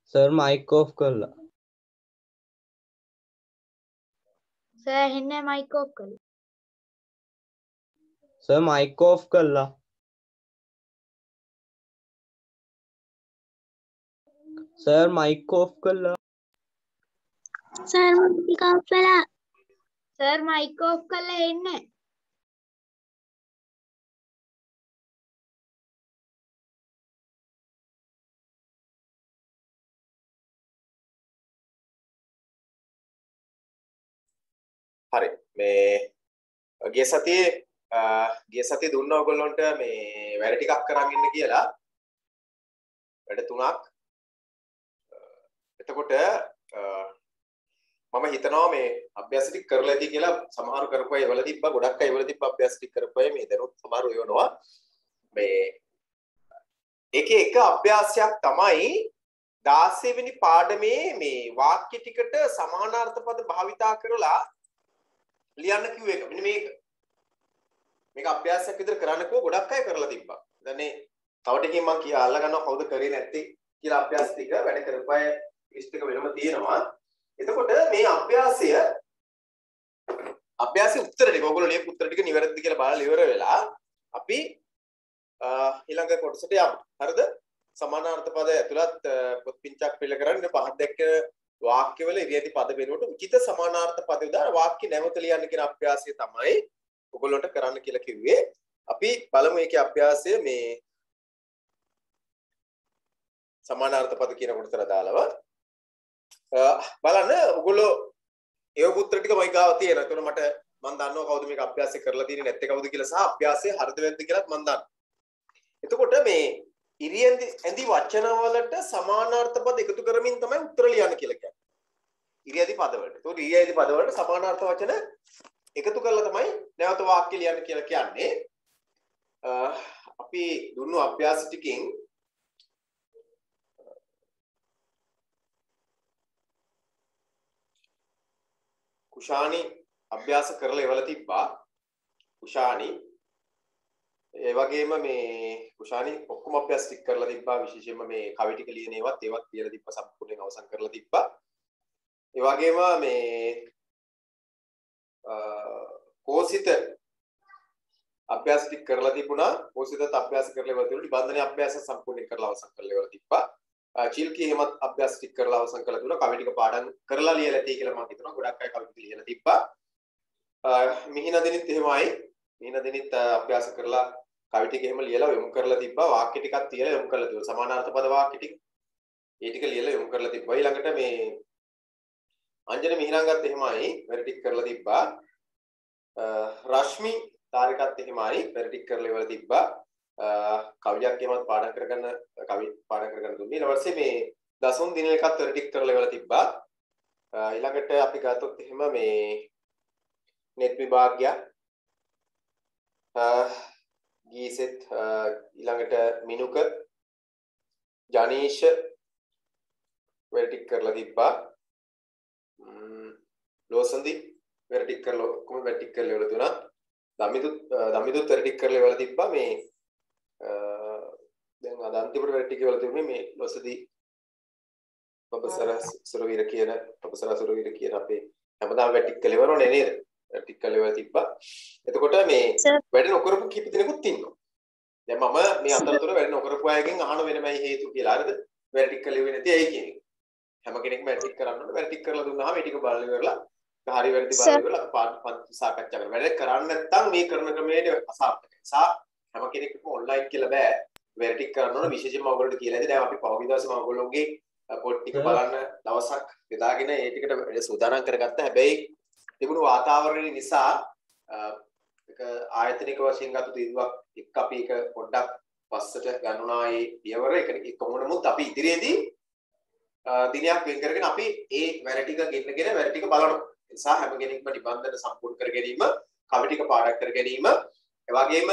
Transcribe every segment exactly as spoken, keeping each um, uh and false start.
Sir mike off කරලා. Sir ඇහෙන්නේ mike off කරලා. සර් මායික් ඔෆ් කරලා. සර් මායික් ඔෆ් කරලා. සර් මයික් ඔෆ් කළා. සර් මයික් ඔෆ් කරලා එන්නේ. හරි මේ ගිය සතියේ ගිය සතියේ දුන්නා ඔයගොල්ලන්ට මේ වැඩ ටිකක් කරන් ඉන්න කියලා වැඩ තුනක් එතකොට මම හිතනවා මේ අභ්‍යාස ටික කරලා ඇති කියලා සමහර කරපු අය වල තිබ්බා ගොඩක් අය වල තිබ්බා අභ්‍යාස ටික කරපු අය මේ දැනුත් සමහර වෙනවා මේ එකේ එක අභ්‍යාසයක් තමයි දාසය වෙනි පාඩමේ මේ වාක්‍ය ටිකට සමානාර්ථ පද භාවිතා කරලා ලියන්න කිව්ව එක. මෙන්න මේක. මේක අභ්‍යාසයක් විතර කරන්න කිව්ව ගොඩක් අය කරලා තිබ්බා. දැන් මේ තව ටිකකින් මම කියා අල්ල ගන්නවා කවුද කරේ නැත්තේ කියලා අභ්‍යාස ටික වැඩ කරපු අය ලිස්ට් එක වෙනම තියෙනවා. එතකොට මේ අභ්‍යාසය අභ්‍යාසයේ උත්තර ටික ඔයගොල්ලෝ ලියපු උත්තර ටික නිවැරදිද කියලා බලලා ඉවර වෙලා අපි ඊළඟ කොටසට යමු. හරිද? සමානාර්ථ පද ඇතුළත් පොත් පිංචක් පිළ කරන්නේ පහක් දැක්ක වාක්‍යවල ඉරියති පද වෙනුවට උචිත සමානාර්ථ පද උදාන වාක්‍ය නැවත ලියන්න කියන අභ්‍යාසය තමයි ඔයගොල්ලන්ට කරන්න කියලා කිව්වේ. අපි බලමු මේකේ අභ්‍යාසය මේ සමානාර්ථ පද කියන කොටසට දාලව බලන්න ඔයගොල්ලෝ ඒ උත්තර ටික මයි ගාව තියෙනවා. ඒතකොට මට මම දන්නවා කවුද මේක අභ්‍යාසය කරලා තියෙන්නේ නැත්තේ කවුද කියලා සහ අභ්‍යාසය හරිද වැරදිද කියලාත් මම දන්නවා. එතකොට මේ ඉරියන්දි ඇඳි වචන වලට සමානාර්ථ පද එකතු කරමින් තමයි උත්තර ලියන්න කියලා කියන්නේ. ඉරියදි පද වලට. ඒතකොට ඉරියදි පද වලට සමානාර්ථ වචන එකතු කරලා තමයි නැවත වාක්‍ය ලියන්න කියලා කියන්නේ. අපි දුන්නු අභ්‍යාස ටිකෙන් කුෂානි අභ්‍යාස කරලා ඉවල තිබ්බා. කුෂානි ඒ වගේම මේ කුෂානි ඔක්කොම අභ්‍යාස ටික කරලා තිබ්බා. විශේෂයෙන්ම මේ කවි ටික ලියන ඒවත් ඒවත් කියලා තිබ්බා සම්පූර්ණයෙන් අවසන් කරලා තිබ්බා. ඒ වගේම මේ කෝසිත අභ්‍යාස ටික කරලා තිබුණා. කෝසිතත් අභ්‍යාස කරලා ඉවර තිබුණා. නිබන්ධනයේ අභ්‍යාස සම්පූර්ණයෙන් කරලා අවසන් කරලා ඉවර තිබ්බා. චිල්කි එහෙමත් අභ්‍යාස ටික කරලා අවසන් කරලා තිබුණා. කවි ටික පාඩම් කරලා ලියලා තියෙයි කියලා මම හිතනවා. ගොඩක් අය කවි ටික ලියලා තිබ්බා. මිහිනදිනිත් එහෙමයි. මිහිනදිනිත් අභ්‍යාස කරලා කවි ටික එහෙම ලියලා යොමු කරලා තිබ්බා. වාක්‍ය ටිකක් තියලා යොමු කරලා තිබුණා. සමානාර්ථ පද වාක්‍ය ටික. ඒ ටික ලියලා යොමු කරලා තිබ්බා. ඊළඟට මේ අංජන මිහිරංගත් එහෙමයි. වැඩ ටික කරලා තිබ්බා. රශ්මි තාරිකත් එහෙමයි. වැඩ ටික කරලා ඉවර තිබ්බා. කවියක් එහෙමත් පාඩම් කරගන්න කවි පාඩම් කරගන්න දුන්නේ. ඊට පස්සේ මේ දසුන් දිනලකත් වැඩ ටික කරලා ඉවර තිබ්බා. ඊළඟට අපි ගත්තොත් එහෙම මේ නෙත් විභාගය ගීසෙත් ඊළඟට මිනුක ජනීෂ වැඩ ටික කරලා තිබ්බා. ලෝසන්දි වැඩ ටික කරලා කොහොම වැඩ ටික කරලා ඉවර දුනා. දමිදුත් දමිදුත් වැඩ ටික කරලා ඉවර තිබ්බා. මේ දැන් අද අන්තිමට වැඩ ටික ඉවර තිබුණේ මේ ලෝසන්දි ප්‍රොෆෙසර් සුරවීර කියන ප්‍රොෆෙසර් සුරවීර කියන අපේ හැමදාම වැඩ ටික කරලා ඉවරනේ නේද? වැඩ ටික කරලා ඉවර තිබ්බා. එතකොට මේ වැඩ නොකරපු කීප දෙනෙකුත් ඉන්නවා. දැන් මම මේ අතරතුර වැඩ නොකරපු අයගෙන් අහන වෙනමයි හේතු කියලා. හරිද? වැඩ ටික කරලා ඉවෙ නැති ඇයි කියන එක. හැම කෙනෙක්ම වැඩ ටික කරන්න ඕනේ. වැඩ ටික කරලා දුන්නාම මේ ටික බලලා ඉවරලා හරි වැරදි බලලා ඉවරලා පාඩම් සාකච්ඡා කරනවා. වැඩ කරන්නේ නැත්නම් මේ කරන ක්‍රමයට අසාර්ථකයි. සා හැම කෙනෙක්ම ඔන්ලයින් කියලා බෑ. වැඩ ටික කරන්න ඕනේ. විශේෂයෙන්ම ඔයගොල්ලෝ කියලා ඇති. දැන් අපි පහුගිය දවසේ මම ඔයගොල්ලෝගේ පොත් ටික බලන්න දවසක් බෙදාගෙන ඒ ටිකට සූදානම් කරගත්තා. හැබැයි තිබුණු වාතාවරණය නිසා එක ආයතනික වශයෙන් ගත්ත තීන්දුවක් එක්ක අපි ඒක පොඩ්ඩක් පස්සට ගන්නවා. ඒ පියවර ඒක කොහොමනමුත් අපි ඉදිරියේදී දිනයක් වෙන් කරගෙන අපි ඒ වැඩ ටික ගෙන්නගෙන වැඩ ටික බලනවා. ඒ නිසා හැම කෙනෙක්ම නිබන්ධන සම්පූර්ණ කර ගැනීම, කවි ටික පාඩම් කර ගැනීම, ඒ වගේම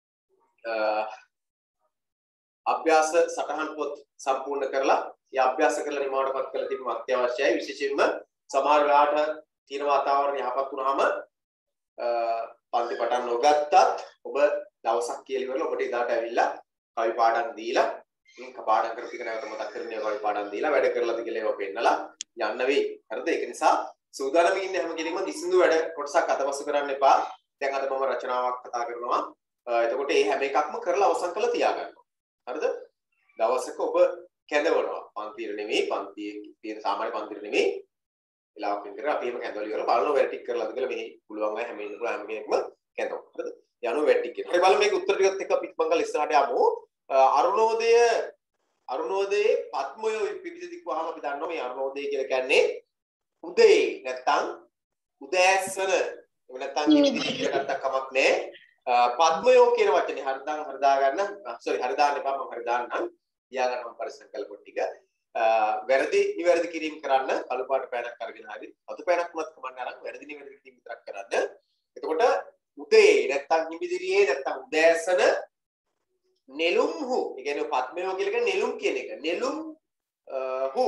අභ්‍යාස සටහන් පොත් සම්පූර්ණ කරලා ඒ අභ්‍යාස කරලා නිමාවටපත් කරලා තිබීම අත්‍යවශ්‍යයි. විශේෂයෙන්ම සමහර වෙලාවට තියෙන වාතාවරණය යහපත් වුණාම පන්ති පටන් නොගත්තත් ඔබ දවසක් කියලා ඉවරලා ඔබට ඉදාට ඇවිල්ලා කවි පාඩම් දීලා ඉතින් කපාඩම් කරපු එක නැවත මතක් කරගෙන වගේ පාඩම් දීලා වැඩ කරලාද කියලා ඒවා පෙන්නලා යන්න වෙයි. හරිද? ඒක නිසා සූදානම් ඉන්න හැම කෙනෙක්ම කිසිදු වැඩ කොටසක් අතවසු කරන්න එපා. දැන් අද මම රචනාවක් කතා කරනවා. එතකොට මේ හැම එකක්ම කරලා අවසන් කරලා තියාගන්නවා. හරිද? දවසක ඔබ කැඳවනවා. පන්තිර නෙමෙයි, පන්තියේ තියෙන සාමාන්‍ය පන්තිර නෙමෙයි. වෙලාවක් වෙන කරලා අපි එහෙම කැඳවල ඉවරලා බලනවා වැඩ ටික කරලාද කියලා මෙහි පුළුවන් අය හැම ඉන්න පුළුවන් හැම කෙනෙක්ම කැඳවනවා. හරිද? යනවා වැඩ ටික කරනවා. හරි බලමු මේක උත්තර ටිකත් එක්ක අපි මංගල ඉස්සරහට යමු. අරුණෝදය අරුණෝදයේ පත්මය පිපිද දික්වහම අපි දන්නවා මේ අරුණෝදය කියලා කියන්නේ උදේ නැත්තම් උදෑසන එහෙම නැත්තම් නිමිති කියලා ගත්තක් කමක් නැහැ. පත්මයෝ කියන වචනේ හරිදාන් හරිදා ගන්න සෝරි හරිදාන්න එපා මම හරිදාන්නම් තියා ගන්න මම පරිස්සම් කළ කොට ටික වැරදි නිවැරදි කිරීම කරන්න කළු පාට පෑනක් අරගෙන හරි අතු පෑනක් උනත් කමන්න අරන් වැරදි නිවැරදි කිරීම විතරක් කරන්න. එතකොට උදේ නැත්තම් නිමිදිරියේ නැත්තම් උදෑසන නෙළුම් හු ඒ කියන්නේ පත්මයෝ කියලා කියන්නේ නෙළුම් කියන එක. නෙළුම් හු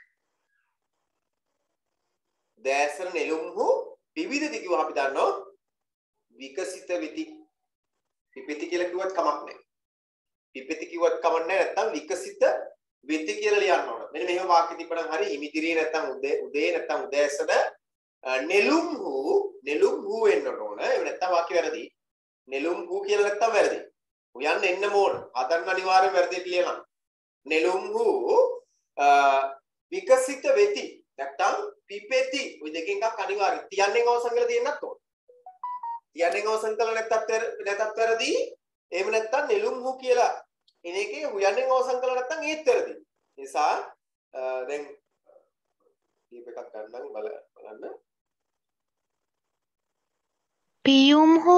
දැසන නෙළුම් හු විවිධ කිව්වා අපි දන්නවා විකසිත වෙති. පිපෙති කියලා කිව්වත් කමක් නැහැ. පිපෙති කිව්වත් කමක් නැහැ නැත්තම් විකසිත වෙති කියලා ලියන්න ඕන. මෙන්න මෙහෙම වාක්‍ය තිබ්බනම් හරි ඉමිතිරියේ නැත්තම් උදේ උදේ නැත්තම් උදෑසන නෙළුම් හු නෙළුම් හු වෙන්න ඕන. ඒ නැත්තම් වාක්‍ය වැරදි. නෙළුම් හු කියලා නැත්තම් වැරදි. උයන්න එන්න ඕන. හදන්න අනිවාර්යෙන් වැරදිට ලියනවා. නෙළුම් හු විකසිත වෙති. නැත්තම් පිපෙති. ඔය දෙකෙන් එකක් අනිවාර්යෙන් තියන්නෙන් අවසන් කරලා තියෙන්නත් ඕන. තියන්නෙන් අවසන් කරලා නැත්තත් නැත්තත් වැරදි. එහෙම නැත්තම් නෙළුම් හු කියලා එන එකේ උයන්නෙන් අවසන් කරලා නැත්තම් ඒත් වැරදි. ඒ නිසා දැන් දීප එකක් ගන්නම් බලන්න. පියුම් හු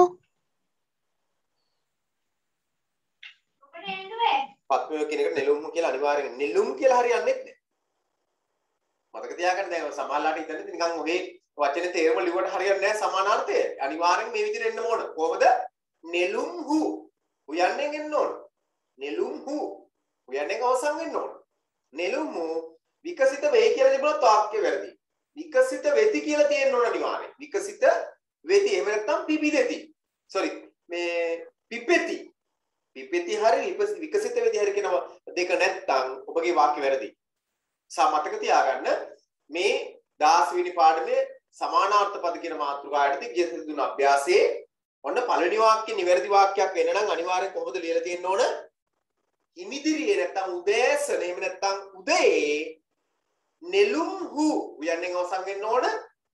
පත්මයෝ කියන එක නෙළුම් කියලා අනිවාර්යෙන් නෙළුම් කියලා හරියන්නේ නැහැ. මතක තියාගන්න දැන් සමානලාට හිතන්නේ නිකන් ඔගේ වචනේ තේරුම ලිව්වට හරියන්නේ නැහැ සමානාර්ථය. අනිවාර්යෙන් මේ විදිහට එන්න ඕන. කොහොමද? නෙළුම් හු. උයන්නෙන් එන්න ඕන. නෙළුම් හු. උයන්නෙන් අවසන් වෙන්න ඕන. නෙළුම් හු විකසිත වෙයි කියලා තිබුණොත් වාක්‍ය වැරදි. විකසිත වෙති කියලා තියෙන්න ඕන අනිවාර්යෙන්. විකසිත වෙති. එහෙම නැත්නම් පිපිදෙති. sorry මේ පිපෙති. පිපෙති හරි විකසිත වෙති හරි කියන දෙක නැත්තම් ඔබගේ වාක්‍ය වැරදි. සා මතක තියාගන්න මේ දහස් වෙනි පාඩමේ සමානාර්ථ පද කියන මාතෘකාවට ඉගෙන දුන්න අභ්‍යාසයේ ඔන්න පළවෙනි වාක්‍ය නිවැරදි වාක්‍යයක් වෙන්න නම් අනිවාර්යෙන් කොහොමද ලියලා තියෙන්න ඕන? ඉමිදිරියේ නැත්තම් උදෑසන එහෙම නැත්තම් උදේ නෙළුම් හු උයන්නෙන් අවසන් වෙන්න ඕන.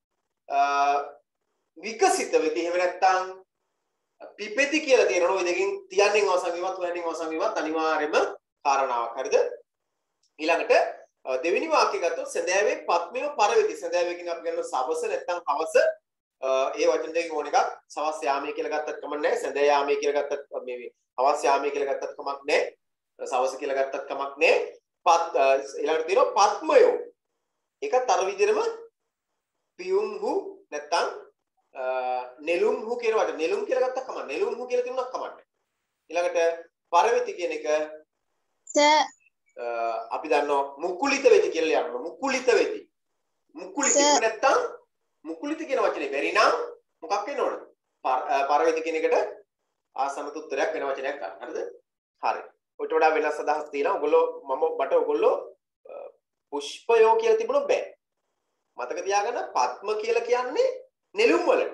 විකසිත වෙති එහෙම නැත්තම් පිපෙති කියලා තියෙනවා. ඔය දෙකෙන් තියන්නෙන් අවසන් වීමත් උයන්නෙන් අවසන් වීමත් අනිවාර්යයෙන්ම කාරණාවක්. හරිද? ඊළඟට දෙවෙනි වාක්‍යය ගත්තොත් සඳෑවේ පත්මයෝ පරවෙති. සඳෑවේ කියන්නේ අපි ගන්න සවස නැත්නම් හවස. ඒ වචන දෙකෙන් ඕන එකක්. සවස් යාමයේ කියලා ගත්තත් කමක් නැහැ. සඳෑ යාමයේ කියලා ගත්තත් මේ හවස් යාමයේ කියලා ගත්තත් කමක් නැහැ. සවස කියලා ගත්තත් කමක් නැහැ. පත් ඊළඟට තියෙනවා පත්මයෝ. ඒකත් අර විදිහටම පියුම් හු නැත්නම් නෙළුම් හු කියන වචන නෙළුම් කියලා ගත්තත් කමක් නැහැ. නෙළුම් හු කියලා තිබුණත් කමක් නැහැ. ඊළඟට පරවෙති කියන එක සර් අපි දන්නවා මුකුලිත වෙති කියලා යනවා. මුකුලිත වෙති. මුකුලිත නැත්තම් මුකුලිත කියන වචනේ බැරි නම් මොකක් වෙන්න ඕනද? පරවෙති කියන එකට ආසන්නත උත්තරයක් වෙන වචනයක් ගන්න. හරිද? හරි. ඔයිට වඩා වෙනස් අදහස් තියෙනවා. ඔයගොල්ලෝ මම බට ඔයගොල්ලෝ පුෂ්පයෝ කියලා තිබුණොත් බෑ. මතක තියාගන්න පත්ම කියලා කියන්නේ නෙළුම් වලට.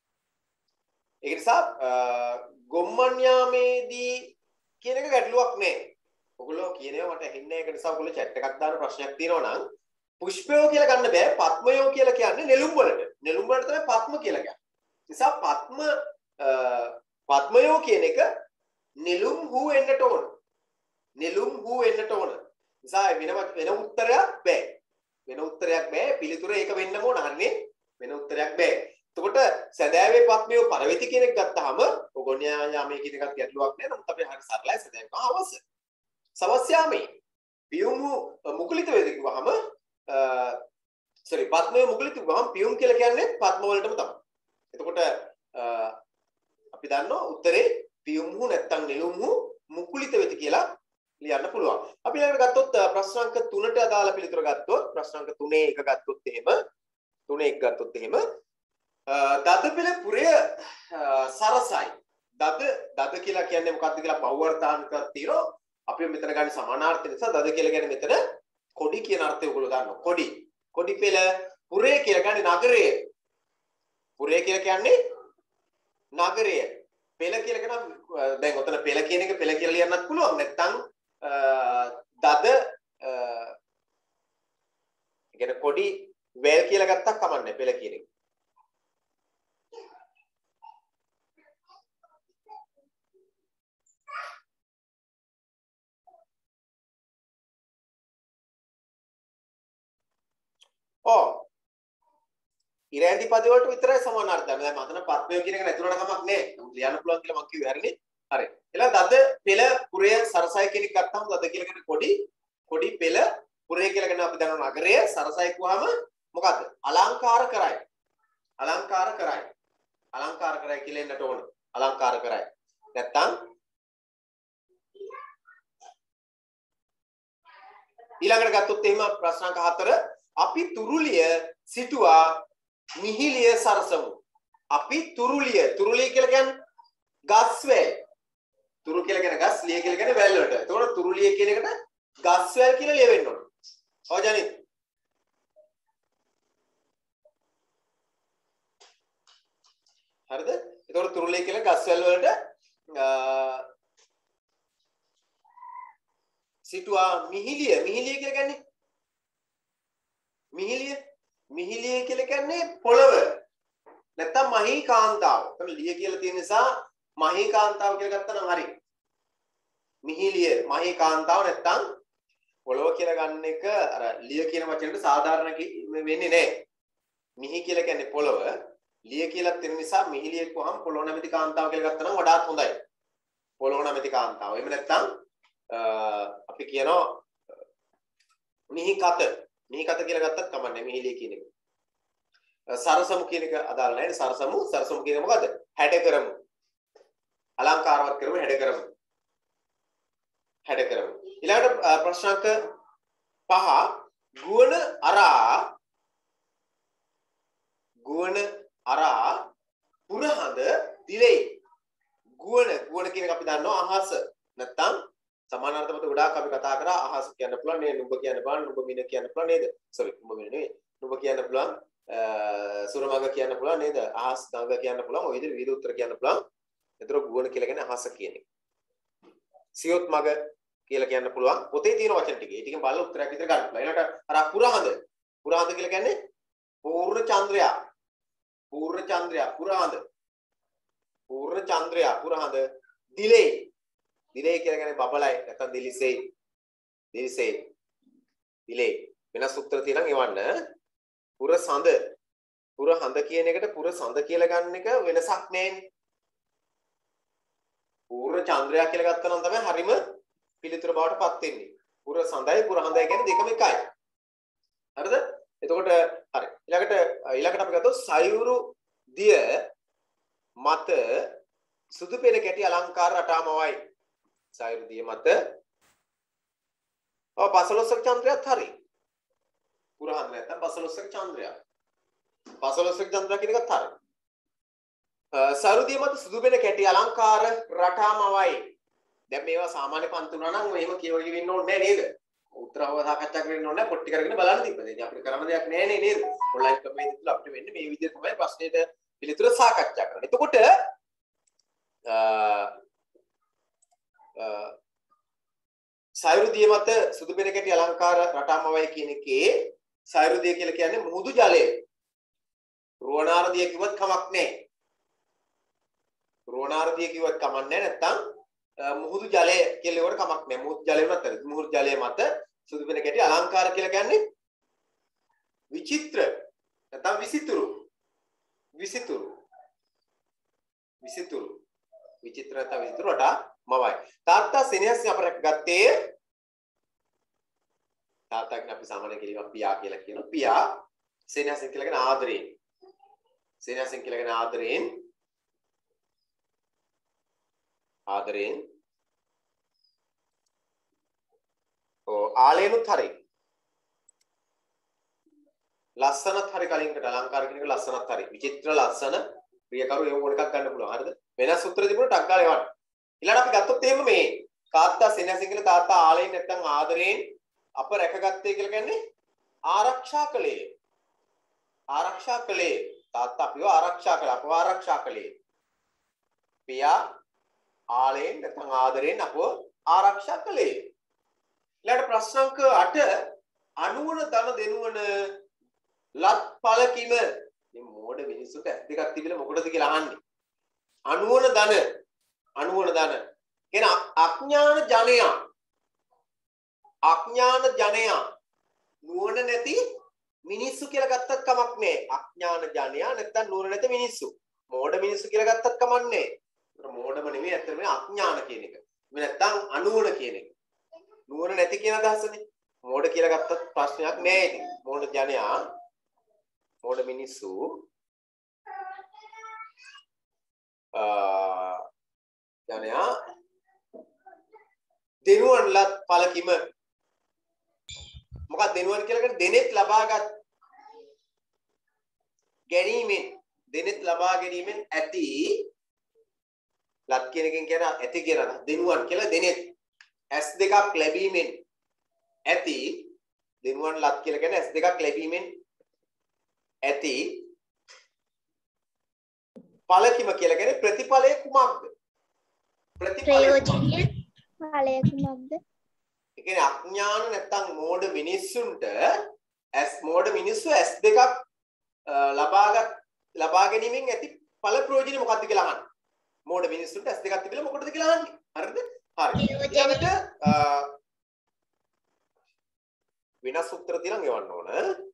ඒ නිසා ගොම්මන් යාමේදී කියන එක ගැටලුවක් නෑ. ඔයගොල්ලෝ කියනවා මට ඇහෙන්නේ නැහැ. ඒක නිසා ඔයගොල්ලෝ chat එකක් දාන ප්‍රශ්නයක් තියෙනවා නම් පුෂ්පයෝ කියලා ගන්න බෑ. පත්මයෝ කියලා කියන්නේ නෙළුම් වලට. නෙළුම් වලට තමයි පත්ම කියලා කියන්නේ. නිසා පත්ම පත්මයෝ කියන එක නෙළුම් හු වෙන්නට ඕන. නෙළුම් හු වෙන්නට ඕන. නිසා වෙන වෙන උත්තරයක් බෑ. වෙන උත්තරයක් බෑ. පිළිතුර ඒක වෙන්න ඕන. හරිනේ? වෙන උත්තරයක් බෑ. එතකොට සදෑවේ පත්මයෝ පරවෙති කියන එක ගත්තාම ඔගොන්යා යාමේ කියන එකත් ගැටලුවක් නෑ. නමුත් අපි හරිය සරලයි සදෑවේ අවශ්‍ය. සවස්යාමේ පියුම් මුකුලිත වේද කිව්වහම sorry පත්මය මුකුලිත කිව්වහම පියුම් කියලා කියන්නේ පත්ම වලටම තමයි. එතකොට අපි දන්නවා උත්තරේ පියුම් හු නැත්තම් නෙළුම් හු මුකුලිත වෙති කියලා ලියන්න පුළුවන්. අපි ඊළඟට ගත්තොත් ප්‍රශ්න අංක තුනට අදාළ පිළිතුර ගත්තොත් ප්‍රශ්න අංක තුනේ එක ගත්තොත් එහෙම තුනේ එක ගත්තොත් එහෙම දදපෙළ පුරය සරසයි. දද දද කියලා කියන්නේ මොකක්ද කියලා බහුවර්තාන්තයක් තියෙනවා. අපි මෙතන ගන්න සමානාර්ථය නිසා දද කියලා කියන්නේ මෙතන කොඩි කියන අර්ථය ඔයගොල්ලෝ දන්නවා. කොඩි. කොඩි පෙළ පුරේ කියලා කියන්නේ නගරය. පුරේ කියලා කියන්නේ නගරය. පෙළ කියලා කියන දැන් ඔතන පෙළ කියන එක පෙළ කියලා ලියන්නත් පුළුවන්. නැත්නම් දද කියන්නේ කොඩි වැල් කියලා ගත්තක් කමන්නේ පෙළ කියන එක. ඔව් ඉරැන්දි පද වලට විතරයි සමානාර්ථය. දැන් මතන පත්වය කියන එක නැතුණට කමක් නැහැ. නමුත් ලියන්න පුළුවන් කියලා මම කිව්වේ හරිනේ. හරි. එලා දද පෙළ පුරය සරසයි කියන එක ගත්තාම දද කියලා කියන්නේ කොඩි කොඩි පෙළ පුරය කියලා කියන්නේ අපි දන්නවා නගරය සරසයි කියවම මොකද්ද? අලංකාර කරයි. අලංකාර කරයි. අලංකාර කරයි කියලා එන්නට ඕන. අලංකාර කරයි. නැත්තම් ඊළඟට ගත්තොත් එහෙම ප්‍රශ්නාංක හතර අපි තුරුලිය සිටුවා මිහිලිය සරසමු. අපි තුරුලිය තුරුලිය කියලා කියන්නේ ගස් වැල්. තුරු කියලා කියන්නේ ගස්, ලිය කියලා කියන්නේ වැල් වලට. එතකොට තුරුලිය කියන එකට ගස් වැල් කියලා ලියවෙන්න ඕන. ඔව් ජනිත්. හරිද? එතකොට තුරුලිය කියලා ගස් වැල් වලට සිටුවා මිහිලිය. මිහිලිය කියලා කියන්නේ මිහිලිය මිහිලිය කියලා කියන්නේ පොළව නැත්තම් මහී කාන්තාව. එතන ලිය කියලා තියෙන නිසා මහී කාන්තාව කියලා ගත්තා නම් හරි. මිහිලිය මහී කාන්තාව නැත්තම් පොළව කියලා ගන්න එක අර ලිය කියන වචනේට සාධාරණ වෙන්නේ නැහැ. මිහි කියලා කියන්නේ පොළව. ලිය කියලා තියෙන නිසා මිහිලිය කියවහම පොළව නැමැති කාන්තාව කියලා ගත්තා නම් වඩාත් හොඳයි. පොළව නැමැති කාන්තාව. එහෙම නැත්තම් අපි කියනවා මිහි කත මිහි කත කියලා ගත්තත් කමන්නේ මිහිලිය කියන එක. සරසමු කියන එක අදාළ නැහැ. සරසමු සරසමු කියන මොකද්ද? හැඩ කරමු. අලංකාරවත් කරමු, හැඩ කරමු. හැඩ කරමු. ඊළඟට ප්‍රශ්නාංක පහ ගුවන අරා ගුවන අරා පුරහඳ දිලෙයි. ගුවන ගුවන කියන එක අපි දන්නවා අහස. නැත්තම් සමානාර්ථ පද ගොඩාක් අපි කතා කරා අහස කියන්න පුළුවන් නේද? නුඹ කියන්න පුළුවන්, නුඹ මින කියන්න පුළුවන් නේද? sorry නුඹ මින නෙවෙයි. නුඹ කියන්න පුළුවන්, සුරමග කියන්න පුළුවන් නේද? අහස් ගඟ කියන්න පුළුවන්. ඔය විදිහට විවිධ උත්තර කියන්න පුළුවන්. ඒතර ගුවන කියලා කියන්නේ අහස කියන එක. සියොත් මග කියලා කියන්න පුළුවන්. පොතේ තියෙන වචන ටික. ඒ ටිකෙන් බලලා උත්තරයක් විතර ගන්න පුළුවන්. ඊළඟට අර පුරහඳ. පුරහඳ කියලා කියන්නේ පූර්ණ චන්ද්‍රයා. පූර්ණ චන්ද්‍රයා පුරහඳ. පූර්ණ චන්ද්‍රයා පුරහඳ දිලේ. දිලේ කියලා කියන්නේ බබලයි නැත්නම් දිලිසෙයි. දිලිසෙයි. දිලේ. වෙනස් උත්තර තියෙනම් එවන්න. පුර සඳ. පුර හඳ කියන එකට පුර සඳ කියලා ගන්න එක වෙනසක් නෑනේ. පූර්ණ චන්ද්‍රයා කියලා ගත්තා නම් තමයි හරිම පිළිතුර බවට පත් වෙන්නේ. පුර සඳයි පුර හඳයි කියන්නේ දෙකම එකයි. හරිද? එතකොට හරි. ඊළඟට ඊළඟට අපි ගත්තොත් සයුරු දිය මත සුදු පෙර කැටි අලංකාර රටාමවයි. සයුරු දිය මත ඔව් පසළොස්වක චන්ද්‍රයත් හරි. පුර හඳ නැත්නම් පසළොස්වක චන්ද්‍රයා. පසළොස්වක චන්ද්‍රයා කියන එකත් හරි. සයුරු දිය මත සුදු පෙර කැටි අලංකාර රටාමවයි. දැන් මේවා සාමාන්‍ය පන්ති උනා නම් එහෙම කියවගෙන ඉන්න ඕනේ නෑ නේද? උත්තරව සාකච්ඡා කරගෙන ඉන්න ඕනේ නැහැ. පොට්ටි කරගෙන බලන්න තිබ්බද? ඉතින් අපිට කරන්න දෙයක් නෑ නේ නේද? ඔන්ලයින් කමෙන්ට් තුල අපිට වෙන්නේ මේ විදිහට තමයි ප්‍රශ්නෙට පිළිතුර සාකච්ඡා කරන්නේ. එතකොට අ සයුරු දිය මත සුදු පෙර කැටි අලංකාර රටාමවයි කියන එකේ සයුරු දිය කියලා කියන්නේ මුහුදු ජලය. රුවනාර දිය කිව්වත් කමක් නෑ. රුවනාර දිය කිව්වත් කමක් නෑ නැත්තම් මුහුදු ජලය කියලා ඒවට කමක් නෑ. මුහුදු ජලය උනත් හරි. මුහුදු ජලය මත සුදු පෙර කැටි අලංකාර කියලා කියන්නේ විචිත්‍ර නැත්තම් විසිතුරු. විසිතුරු. විසිතුරු. විචිත්‍ර නැත්තම් විසිතුරු රටා මවයි. තාත්තා සෙනෙහසින් අපරක් ගත්තේ තාත්තාගෙන අපි සාමාන්‍ය කියනවා පියා කියලා කියනවා. පියා සෙනෙහසින් කියලා කියන ආදරයෙන්. සෙනෙහසින් කියලා කියන ආදරයෙන් ආදරයෙන් ඔව් ආලේනුත් හරි. ලස්සනත් හරි කලින්කට අලංකාර කියන එක ලස්සනත් හරි. විචිත්‍ර ලස්සන ප්‍රියකරු ඒ ඕන එකක් ගන්න පුළුවන්. හරිද? වෙනස් උත්තර තිබුණා ටක් ගාලා එවන්න. ඊළඟට අපි ගත්තොත් එහෙම මේ තාත්තා සෙනෙහසින් කියලා තාත්තා ආලයෙන් නැත්තම් ආදරයෙන් අප රැකගත්තේ කියලා කියන්නේ ආරක්ෂා කළේ. ආරක්ෂා කළේ. තාත්තා අපිව ආරක්ෂා කළා. අපව ආරක්ෂා කළේ. පියා ආලයෙන් නැත්තම් ආදරයෙන් අපව ආරක්ෂා කළේ. ඊළඟ ප්‍රශ්න අංක අට අනුවන ධන දෙනුවන ලත් පළකිම මේ මෝඩ මිනිස්සුන්ට ඇස් දෙකක් තිබිලා මොකටද කියලා අහන්නේ. අනුවන ධන අනුවන ධන කියන අඥාන ජනයා අඥාන ජනයා නුවණ නැති මිනිස්සු කියලා ගත්තත් කමක් නැහැ. අඥාන ජනයා නැත්තම් නුවණ නැති මිනිස්සු. මෝඩ මිනිස්සු කියලා ගත්තත් කමක් නැහැ. ඒක මෝඩම නෙමෙයි ඇත්තටම අඥාන කියන එක. මේ නැත්තම් අනුවන කියන එක. නුවණ නැති කියන අදහසනේ. මෝඩ කියලා ගත්තත් ප්‍රශ්නයක් නැහැ ඉතින්. මෝඩ ජනයා මෝඩ මිනිස්සු අ ජනයා දෙනුවන්ලත් පළකිම මොකක්ද දෙනුවන් කියලා කියන්නේ දෙනෙත් ලබාගත් ගැනීමෙන් දෙනෙත් ලබා ගැනීමෙන් ඇති ලත් කියන එකෙන් කියන ඇති කියන දෙනුවන් කියලා දෙනෙත් ඇස් දෙකක් ලැබීමෙන් ඇති දෙනුවන් ලත් කියලා කියන්නේ ඇස් දෙකක් ලැබීමෙන් ඇති ඵලකිම කියලා කියන්නේ ප්‍රතිඵලය කුමක්ද? ප්‍රයෝජනය ඵලය කුමක්ද? ඒ කියන්නේ අඥාන නැත්තම් මෝඩ මිනිස්සුන්ට ඇස් මෝඩ මිනිස්සු ඇස් දෙකක් ලබාගත් ලබා ගැනීමෙන් ඇති ඵල ප්‍රයෝජනෙ මොකක්ද කියලා අහන්න. මෝඩ මිනිස්සුන්ට ඇස් දෙකක් තිබිලා මොකටද කියලා අහන්නේ. හරිද? හරි. ඊළඟට විනාශ උත්තර තියලා ගෙවන්න ඕන.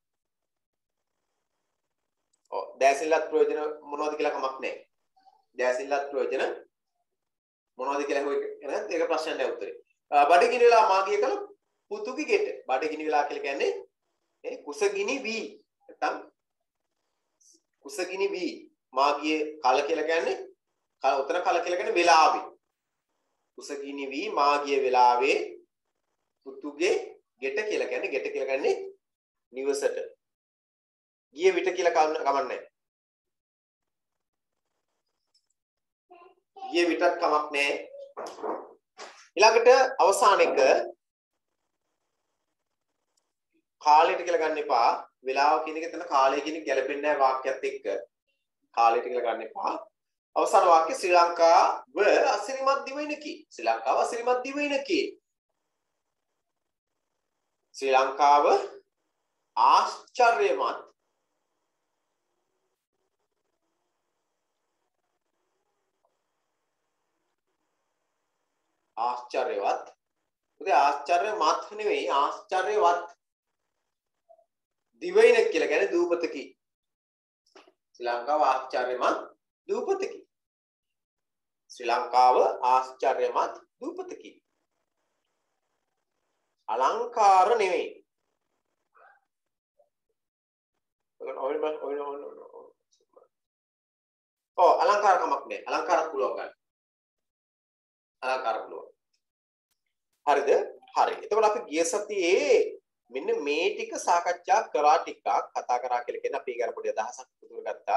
ඔව් දැසිල්ලත් ප්‍රයෝජන මොනවද කියලා කමක් නැහැ. දැසිල්ලත් ප්‍රයෝජන මොනවද කියලා හොයන ඒක ප්‍රශ්නයක් නෑ උත්තරේ. බඩගිනි වෙලා මාගිය කල පුතුගේ ගෙට. බඩගිනි වෙලා කියලා කියන්නේ ඒ කුසගිනි වී. නැත්නම් කුසගිනි වී මාගිය කල කියලා කියන්නේ කල උතන කල කියලා කියන්නේ වෙලාවේ. කුසගිනි වී මාගිය වෙලාවේ පුතුගේ ගෙට කියලා කියන්නේ ගෙට කියලා කියන්නේ නිවසට. ගිය විට කියලා කමන්නේ. ගිය විටත් කමක් නැහැ. ඊළඟට අවසාන එක කාලයට කියලා ගන්න එපා. වෙලාව කියන එක එතන කාලය කියන එක ගැලපෙන්නේ නැහැ වාක්‍යයත් එක්ක. කාලයට කියලා ගන්න එපා. අවසාන වාක්‍ය ශ්‍රී ලංකාව අසිරිමත් දිවයිනකි. ශ්‍රී ලංකාව අසිරිමත් දිවයිනකි. ශ්‍රී ලංකාව ආශ්චර්යමත් ආශ්චර්යවත් උදේ ආශ්චර්යමත් නෙවෙයි ආශ්චර්යවත් දිවයින කියලා කියන්නේ දූපතකි. ශ්‍රී ලංකාව ආශ්චර්යමත් දූපතකි. ශ්‍රී ලංකාව ආශ්චර්යමත් දූපතකි. අලංකාර නෙවෙයි. ඔව් අලංකාර කමක් නෑ. අලංකාරක් පුළුවන් ගන්න. අලංකාර පුළුවන්. හරිද? හරි. එතකොට අපි ගිය සතියේ මෙන්න මේ ටික සාකච්ඡා කරා ටිකක් කතා කරා කියලා කියන අපි ඒකට පොඩි අදහසක් පුදුර ගත්තා.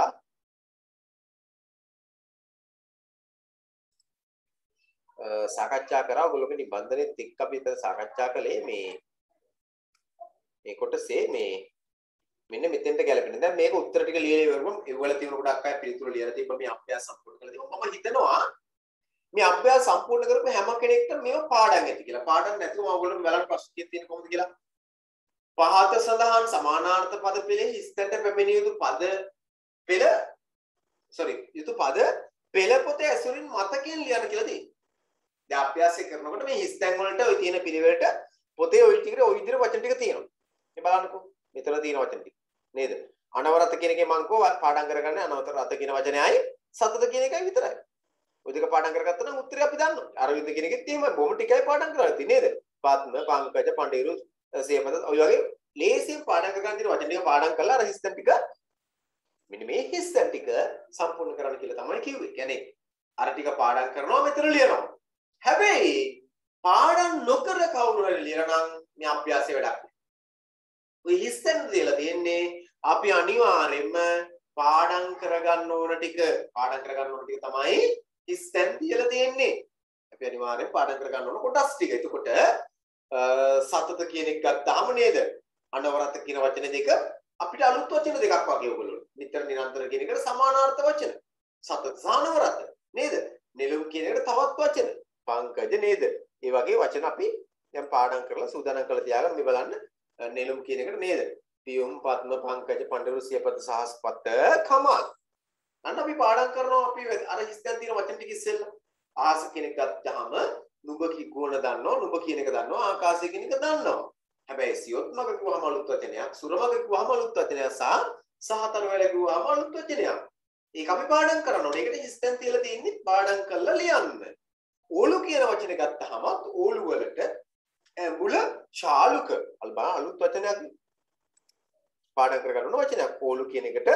සාකච්ඡා කරා ඔයගොල්ලෝගේ නිබන්ධනෙත් එක්ක අපි ඉතින් සාකච්ඡා කළේ මේ මේ කොටසේ මේ මෙන්න මෙතෙන්ට ගැලපෙන. දැන් මේක උත්තර ටික ලියලා ඉවරවම ඒ වල තියෙන ගොඩක් අය පිළිතුරු ලියලා තිබ්බා මේ අභ්‍යාස සම්පූර්ණ කරලා තිබ්බා. මම හිතනවා මේ අභ්‍යාස සම්පූර්ණ කරපු හැම කෙනෙක්ටම මේව පාඩම් ඇති කියලා. පාඩම් නැතුව ඔයගොල්ලෝ බලන්න ප්‍රශ්න තියෙන්නේ කොහොමද කියලා. පහත සඳහන් සමානාර්ථ පද පෙළේ හිස්තැනට පැමිණිය යුතු පද පෙළ sorry යුතු පද පෙළ පොතේ ඇසුරින් මතකයෙන් ලියන්න කියලා තියෙනවා. දැන් අභ්‍යාසය කරනකොට මේ හිස්තැන් වලට ওই තියෙන පිළිවෙලට පොතේ ওই ටිකේ ওই විදිහට වචන ටික තියෙනවා. මේ බලන්නකෝ. මෙතන තියෙන වචන ටික. නේද? අනවරත කියන එකේ මං කෝ පාඩම් කරගන්න අනවතර රත කියන වචනයයි සතත කියන එකයි විතරයි. ඔය දෙක පාඩම් කරගත්තා නම් උත්තරය අපි දන්නවා. අරවින්ද කියන එකෙත් එහෙමයි. බොහොම ටිකයි පාඩම් කරලා තියෙන්නේ නේද? පත්ම පංකජ පඬිරු සේපත ඔය වගේ ලේසියෙන් පාඩම් කරගන්න තියෙන වචන ටික පාඩම් කරලා රෙසිස්ටන්ට් ටික මෙන්න මේ හිස්තැන් ටික සම්පූර්ණ කරන්න කියලා තමයි කිව්වේ. කියන්නේ අර ටික පාඩම් කරනවා මෙතන ලියනවා. හැබැයි පාඩම් නොකර කවුරු හරි ලියනවා නම් මේ අභ්‍යාසය වැඩක් නෑ. ඔය හිස්තැන් දීලා තියෙන්නේ අපි අනිවාර්යයෙන්ම පාඩම් කරගන්න ඕන ටික පාඩම් කරගන්න ඕන ටික තමයි හිස්තැන් දීලා තියෙන්නේ. අපි අනිවාර්යෙන් පාඩම් කර ගන්න ඕන කොටස් ටික. එතකොට සතත කියන එක ගත්තාම නේද? අනවරත කියන වචන දෙක අපිට අලුත් වචන දෙකක් වගේ ඔයගොල්ලෝ. නිතර නිරන්තර කියන එකට සමානාර්ථ වචන. සතත සානවරත නේද? නෙළුම් කියන එකට තවත් වචන. පංකජ නේද? ඒ වගේ වචන අපි දැන් පාඩම් කරලා සූදානම් කරලා තියාගන්න. මේ බලන්න නෙළුම් කියන එකට නේද? පියුම් පద్ම පංකජ පඬුරු සියපත සහස්පත කමල්. අන්න අපි පාඩම් කරනවා අපි අර හිස්තෙන් තියෙන වචන ටික ඉස්සෙල්ලා. ආස කියන එක ගත්තාම නුඹ කි ගුණ දන්නවා, නුඹ කියන එක දන්නවා, ආකාශය කියන එක දන්නවා. හැබැයි සියොත් මග කිව්වම අලුත් වචනයක්, සුර මග කිව්වම අලුත් වචනයක්, සහ සහතර වල කිව්වම අලුත් වචනයක්. ඒක අපි පාඩම් කරනවා. ඒකට හිස්තෙන් තියලා තියෙන්නේ පාඩම් කරලා ලියන්න. ඕලු කියන වචනේ ගත්තාම ඕලු වලට ඇඹුල ශාලුක අල්බා අලුත් වචනයක් පාඩම් කර ගන්න වචනයක්. ඕලු කියන එකට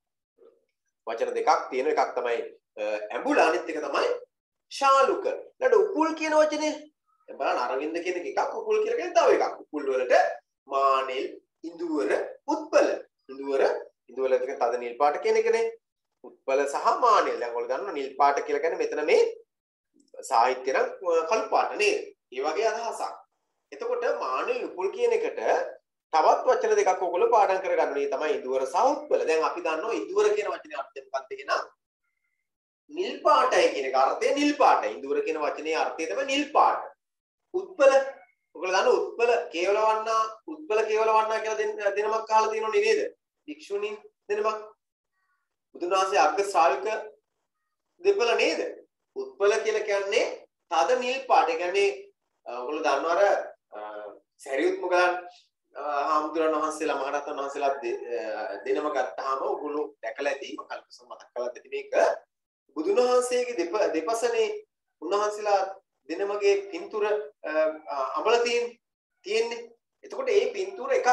වචන දෙකක් තියෙන එකක් තමයි ඇඹුල, අනිත් එක තමයි ශාලුක. ඊට උපුල් කියන වචනේ දැන් බලන්න අරවින්ද කියන එකක්, උපුල් කියලා කියන්නේ තව එකක්. උපුල් වලට මානෙල්, ඉඳුවර, උත්පල. ඉඳුවර ඉඳුවල කියන තද නිල් පාට කියන එකනේ. උත්පල සහ මානෙල්. දැන් ඔයගොල්ලෝ දන්නවා නිල් පාට කියලා කියන්නේ මෙතන මේ සාහිත්‍ය නම් කළු පාට නේද? ඒ වගේ අදහසක්. එතකොට මානෙල් උපුල් කියන එකට තවත් වචන දෙකක් ඔයගොල්ලෝ පාඩම් කරගන්න. මේ තමයි ඉඳුවර සහ උත්පල. දැන් අපි දන්නවා ඉඳුවර කියන වචනේ අර්ථය මොකක්ද කියනවා? නිල් පාටයි කියන එක අර්ථය නිල් පාටයි. ඉඳුවර කියන වචනේ අර්ථය තමයි නිල් පාට. උත්පල ඔයගොල්ලෝ දන්නවා උත්පල කේවලවන්නා උත්පල කේවලවන්නා කියලා දෙනමක් අහලා තියෙනව නේද? භික්ෂුණීන් දෙනමක්. බුදුන් වහන්සේ අග්ග ශ්‍රාවික දෙපළ නේද? උත්පල කියලා කියන්නේ තද නිල් පාට. ඒ කියන්නේ ඔයගොල්ලෝ දන්නවා අර සරියුත් මොගලන් හාමුදුරන් වහන්සේලා මහරහතන් වහන්සේලා දෙනම ගත්තාම ඔයගොල්ලෝ දැකලා ඇති කල්පසම මතක් කරලා ඇති මේක බුදුන් වහන්සේගේ දෙපසනේ උන්වහන්සේලා දෙනමගේ පින්තූර අඹල තියෙන්නේ. එතකොට මේ පින්තූර එකක්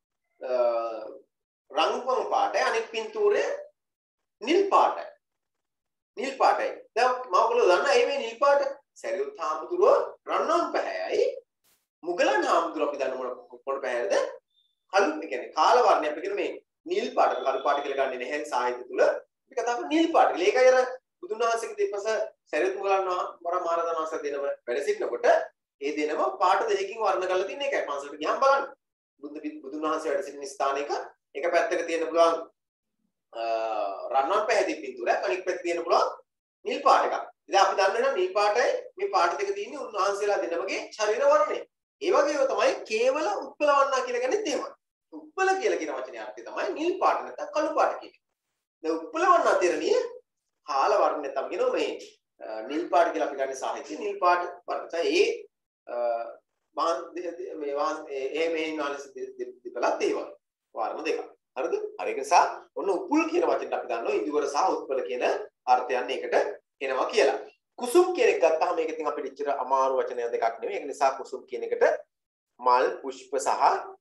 රන්වන් පාටයි, අනෙක් පින්තූරේ නිල් පාටයි. නිල් පාටයි. දැන් මම ඔයගොල්ලෝ දන්නා මේ නිල් පාට සරියුත් හාමුදුරුවෝ රන්වන් පැහැයයි, මුගලන් හාමුදුරුවෝ අපි දන්න මොන මොන පැහැයද? කළු. ඒ කියන්නේ කාල වර්ණය අපි කියන මේ නිල් පාට, කළු පාට කියලා ගන්නේ නැහැ සාහිත්‍ය තුල. අපි කතා කරන්නේ නිල් පාට. ඒකයි අර බුදුන් වහන්සේගේ දෙපස සරියුත් මුගලන් වර මහරහතන් වහන්සේ දෙනම වැඩ සිටිනකොට ඒ දෙනම පාට දෙකකින් වර්ණ කරලා තියෙන එකයි. පන්සලට ගියම් බලන්න. බුදු බුදුන් වහන්සේ වැඩ සිටින ස්ථානයක එක පැත්තක තියෙන පුළුවන් රන්වන් පැහැදිලි පින්තූරයක්, අනිත් පැත්තේ තියෙන පුළුවන් නිල් පාට එකක්. ඉතින් අපි දන්නවා නිල් පාටයි මේ පාට දෙක තියෙන්නේ උන්වහන්සේලා දෙනමගේ ශරීර වර්ණය. ඒ වගේම තමයි කේවල උත්පලවන්නා කියලා කියන්නේ එහෙමයි. උත්පල කියලා කියන වචනේ අර්ථය තමයි නිල් පාට නැත්නම් කළු පාට කියන්නේ. දැන් උත්පලවන්නා තේරෙන්නේ කාල වර්ණය තමයි කියනවා මේ නිල් පාට කියලා අපි ගන්න සාහිත්‍ය නිල් පාට වර්ණය. ඒ මේ වාන් ඒ මේ ඉන්නාලස් දෙපළත් ඒ වගේ වර්ණ දෙකක්. හරිද? හරි. ඒක නිසා ඔන්න උපුල් කියන වචනට අපි දන්නවා ඉඳුවර සහ උත්පල කියන අර්ථයන් ඒකට එනවා කියලා. කුසුම් කියන එක ගත්තාම මේක ඉතින් අපිට ඉච්චර අමාරු වචන දෙකක් නෙවෙයි. ඒක නිසා කුසුම් කියන එකට මල් පුෂ්ප සහ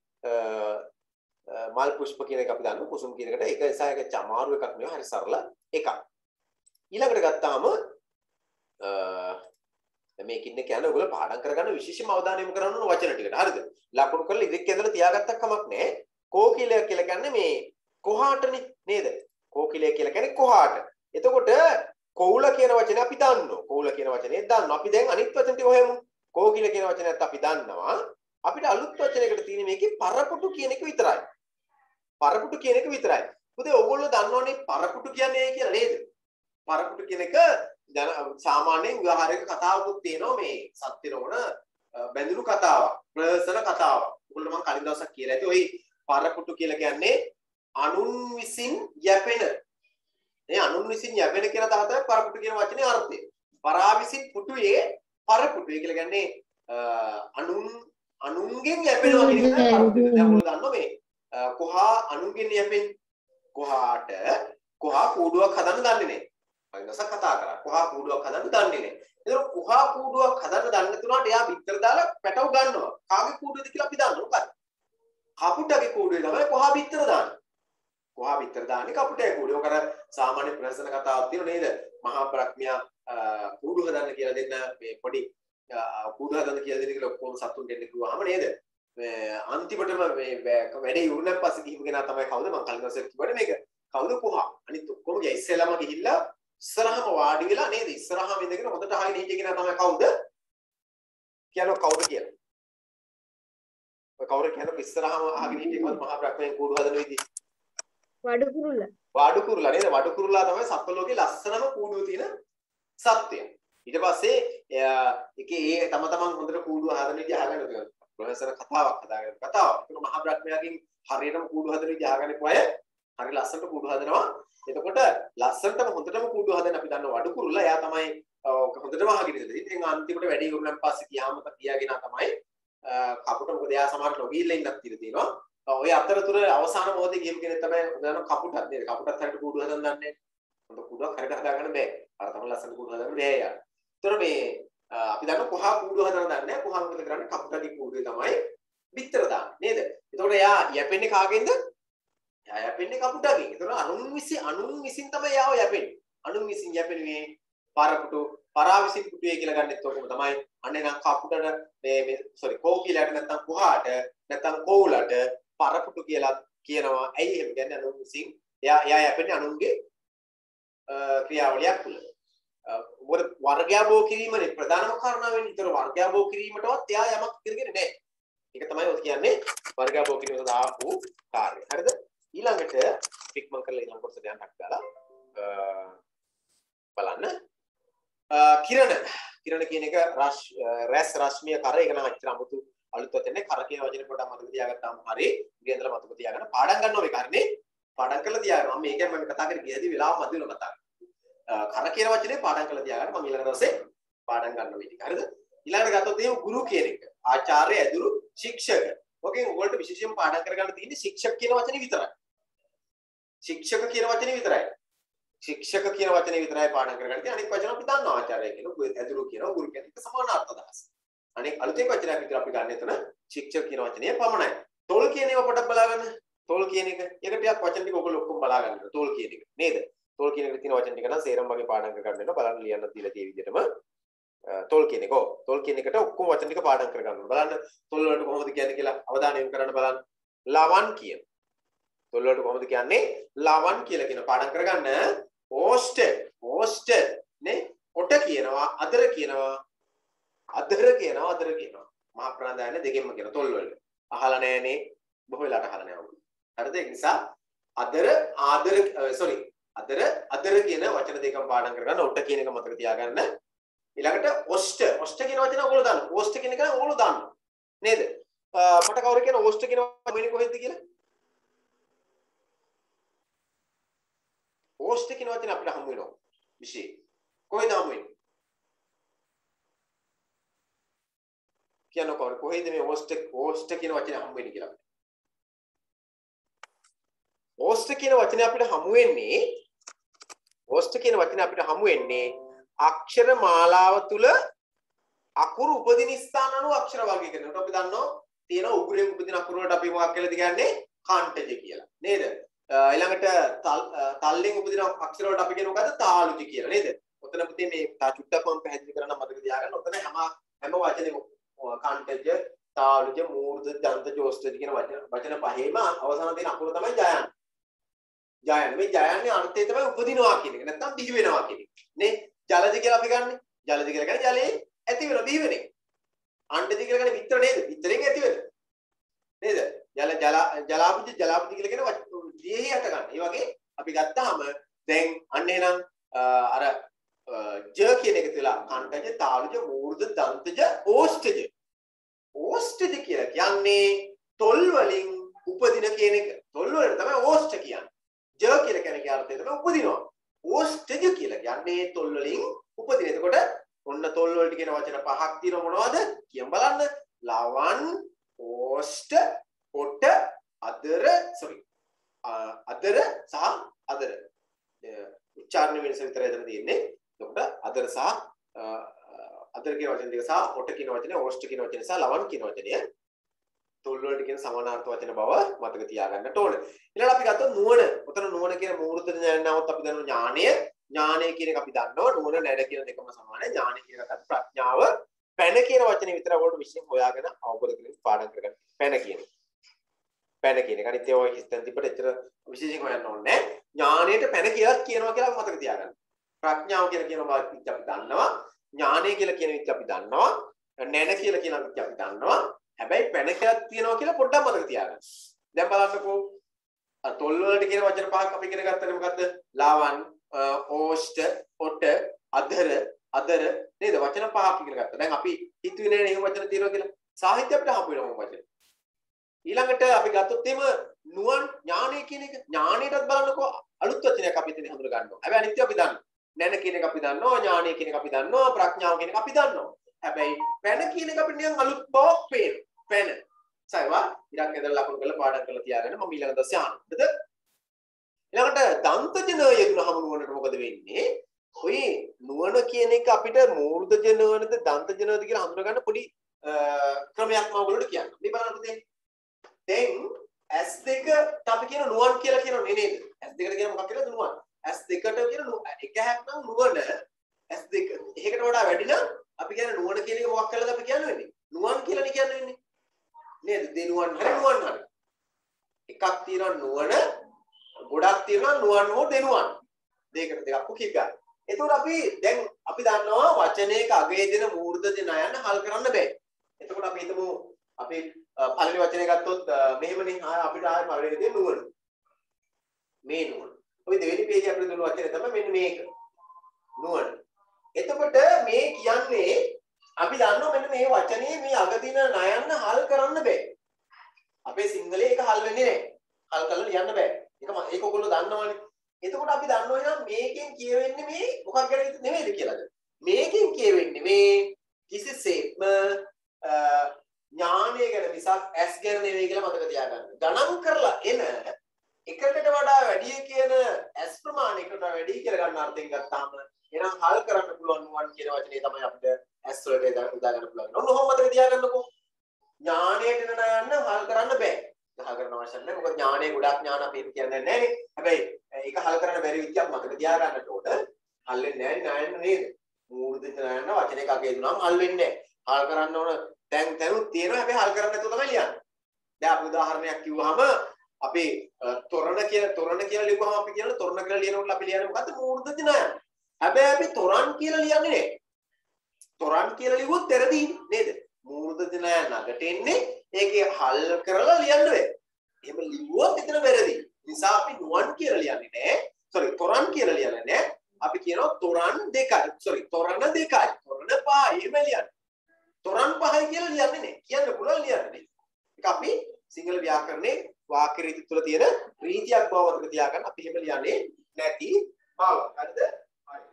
මල් පුෂ්ප කියන එක අපි දන්නවා. කුසුම් කියන එකට ඒක නිසා ඒක අමාරු එකක් නෙවෙයි. හරි සරල එකක්. ඊළඟට ගත්තාම මේකින් කියන්නේ ඔයගොල්ලෝ පාඩම් කරගන්න විශේෂම අවධානය යොමු කරන්න ඕන වචන ටිකට. හරිද? ලකුණු කරලා ඉදිරියට ඇදලා තියාගත්තක් කමක් නැහැ. කෝකිලය කියලා කියන්නේ මේ කොහාටනේ නේද? කෝකිලය කියලා කියන්නේ කොහාට. එතකොට කෝල කියන වචනේ අපි දන්නවා. කෝල කියන වචනේ දන්නවා. අපි දැන් අනිත් වචන ටික හොයමු. කෝකිල කියන වචනයත් අපි දන්නවා. අපිට අලුත් වචනයකට තියෙන මේකේ පරපුටු කියන එක විතරයි. පරපුටු කියන එක විතරයි. මොකද ඔයගොල්ලෝ දන්නවනේ පරපුටු කියන්නේ කියලා නේද? පරපුටු කියන එක සාමාන්‍යයෙන් විවාහයක කතාවකුත් තියෙනවා මේ සත්‍ය නොවන බැඳුණු කතාවක්. ප්‍රහසන කතාවක්. ඔයගොල්ලෝ මම කලින් දවසක් කියලා ඇති. ඔය පරපුටු කියලා කියන්නේ අනුන් විසින් යැපෙන මේ අනුන් විසින් යැපෙන කියන අදහස තමයි පරපුටු කියන වචනේ අර්ථය. පරා විසින් පුටුයේ පරපුටු. ඒ කියලා කියන්නේ අනුන් අනුන්ගෙන් යැපෙනවා කියන එක පරපුටු. දැන් ඔයගොල්ලෝ දන්නවා මේ කොහා අනුන්ගෙන් යැපෙන්නේ කොහාට කොහා කූඩුවක් හදන්න දන්නේ නැහැ. මම දවසක් කතා කරා. කොහා කූඩුවක් හදන්න දන්නේ නැහැ. ඒතර කොහා කූඩුවක් හදන්න දන්නේ නැතුණාට එයා පිටර දාලා පැටව ගන්නවා. කාගේ කූඩුවද කියලා අපි දන්නවා. මොකද කපුටගේ කූඩුවේ තමයි කොහා පිටර දාන්නේ. කොහා පිටර දාන්නේ කපුටගේ කූඩුවේ. ඔක අර සාමාන්‍ය ප්‍රශ්න කතාවක් තියෙනවා නේද? මහා ප්‍රඥා කූඩු හදන්න කියලා දෙන්න මේ පොඩි කූඩු හදන්න කියලා දෙන්න කියලා ඔක්කොම සතුන් දෙන්න කිව්වහම නේද? මේ අන්තිමටම මේ වැඩේ ඉවරනන් පස්සේ ගිහින් කෙනා තමයි කවුද? මම කලින් දවසේ කිව්වනේ මේක. කවුද කොහා? අනිත් ඔක්කොම ගියා ඉස්සෙල්ලාම ගිහිල්ලා ඉස්සරහම වාඩි වෙලා නේද? ඉස්සරහම ඉඳගෙන හොඳට අහගෙන හිටිය කෙනා තමයි කවුද? කියනවා කවුද කියලා. ඔය කවුරු කියනකො ඉස්සරහම අහගෙන හිටිය කවුද මහා බ්‍රහ්මයන් කූඩු හදන විදිහ? වඩු කුරුල්ල. වඩු කුරුල්ලා නේද? වඩු කුරුල්ලා තමයි සත්ව ලෝකේ ලස්සනම කූඩුව තියෙන සත්වයා. ඊට පස්සේ ඒකේ ඒ තම තමන් හොඳට කූඩුව හදන විදිහ අහගෙන තියෙනවා. ප්‍රොෆෙසර් කතාවක් හදාගෙන කතාවක්. ඒක මහා බ්‍රහ්මයාගෙන් හරියටම කූඩු හදන විදිහ අහගෙන කොය හරි ලස්සනට කූඩු හදනවා. එතකොට ලස්සනටම හොඳටම කූඩු හදන අපි දන්න වඩු කුරුල්ලා එයා තමයි හොඳටම අහගෙන ඉඳලා. ඉතින් අන්තිමට වැඩි ඉවරනම් පස්සේ කියාම තියාගෙන තමයි කපුට මොකද එයා සමහරට නොගිහිල්ලා ඉන්නත් තියෙනවා. ඔය අතරතුර අවසාන මොහොතේ ගියපු කෙනෙක් තමයි උදාන කපුටත් නේද? කපුටත් හරියට කූඩු හදන්න දන්නේ නැහැ. හොඳ කූඩුවක් හරියට හදාගන්න බෑ. අර තමයි ලස්සන කූඩු හදන්න බෑ යා. ඒතර මේ අපි දන්න කොහා කූඩු හදන්න දන්නේ නැහැ. කොහා මොකද කරන්නේ? කපුටගේ කූඩුවේ තමයි බිත්තර දාන්නේ නේද? එතකොට එයා යැපෙන්නේ කාගෙන්ද? එයා යැපෙන්නේ කපුටගෙන්. එතකොට අනුන් විසින් අනුන් විසින් තමයි යාව යැපෙන්නේ. අනුන් විසින් යැපෙන්නේ පාරපුටු පරාවිසින් පුටුවේ කියලා ගන්නෙත් ඔකම තමයි. අන්නේ නම් කපුටට මේ මේ සෝරි කෝකිලට නැත්තම් කොහාට නැත්තම් කොවුලට පරපුටු කියලා කියනවා. ඇයි එහෙම කියන්නේ? අනුන් විසින් එයා එයා යැපෙන්නේ අනුන්ගේ ක්‍රියාවලියක් තුළ. මොකද වර්ගයාභෝ කිරීමනේ ප්‍රධානම කාරණාව වෙන්නේ. ඒතර වර්ගයාභෝ කිරීමටවත් එයා යමක් කරගෙන නැහැ. ඒක තමයි ඔය කියන්නේ වර්ගයාභෝ කිරීම සඳහා ආපු කාර්යය. හරිද? ඊළඟට පික්මන් කරලා ඊළඟ කොටසට යන්න ටක් දාලා බලන්න. කිරණ කිරණ කියන එක රැස් රශ්මිය කර ඒක නම් අච්චර අමුතු අලුත් වචනේ කර කියන වචනේ පොඩ්ඩක් මතක තියාගත්තාම හරි. ඉතින් මතක තියාගන්න පාඩම් ගන්නවා මේක හරිනේ. පාඩම් කරලා තියාගන්න. මම මේකෙන් මම කතා කරේ ගියදී වෙලාව මැදිවල කතා කරා. කර කියන වචනේ පාඩම් කරලා තියාගන්න. මම ඊළඟ දවසේ පාඩම් ගන්නවා මේ ටික. හරිද? ඊළඟට ගත්තොත් එහෙම ගුරු කියන එක. ආචාර්ය, ඇදුරු, ශික්ෂක. ඔකෙන් ඔයගොල්ලෝ විශේෂයෙන් පාඩම් කරගන්න තියෙන්නේ ශික්ෂක කියන වචනේ විතරයි. ශික්ෂක කියන වචනේ විතරයි. ශික්ෂක කියන වචනේ විතරයි පාඩම් කරගන්න තියෙන්නේ. අනිත් වචන අපි දන්නවා. ආචාර්ය කියනවා, ඇදුරු කියනවා, ගුරු කියනවා. ඒක සමානාර්ථ අදහස්. අනිත් අලුතෙන් වචනයක් විතර අපි ගන්න එතන ශික්ෂක කියන වචනේ පමණයි. තොල් කියන ඒවා පොඩ්ඩක් බලා ගන්න. තොල් කියන එක. ඒක ටිකක් වචන ටික ඔයගොල්ලෝ ඔක්කොම බලා ගන්න. තොල් කියන එක. නේද? තොල් කියන එකට තියෙන වචන ටික නම් සේරම වගේ පාඩම් කරගන්න වෙනවා. බලන්න ලියන්න දීලා තියෙන විදිහටම තොල් කියන එක. ඔව්. තොල් කියන එකට ඔක්කොම වචන ටික පාඩම් කරගන්න ඕනේ. බලන්න තොල් වලට කොහොමද කියන්නේ කියලා අවධානය යොමු කරන්න බලන්න. ලවන් කියන. තොල් වලට කොහොමද කියන්නේ? ලවන් කියලා කියන පාඩම් කරගන්න. ඕෂ්ට ඕෂ්ට නේ කොට කියනවා අදර කියනවා අදර කියනවා අදර කියනවා මහා ප්‍රාණදායන දෙකෙන්ම කියන තොල් වලට අහලා නැහනේ බොහෝ වෙලාට අහලා නැහැ වුණා. හරිද? ඒ නිසා අදර ආදර සෝරි අදර අදර කියන වචන දෙකම පාඩම් කරගන්න. ඔට්ට කියන එක මතක තියාගන්න. ඊළඟට ඔෂ්ට ඔෂ්ට කියන වචන ඔයගොල්ලෝ දන්නවා. ඕෂ්ට කියන එක නම් ඔයගොල්ලෝ දන්නවා. නේද? මට කවුරු කියන ඕෂ්ට කියන වචනේ කොහෙද කියලා? ඕෂ්ට කියන වචනේ අපිට හමු වෙනවා. විශේෂ. කොහෙද හමු වෙන්නේ? කියන්න කවුරු කොහෙද මේ ඕෂ්ට ඕෂ්ට කියන වචනේ හමු වෙන්නේ කියලා. ඕෂ්ට කියන වචනේ අපිට හමු වෙන්නේ ඕෂ්ට කියන වචනේ අපිට හමු වෙන්නේ අක්ෂර මාලාව තුල අකුරු උපදින ස්ථාන අනුව අක්ෂර වර්ගීකරණයට අපි දන්නවා තියෙන උගුරෙන් උපදින අකුරු වලට අපි මොකක් කියලාද කියන්නේ කාණ්ඩජ කියලා නේද? ඊළඟට තල්ලෙන් උපදින අක්ෂර වලට අපි කියන මොකද්ද තාලුජ කියලා නේද? ඔතන පුතේ මේ තා චුට්ටක් මම පැහැදිලි කරන්න මතක තියාගන්න. ඔතන හැම හැම වචනේම කාණ්ඩජ තාලුජ මූර්ධ දන්ත ජෝස්ඨ කියන වචන වචන පහේම අවසාන තියෙන අකුර තමයි ජයන්. ජයන් මේ ජයන්නේ අර්ථය තමයි උපදිනවා කියන එක. නැත්තම් බිහි වෙනවා කියන එක. නේ? ජලජ කියලා අපි ගන්නෙ. ජලජ කියලා කියන්නේ ජලයේ ඇති වෙන බිහි වෙන එක. අණ්ඩජ කියලා කියන්නේ විතර නේද? විතරෙන් ඇති වෙන. නේද? ජල ජල ජලාබුජ ජලාබුජ කියලා කියන දියෙහි හට ගන්න. ඒ වගේ අපි ගත්තාම දැන් අන්න එහෙනම් අර ජ කියන එක තුළ කණ්ඩජ තාලුජ මූර්ධ දන්තජ ඕෂ්ඨජ. ඕෂ්ඨජ කියලා කියන්නේ තොල් වලින් උපදින කියන එක. තොල් වලට තමයි ඕෂ්ඨ කියන්නේ. ජ කියලා කියන්නේ අර්ථය තමයි උපදිනවා. ඕෂ්ඨජ කියලා කියන්නේ තොල් වලින් උපදින. එතකොට ඔන්න තොල් වලට කියන වචන පහක් තියෙනවා මොනවද? කියන් බලන්න. ලවන්, ඕෂ්ඨ, කොට, අදර, sorry. අදර සහ අදර. උච්චාරණ වෙනස විතරයි එතන තියෙන්නේ. එතකොට අදර සහ අදර කියන වචන දෙක සහ කොට කියන වචනේ, ඕෂ්ඨ කියන වචනේ සහ ලවන් කියන වචනය තොල් වලට කියන සමානාර්ථ වචන බව මතක තියාගන්නට ඕන. ඊළඟට අපි ගත්තොත් නුවණ. උතන නුවණ කියන මූර්ත ඥානවත් අපි දන්නවා ඥානය. ඥානය කියන එක අපි දන්නවා නුවණ නැඩ කියන දෙකම සමානයි. ඥානය කියන එකත් ප්‍රඥාව. පැන කියන වචනේ විතර වලට විශේෂයෙන් හොයාගෙන අවබෝධ කරගන්න පාඩම් කරගන්න. පැන කියන එක. පැන කියන එක. අනිත් ඒවා හිතෙන් තිබ්බට එච්චර විශේෂයෙන් හොයන්න ඕනේ නැහැ. ඥානයට පැන කියලා කියනවා කියලා මතක තියාගන්න. ප්‍රඥාව කියලා කියන වාක්‍යය අපි දන්නවා. ඥානය කියලා කියන විදිහ අපි දන්නවා. නැන කියලා කියන විදිහ අපි දන්නවා. හැබැයි පැනකයක් තියෙනවා කියලා පොඩ්ඩක් මතක තියාගන්න. දැන් බලන්නකෝ. තොල් වලට කියන වචන පහක් අපි ඉගෙන ගත්තනේ මොකද්ද? ලාවන්, ඕෂ්ඨ, ඔට, අධර, අදර නේද? වචන පහක් ඉගෙන ගත්තා. දැන් අපි හිතුවේ නෑනේ එහෙම වචන තියෙනවා කියලා. සාහිත්‍ය අපිට හම්බ වෙනවා මොකද? ඊළඟට අපි ගත්තොත් එහෙම නුවන් ඥානය කියන එක ඥානයටත් බලන්නකෝ අලුත් වචනයක් අපි ඉතින් හඳුන ගන්නවා. හැබැයි අනිත්‍ය අපි දන්නවා. නැන කියන එක අපි දන්නවා, ඥානය කියන එක අපි දන්නවා, ප්‍රඥාව කියන එක අපි දන්නවා. හැබැයි පැන කියන එක අපිට නිකන් අලුත් බවක් පේනවා. පැන. සයිවා ඉරක් ඇදලා ලකුණු කරලා පාඩම් කරලා තියාගෙන මම ඊළඟ දවසේ ආනොත්. ඊළඟට දන්තජන යෙදුනහම නුවණට මොකද වෙන්නේ? ඔය නුවණ කියන එක අපිට මූර්ධජන වනද දන්තජනද කියලා හඳුනා ගන්න පොඩි ක්‍රමයක් මම ඔයගොල්ලෝට කියන්නම්. මේ බලන්න පුතේ. දැන් S දෙක අපි කියන නුවන් කියලා කියනෝ නේද? S දෙකට කියන මොකක් කියලාද නුවන්? S දෙකට කියන එක හැක් නම් නුවණ S දෙක. එකකට වඩා වැඩි නම් අපි කියන නුවණ කියන එක මොකක් කියලාද අපි කියන්නේ? නුවන් කියලා නේ කියන්නේ. නේද? දෙනුවන් හරි නුවන් හරි. එකක් තියෙනවා නුවණ, ගොඩක් තියෙනවා නුවන් හෝ දෙනුවන්. දෙකට දෙකක් කුකී ගන්න. එතකොට අපි දැන් අපි දන්නවා වචනයක අගය දෙන මූර්ධ දෙන අයන්න හල් කරන්න බෑ. එතකොට අපි හිතමු අපි පළවෙනි වචනේ ගත්තොත් මෙහෙමනේ අපිට ආයෙ පළවෙනි දේ නුවණ. මේ නුවණ. ඔය දෙවෙනි පේජ් අපිට දුන්න වචනේ තමයි මෙන්න මේක. නුවණ. එතකොට මේ කියන්නේ අපි දන්නවා මෙන්න මේ වචනේ මේ අග දින නයන්න හල් කරන්න බෑ. අපේ සිංහලේ ඒක හල් වෙන්නේ නැහැ. හල් කරලා ලියන්න බෑ. ඒක ඒක ඔයගොල්ලෝ දන්නවනේ. එතකොට අපි දන්නවා එහෙනම් මේකෙන් කියවෙන්නේ මේ මොකක් ගැනද නෙමෙයිද කියලාද? මේකෙන් කියවෙන්නේ මේ කිසිසේත්ම ඥානය ගැන මිසක් ඇස් ගැන නෙවෙයි කියලා මතක තියාගන්න. ගණන් කරලා එන එකකට වඩා වැඩි කියන ඇස් ප්‍රමාණයකට වැඩි කියලා ගන්න අර්ථයෙන් ගත්තාම එහෙනම් හල් කරන්න පුළුවන් නුවන් කියන වචනේ තමයි අපිට ඇස් වලට උදා ගන්න පුළුවන්. ඔන්න ඔහොම මතක තියාගන්නකෝ. ඥානයට යන යන්න හල් කරන්න බෑ. හල් කරන්න අවශ්‍ය නැහැ. මොකද ඥානයේ ගොඩක් ඥාන අපි කියන්නේ නැහැ නේ. හැබැයි ඒක හල් කරන්න බැරි විදියක් මතක තියාගන්නට ඕන. හල් වෙන්නේ නැහැ නේ නේද? මූර්ධ ඥාන වචනයක අගේ දුනම හල් වෙන්නේ නැහැ. හල් කරන්න ඕන දැන් දැනුත් තියෙනවා හැබැයි හල් කරන්න නැතුව තමයි ලියන්නේ. දැන් අපි උදාහරණයක් කිව්වහම අපි තොරණ කියලා තොරණ කියලා ලියුවහම අපි කියන තොරණ කියලා ලියනකොට අපි ලියන්නේ මොකද්ද? මූර්ධ ඥාන. හැබැයි අපි තොරන් කියලා ලියන්නේ නැහැ. තොරන් කියලා ලිව්වොත් පෙරදීනේ නේද? මූර්ධ ඥාන නගට එන්නේ ඒකේ හල් කරලා ලියන්න බෑ. එහෙම ලිව්වොත් එතන වැරදි. නිසා අපි නුවන් කියලා ලියන්නේ නැහැ. sorry තොරන් කියලා ලියන්නේ නැහැ. අපි කියනවා තොරන් දෙකයි. sorry තොරණ දෙකයි. තොරණ පහයි එහෙම ලියන්නේ. තොරන් පහයි කියලා ලියන්නේ නැහැ. කියන්න පුළුවන් ලියන්නේ නැහැ. ඒක අපි සිංහල ව්‍යාකරණයේ වාක්‍ය රීති තුල තියෙන රීතියක් බව මතක තියාගන්න. අපි එහෙම ලියන්නේ නැති බව. හරිද? හරි.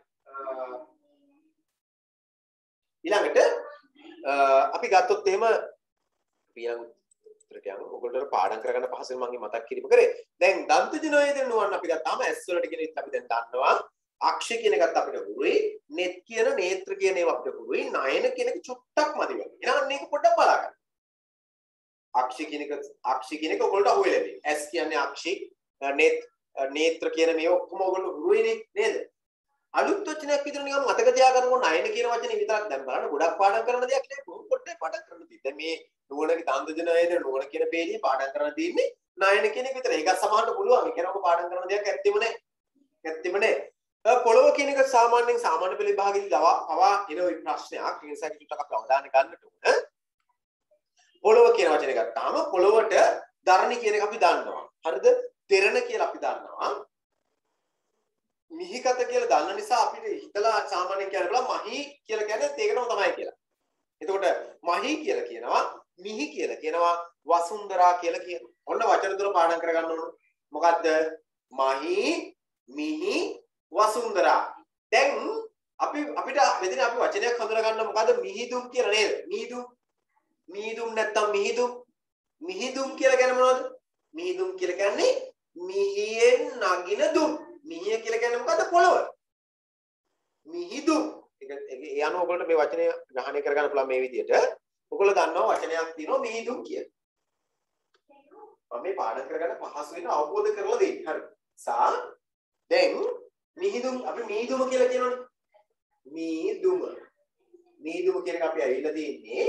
ඊළඟට අපි ගත්තොත් එහෙම ඊළඟ උත්තරට යමු. ඔයගොල්ලන්ට පාඩම් කරගන්න පහසුවෙන් මම මතක් කිරීම කරේ. දැන් දන්තජනෝය දෙන නුවන් අපි ගත්තාම ඇස් වලට කියන ඉත් අපි දැන් දන්නවා. අක්ෂ කියන එකත් අපිට හුරුයි. net කියන නේත්‍ර කියන ඒවා අපිට හුරුයි. නයන කියන එක චුට්ටක් මදි වගේ. එහෙනම් මේක පොඩ්ඩක් බලන්න. අක්ෂ කියන එක අක්ෂ කියන එක ඔයගොල්ලන්ට අහුවෙලා තියෙන්නේ. ඇස් කියන්නේ අක්ෂි, net නේත්‍ර කියන මේවා ඔක්කොම ඔයගොල්ලෝ හුරුයිනේ නේද? අලුත් වචනයක් විතර නිකන් මතක තියාගන්නකො නයන කියන වචනේ විතරක් දැන් බලන්න ගොඩක් පාඩම් කරන දෙයක් නේ. පොඩ්ඩක් පාඩම් කරන්න තියෙන්නේ. දැන් මේ නුවණක දන්තජනයේද නුවණ කියන පේළියේ පාඩම් කරන්න තියෙන්නේ නයන කියන එක විතර. ඒකත් සමහරට පුළුවන්. ඒ කියනකො පාඩම් කරන දෙයක් ඇත්තෙම නැහැ. ඇත්තෙම නැහැ. පොළොව කියන එක සාමාන්‍යයෙන් සාමාන්‍ය පෙළ විභාගෙදී දවා පවා එන ওই ප්‍රශ්නයක්. ඒ නිසා කිට්ටක් අපි අවධානය ගන්නට ඕන. පොළොව කියන වචනේ ගත්තාම පොළොවට ධරණි කියන එක අපි දන්නවා. හරිද? තෙරණ කියලා අපි දන්නවා. මිහිකත කියලා දන්න නිසා අපිට හිතලා සාමාන්‍යයෙන් කියන්න බලලා මහි කියලා කියන්නේ ඒකටම තමයි කියලා. එතකොට මහි කියලා කියනවා, මිහි කියලා කියනවා, වසුන්දරා කියලා කියනවා. ඔන්න වචන තුන පාඩම් කරගන්න ඕන. මොකද්ද? මහි, මිහි, වසුන්දරා. දැන් අපි අපිට මෙතන අපි වචනයක් හඳුනා ගන්න මොකද්ද? මිහිදුම් කියලා නේද? මිහිදුම්. මිහිදුම් නැත්තම් මිහිදුම්. මිහිදුම් කියලා කියන්නේ මොනවද? මිහිදුම් කියලා කියන්නේ මිහියෙන් නගින දුම්. මිහිය කියලා කියන්නේ මොකද්ද? පොළව. මිහිදුම්. ඒක ඒ අනුව ඔයගොල්ලෝ මේ වචනය ග්‍රහණය කරගන්න පුළුවන් මේ විදිහට. ඔයගොල්ලෝ දන්නවා වචනයක් තියෙනවා මිහිදුම් කියලා. මම මේ පාඩම් කරගන්න පහසු වෙන අවබෝධ කරලා දෙන්න. හරි. සා දැන් මිහිදුම් අපි මිහිදුම කියලා කියනවනේ. මිහිදුම. මිහිදුම කියන එක අපි ඇවිල්ලා තියෙන්නේ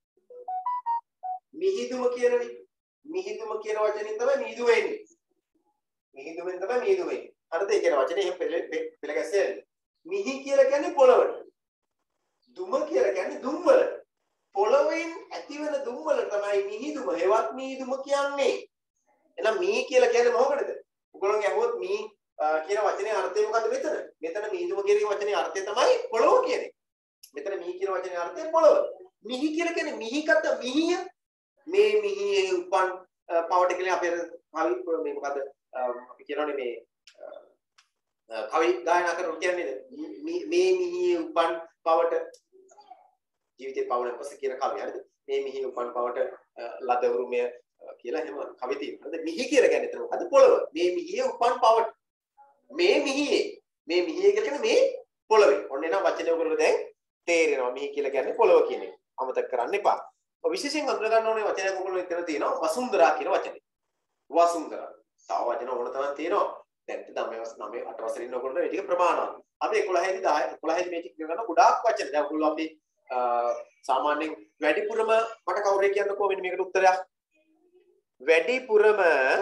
මිහිදුම කියනනේ. මිහිදුම කියන වචنين තමයි මිහිදුම එන්නේ. මිහිදුමෙන් තමයි මිහිදුම එන්නේ. හරිද? ඒ කියන වචනේ එහෙම පෙළ පෙළ ගැසෙන්නේ. මිහි කියලා කියන්නේ පොළවට. දුම කියලා කියන්නේ දුම් වල. පොළවෙන් ඇතිවන දුම් වල තමයි මිහිදුම හෙවත් මිහිදුම කියන්නේ. එහෙනම් මී කියලා කියන්නේ මොකටද? ඔයගොල්ලෝ අහුවොත් මී කියන වචනේ අර්ථය මොකද්ද මෙතන? මෙතන මිහිදුම කියන වචනේ අර්ථය තමයි පොළව කියන්නේ. මෙතන මී කියන වචනේ අර්ථය පොළව. මිහි කියලා කියන්නේ මිහිකට මිහිය මේ මිහියේ උපන් පවට කියලා අපේ කවි මේ මොකද්ද අපි කියනෝනේ මේ කවි ගායනා කරන කියන්නේ මේ මිහියේ උපන් පවට ජීවිතේ පවුලෙන් පස්සේ කියන කවිය හරිද? මේ මිහියේ උපන් පවට ලද උරුමය කියලා එහෙම කවි තියෙනවා. හරිද? මිහි කියලා කියන්නේ එතන මොකද්ද? පොළව. මේ මිහියේ උපන් පවට. මේ මිහියේ මේ මිහියේ කියලා කියන්නේ මේ පොළවේ. ඔන්න එනවා වචනේ ඔයගොල්ලෝ දැන් තේරෙනවා. මිහි කියලා කියන්නේ පොළව කියන එක. අමතක කරන්න එපා. ඔය විශේෂයෙන් හඳුනා ගන්න ඕනේ වචනයක් ඔයගොල්ලෝ එතන තියෙනවා වසුන්දරා කියන වචනේ. වසුන්දරා. තව වචන ඕන තරම් තියෙනවා. දැන් නවය නවය අට වසරේ ඉන්න ඔයගොල්ලෝ මේ ටික ප්‍රමාණවත්. අපි එකොළහ දී දහ එකොළහ දී මේ ටික ගන්න ගොඩාක් වචන. දැන් ඔයගොල්ලෝ අපි සාමාන්‍යයෙන් වැඩිපුරම මට කවුරු කියන්නකෝ මෙන්න මේකට උත්තරයක්. වැඩිපුරම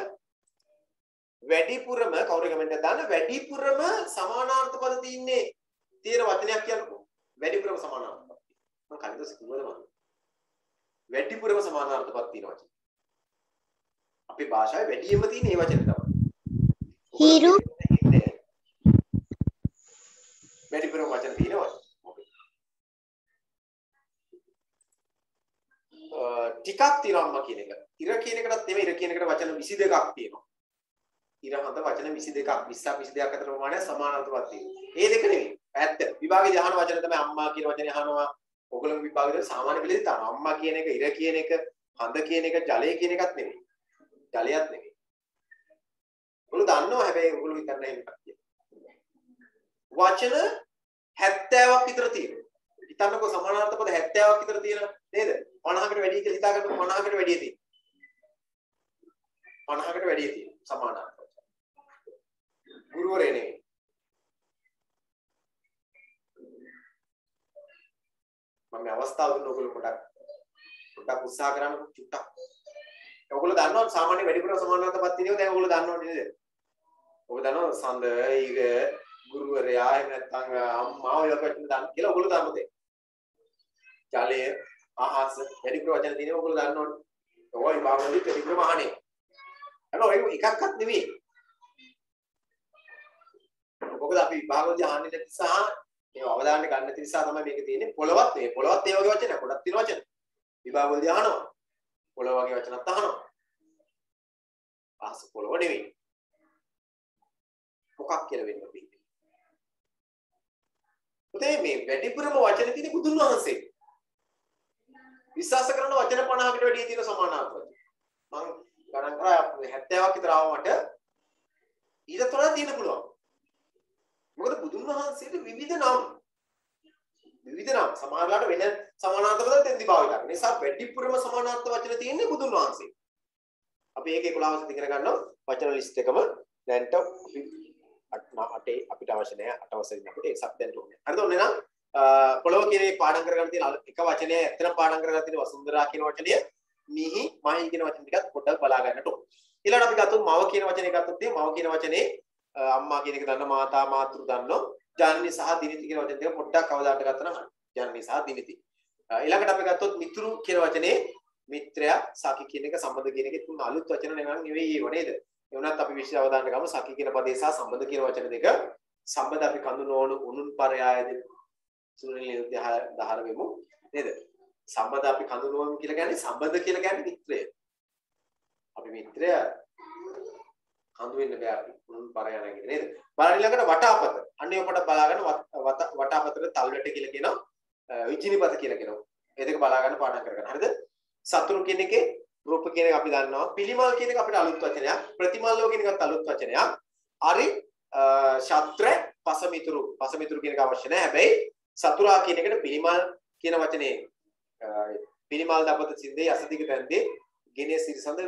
වැඩිපුරම කවුරු කමෙන්ට් එකක් දාන්න වැඩිපුරම සමානාර්ථ පද තියෙන්නේ තියෙන වචනයක් කියන්නකෝ. වැඩිපුරම සමානාර්ථ පද. මම කලින් දවසේ කිව්වද මම? වැඩිපුරම සමානාර්ථ පද තියෙන වචන. අපේ භාෂාවේ වැඩියෙන්ම තියෙන මේ වචන තමයි. හිරු වැඩිපුරම වචන තියෙනවා. ටිකක් තියෙනවා අම්මා කියන එක. ඉර කියන එකටත් නෙමෙයි ඉර කියන එකට වචන විසි දෙකක් තියෙනවා. ඉර හඳ වචන විසි දෙකක් විස්සක් විසි දෙකක් අතර ප්‍රමාණය සමානාර්ථවත් තියෙනවා. ඒ දෙක නෙමෙයි. ඇත්ත. විභාගයේ අහන වචන තමයි අම්මා කියන වචනේ අහනවා. ඔයගොල්ලෝ විභාගයේ සාමාන්‍ය පිළිදෙත් අහනවා. අම්මා කියන එක, ඉර කියන එක, හඳ කියන එක, ජලය කියන එකත් නෙමෙයි. ජලයත් නෙමෙයි. ඔයගොල්ලෝ දන්නවා හැබැයි ඔයගොල්ලෝ හිතන්න එහෙම කතිය. වචන හැත්තෑවක් විතර තියෙනවා. හිතන්නකෝ සමානාර්ථ පද හැත්තෑවක් විතර තියෙනවා නේද? පනහකට වැඩි කියලා හිතාගන්න පනහකට වැඩි තියෙනවා. පනහකට වැඩි තියෙනවා සමානාර්ථ. ගුරුවරයා නෙමෙයි. මම මේ අවස්ථාව දුන්න ඔයගොල්ලෝ පොඩක් පොඩක් උත්සාහ කරන්න චුට්ටක්. ඔයගොල්ලෝ දන්නවා සාමාන්‍ය වැඩිපුර සමානාර්ථ පද තියෙනවා දැන් ඔයගොල්ලෝ දන්නවද නේද? ඔබ දන්නවා සඳ ඊග ගුරුවරයා එහෙම නැත්නම් අම්මා ඔය වචන දාන්න කියලා ඔයගොල්ලෝ දන්නවද? ජලය ආහස වැඩිපුර වචන තියෙනවා ඔයගොල්ලෝ දන්නවනේ. ඔය විභාගවලදී වැඩිපුර මහණේ. හැබැයි ඔය එකක්වත් නෙමෙයි. මොකද අපි විභාගවලදී අහන්නේ නැති නිසා මේ අවධානය ගන්න නැති නිසා තමයි මේක තියෙන්නේ. පොළවත් මේ පොළවත් ඒ වගේ වචන ගොඩක් තියෙන වචන. විභාගවලදී අහනවා. පොළව වගේ වචනත් අහනවා. ආහස පොළව නෙමෙයි. මොකක් කියලා වෙන්න බෑ. පුතේ මේ වැඩිපුරම වචන තියෙන්නේ බුදුන් වහන්සේ. විශ්වාස කරන වචන පනහකට වැඩි තියෙන සමානාර්ථ වචන. මම ගණන් කරා හැත්තෑවක් විතර ආව මට ඊට තොරව තියෙන්න පුළුවන්. මොකද බුදුන් වහන්සේට විවිධ නම් විවිධ නම් සමහරලාට වෙන සමානාර්ථ පද දෙන්දි භාවිත කරනවා. ඒ නිසා වැඩිපුරම සමානාර්ථ වචන තියෙන්නේ බුදුන් වහන්සේ. අපි ඒක එකොළහ වසරේ ඉගෙන ගන්නවා වචන ලිස්ට් එකම දැන්ට අපි අටේ අපිට අවශ්‍ය නැහැ අට වසරින් අපිට ඒ සබ්දෙන්ට ඕනේ. හරිද? ඔන්න නම් පොළොව කියන එක පාඩම් කරගන්න තියෙන එක වචනය ඇත්තටම පාඩම් කරගන්න තියෙන වසුන්දරා කියන වචනය මිහි මහි කියන වචන ටිකත් පොඩ්ඩක් බලා ගන්නට ඕනේ. ඊළඟට අපි ගත්තොත් මව කියන වචනේ ගත්තොත් මව කියන වචනේ අම්මා කියන එක දන්න මාතා මාතෘ දන්නෝ ජනනි සහ දිනිති කියන වචන දෙක පොඩ්ඩක් අවදාට ගත්තා නම් ජනනි සහ දිනිති. ඊළඟට අපි ගත්තොත් මිතුරු කියන වචනේ මිත්‍රයා සඛි කියන එක සම්බන්ධ කියන එක තුන අලුත් වචන නෙවෙයි ඒව නේද? ඒ වුණත් අපි විශේෂ අවධානය ගමු සඛි කියන පදේ සහ සම්බන්ධ කියන වචන දෙක සම්බන්ධ අපි කඳු නොවන උනුන් පරයායද සුනිල් දහර වෙමු නේද? සම්බන්ධ අපි කඳු නොවමු කියලා කියන්නේ සම්බන්ධ කියලා කියන්නේ මිත්‍රය. අපි මිත්‍රය කඳු වෙන්න බෑ අපි උනුන් පරයා නැගිට නේද? බලන්න ඊළඟට වටාපත. අන්න ඒක පොඩ්ඩක් බලාගන්න වටාපතට තල්වැට කියලා කියනවා. විචිනිපත කියලා කියනවා. මේ දෙක බලාගන්න පාඩම් කරගන්න. හරිද? සතුරු කියන එකේ රූප කියන එක අපි දන්නවා. පිළිමල් කියන එක අපිට අලුත් වචනයක්. ප්‍රතිමල්ලෝ කියන එකත් අලුත් වචනයක්. අරි ශත්‍ර පසමිතුරු පසමිතුරු කියන එක අවශ්‍ය නැහැ. හැබැයි සතුරා කියන එකට පිළිමල් කියන වචනේ පිළිමල් දපත සින්දේ අසදික තැන්දේ ගෙනේ සිරිසඳ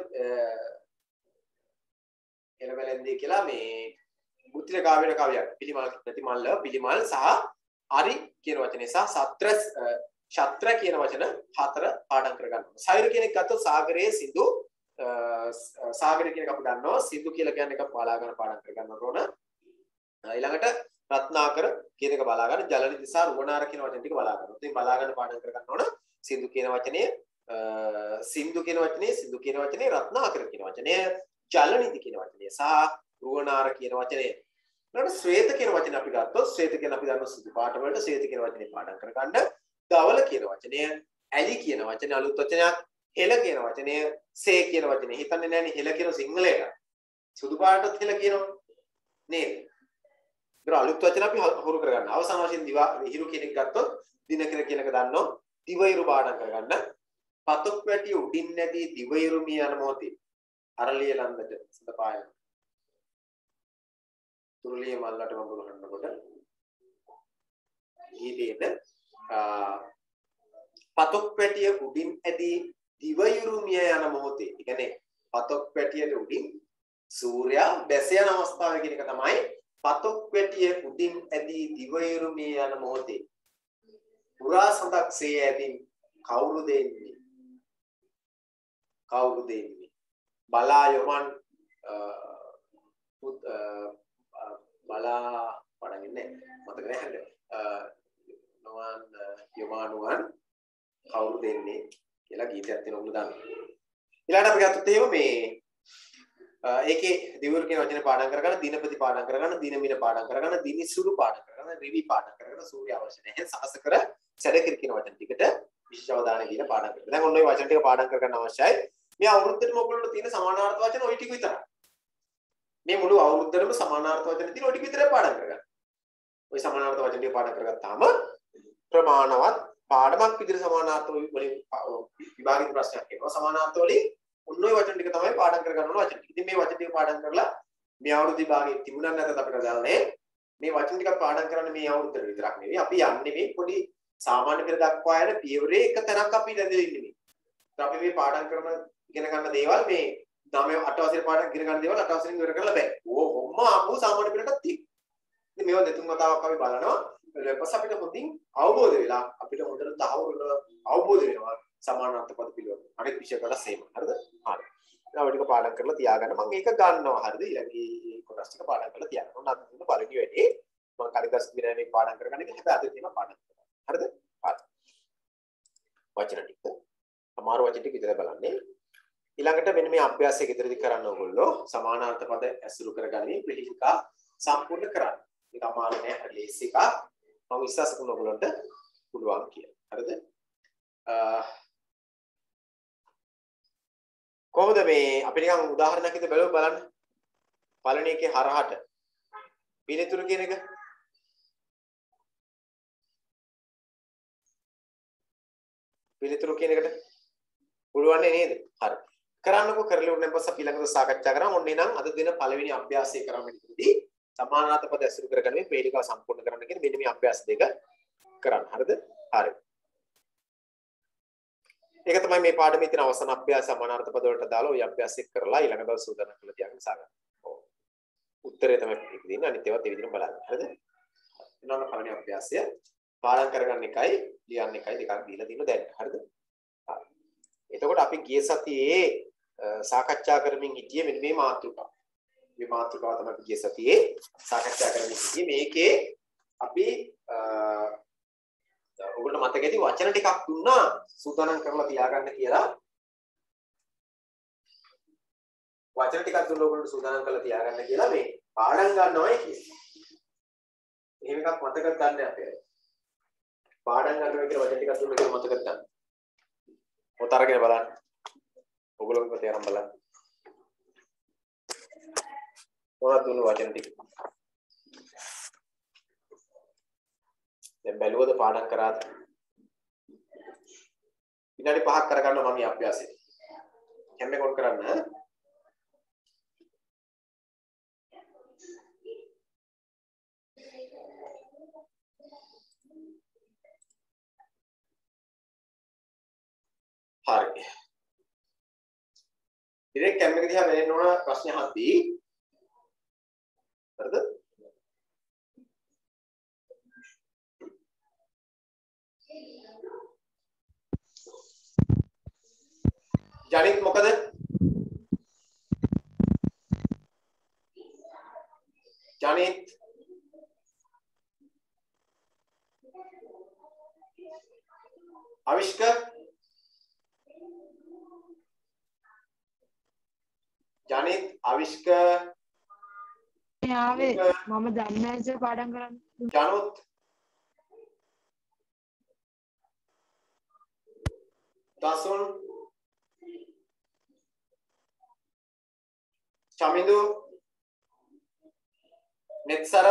එළවලන්දී කියලා මේ බුද්ධිල කාව්‍යන කවියක්. පිළිමල් ප්‍රතිමල්ල පිළිමල් සහ අරි කියන වචනේ සහ සත්‍ර ශත්‍ර කියන වචන හතර පාඩම් කරගන්න ඕනේ. සයුර කියන එක ගත්තොත් සාගරයේ සිඳු සාගරය කියන එක අපි දන්නවා. සිඳු කියලා කියන්නේ එක බලා ගන්න පාඩම් කරගන්න ඕන. ඊළඟට රත්නාකර කියන එක බලා ගන්න. ජලනිධි සහ රුවනාර කියන වචන ටික බලා ගන්න. ඉතින් බලා ගන්න පාඩම් කර ගන්න ඕන. සින්දු කියන වචනේ සින්දු කියන වචනේ සින්දු කියන වචනේ රත්නාකර කියන වචනේ ජලනිධි කියන වචනේ සහ රුවනාර කියන වචනේ. ඊළඟට ශ්වේත කියන වචනේ අපි ගත්තොත් ශ්වේත කියන අපි දන්න සුදු පාට වලට ශ්වේත කියන වචනේ පාඩම් කර ගන්න. ධවල කියන වචනේ ඇලි කියන වචනේ අලුත් වචනයක්. හෙළ කියන වචනේ සේ කියන වචනේ හිතන්නේ නැන්නේ හෙළ කියන සිංහලයට. සුදු පාටත් හෙළ කියනවා නේද? ඒක අලුත් වචන අපි හුරු කරගන්න. අවසාන වශයෙන් දිවා හිරු කියන එක ගත්තොත් දිනකර කියන එක දන්නෝ දිවයිරු පාඩම් කරගන්න. පතොක් වැටි උඩින් නැති දිවයිරු මිය යන මොහොතේ අරලිය ලන්දට සඳපායන. තුරුලිය මල්ලට වඹුරු හන්නකොට ඊදීන පතොක් වැටිය උඩින් ඇදී දිවයිරු මිය යන මොහොතේ. ඒ කියන්නේ පතොක් වැටියට උඩින් සූර්යයා බැස යන අවස්ථාව කියන එක තමයි පතොක් වැටිය උඩින් ඇදී දිවයිරු මිය යන මොහොතේ. පුරා සඳක් සේ ඇදින් කවුරු දෙන්නේ? කවුරු දෙන්නේ? බලා යොමන් බලා පඩන්නේ මතක නැහැ. නොවන් යොමානුවන් කවුරු දෙන්නේ කියලා ගීතයක් තියෙනවා උඹ දන්නවා. ඊළඟට අපි ගත්තොත් එහෙම මේ ඒකේ දිවුරු කියන වචනේ පාඩම් කරගන්න, දිනපති පාඩම් කරගන්න, දිනමින පාඩම් කරගන්න, දිනිසුරු පාඩම් කරගන්න, රිවි පාඩම් කරගන්න, සූර්ය අවශ්‍ය නැහැ. සහසකර සැඩකිර කියන වචන ටිකට විශේෂ අවධානය දීලා පාඩම් කරන්න. දැන් ඔන්න ඔය වචන ටික පාඩම් කරගන්න අවශ්‍යයි. මේ අවුරුද්දේම ඔයගොල්ලෝ තියෙන සමානාර්ථ වචන ওই ටික විතරයි. මේ මුළු අවුරුද්දේම සමානාර්ථ වචන තියෙන ওই ටික විතරයි පාඩම් කරගන්න. ওই සමානාර්ථ වචන ටික පාඩම් කරගත්තාම ප්‍රමාණවත් පාඩමක් විදිහට සමානාර්ථ වලින් විභාගිත ප්‍රශ්නයක් එනවා. සමානාර්ථ වලින් ඔන්න ඔය වචන ටික තමයි පාඩම් කරගන්න ඕන වචන ටික. ඉතින් මේ වචන ටික පාඩම් කරලා මේ අවුරුදු විභාගයේ තිබුණා නැත්නම් අපිට දැනන්නේ මේ වචන ටික පාඩම් කරන්න මේ අවුරුද්දට විතරක් නෙවෙයි. අපි යන්නේ මේ පොඩි සාමාන්‍ය පෙළ දක්වා යන පියවරේ එක තැනක් අපි රැඳෙලා ඉන්නේ මේ. අපි මේ පාඩම් කරන ඉගෙන ගන්න දේවල් මේ නවය අට වසරේ පාඩම් ඉගෙන ගන්න දේවල් අට වසරෙන් ඉවර කරලා බෑ. ඕ හොම්ම ආපහු සාමාන්‍ය පෙළටත් තියෙනවා. ඉතින් මේවා දෙතුන් වතාවක් අපි බලනවා. ඊපස්සේ අපිට හොඳින් අවබෝධ වෙලා අපිට හොඳට තහවුරු අවබෝධ වෙනවා සමානාර්ථ පද පිළිවෙල. අනෙක් විෂයකට සේම. හරිද? හරි. ඊළඟ ටික පාඩම් කරලා තියාගන්න. මම ඒක ගන්නවා. හරිද? ඊළඟ කොටස් ටික පාඩම් කරලා තියාගන්න. ඔන්න අද දින පළවෙනි වැඩේ මම කලිදස් දිනනේ පාඩම් කරගන්න එක හැබැයි අද තියෙන පාඩම්. හරිද? හරි. වචන ටික. අමාරු වචන ටික විතර බලන්නේ. ඊළඟට මෙන්න මේ අභ්‍යාසය ගෙදරදී කරන්න ඕගොල්ලෝ සමානාර්ථ පද ඇසුරු කරගන්නේ පිළිහිකා සම්පූර්ණ කරන්න. මේක අමාරු නෑ. හරි ලේසි එකක්. මම විශ්වාස කරනවා ඔයගොල්ලන්ට පුළුවන් කියලා. හරිද? කොහොමද මේ අපි නිකන් උදාහරණයක් විදිහට බලමු බලන්න. පළවෙනි එකේ හරහට පිළිතුරු කියන එක පිළිතුරු කියන එකට පුළුවන් නේද? හරි. කරන්නකෝ කරලා උන්නේ පස්සේ ඊළඟට සාකච්ඡා කරමු. ඔන්න එහෙනම් අද දින පළවෙනි අභ්‍යාසය කරමු ඉතින්දී සමානාර්ථ පද ඇසුරු කරගෙන මේ වේදිකාව සම්පූර්ණ කරන්න කියන මෙන්න මේ අභ්‍යාස දෙක කරන්න. හරිද? හරි. ඒක තමයි මේ පාඩමේ තියෙන අවසාන අභ්‍යාස සමානාර්ථ පද වලට දාලා ওই අභ්‍යාසය කරලා ඊළඟ දවස් සූදානම් කරලා තියාගෙන සාකච්ඡා. ඔව්. උත්තරේ තමයි ඒක දෙන්නේ. අනිත් ඒවාත් ඒ විදිහටම බලන්න. හරිද? ඊළඟ පළවෙනි අභ්‍යාසය පාඩම් කරගන්න එකයි ලියන්න එකයි දෙකක් දීලා තියෙනවා දැන්. හරිද? හරි. එතකොට අපි ගිය සතියේ සාකච්ඡා කරමින් හිටියේ මෙන්න මේ මාතෘකාව. මේ මාතෘකාව තමයි අපි ගිය සතියේ සාකච්ඡා කරමින් හිටියේ. මේකේ අපි ඔයගොල්ලෝ මතකයි වචන ටිකක් දුන්නා සූදානම් කරලා තියාගන්න කියලා. වචන ටිකක් දුන්නා ඔයගොල්ලෝ සූදානම් කරලා තියාගන්න කියලා මේ පාඩම් ගන්නවයි කියන්නේ. එහෙම එකක් මතක ගන්න අපේ. පාඩම් ගන්නවා කියලා වචන ටිකක් දුන්නා කියලා මතක ගන්න. පොත අරගෙන බලන්න. ඔයගොල්ලෝ පොතේ අරන් බලන්න. මොනවද දුන්නු වචන ටික? දැන් බැලුවද පාඩම් කරාද? විනාඩි පහක් කරගන්න මම මේ අභ්‍යාසය. කැමරේ ඔන් කරන්න ඈ. හරි. ඉතින් කැමරේ දිහා බලන්න ඕන ප්‍රශ්න අහද්දී හරිද? ජනිත් මොකද? ජනිත් අවිෂ්ක ජනිත් අවිෂ්ක ආවේ මම දන්නේ නැහැ සර් පාඩම් කරන්න. ජනුත් දසුන් චමිඳු නෙත්සර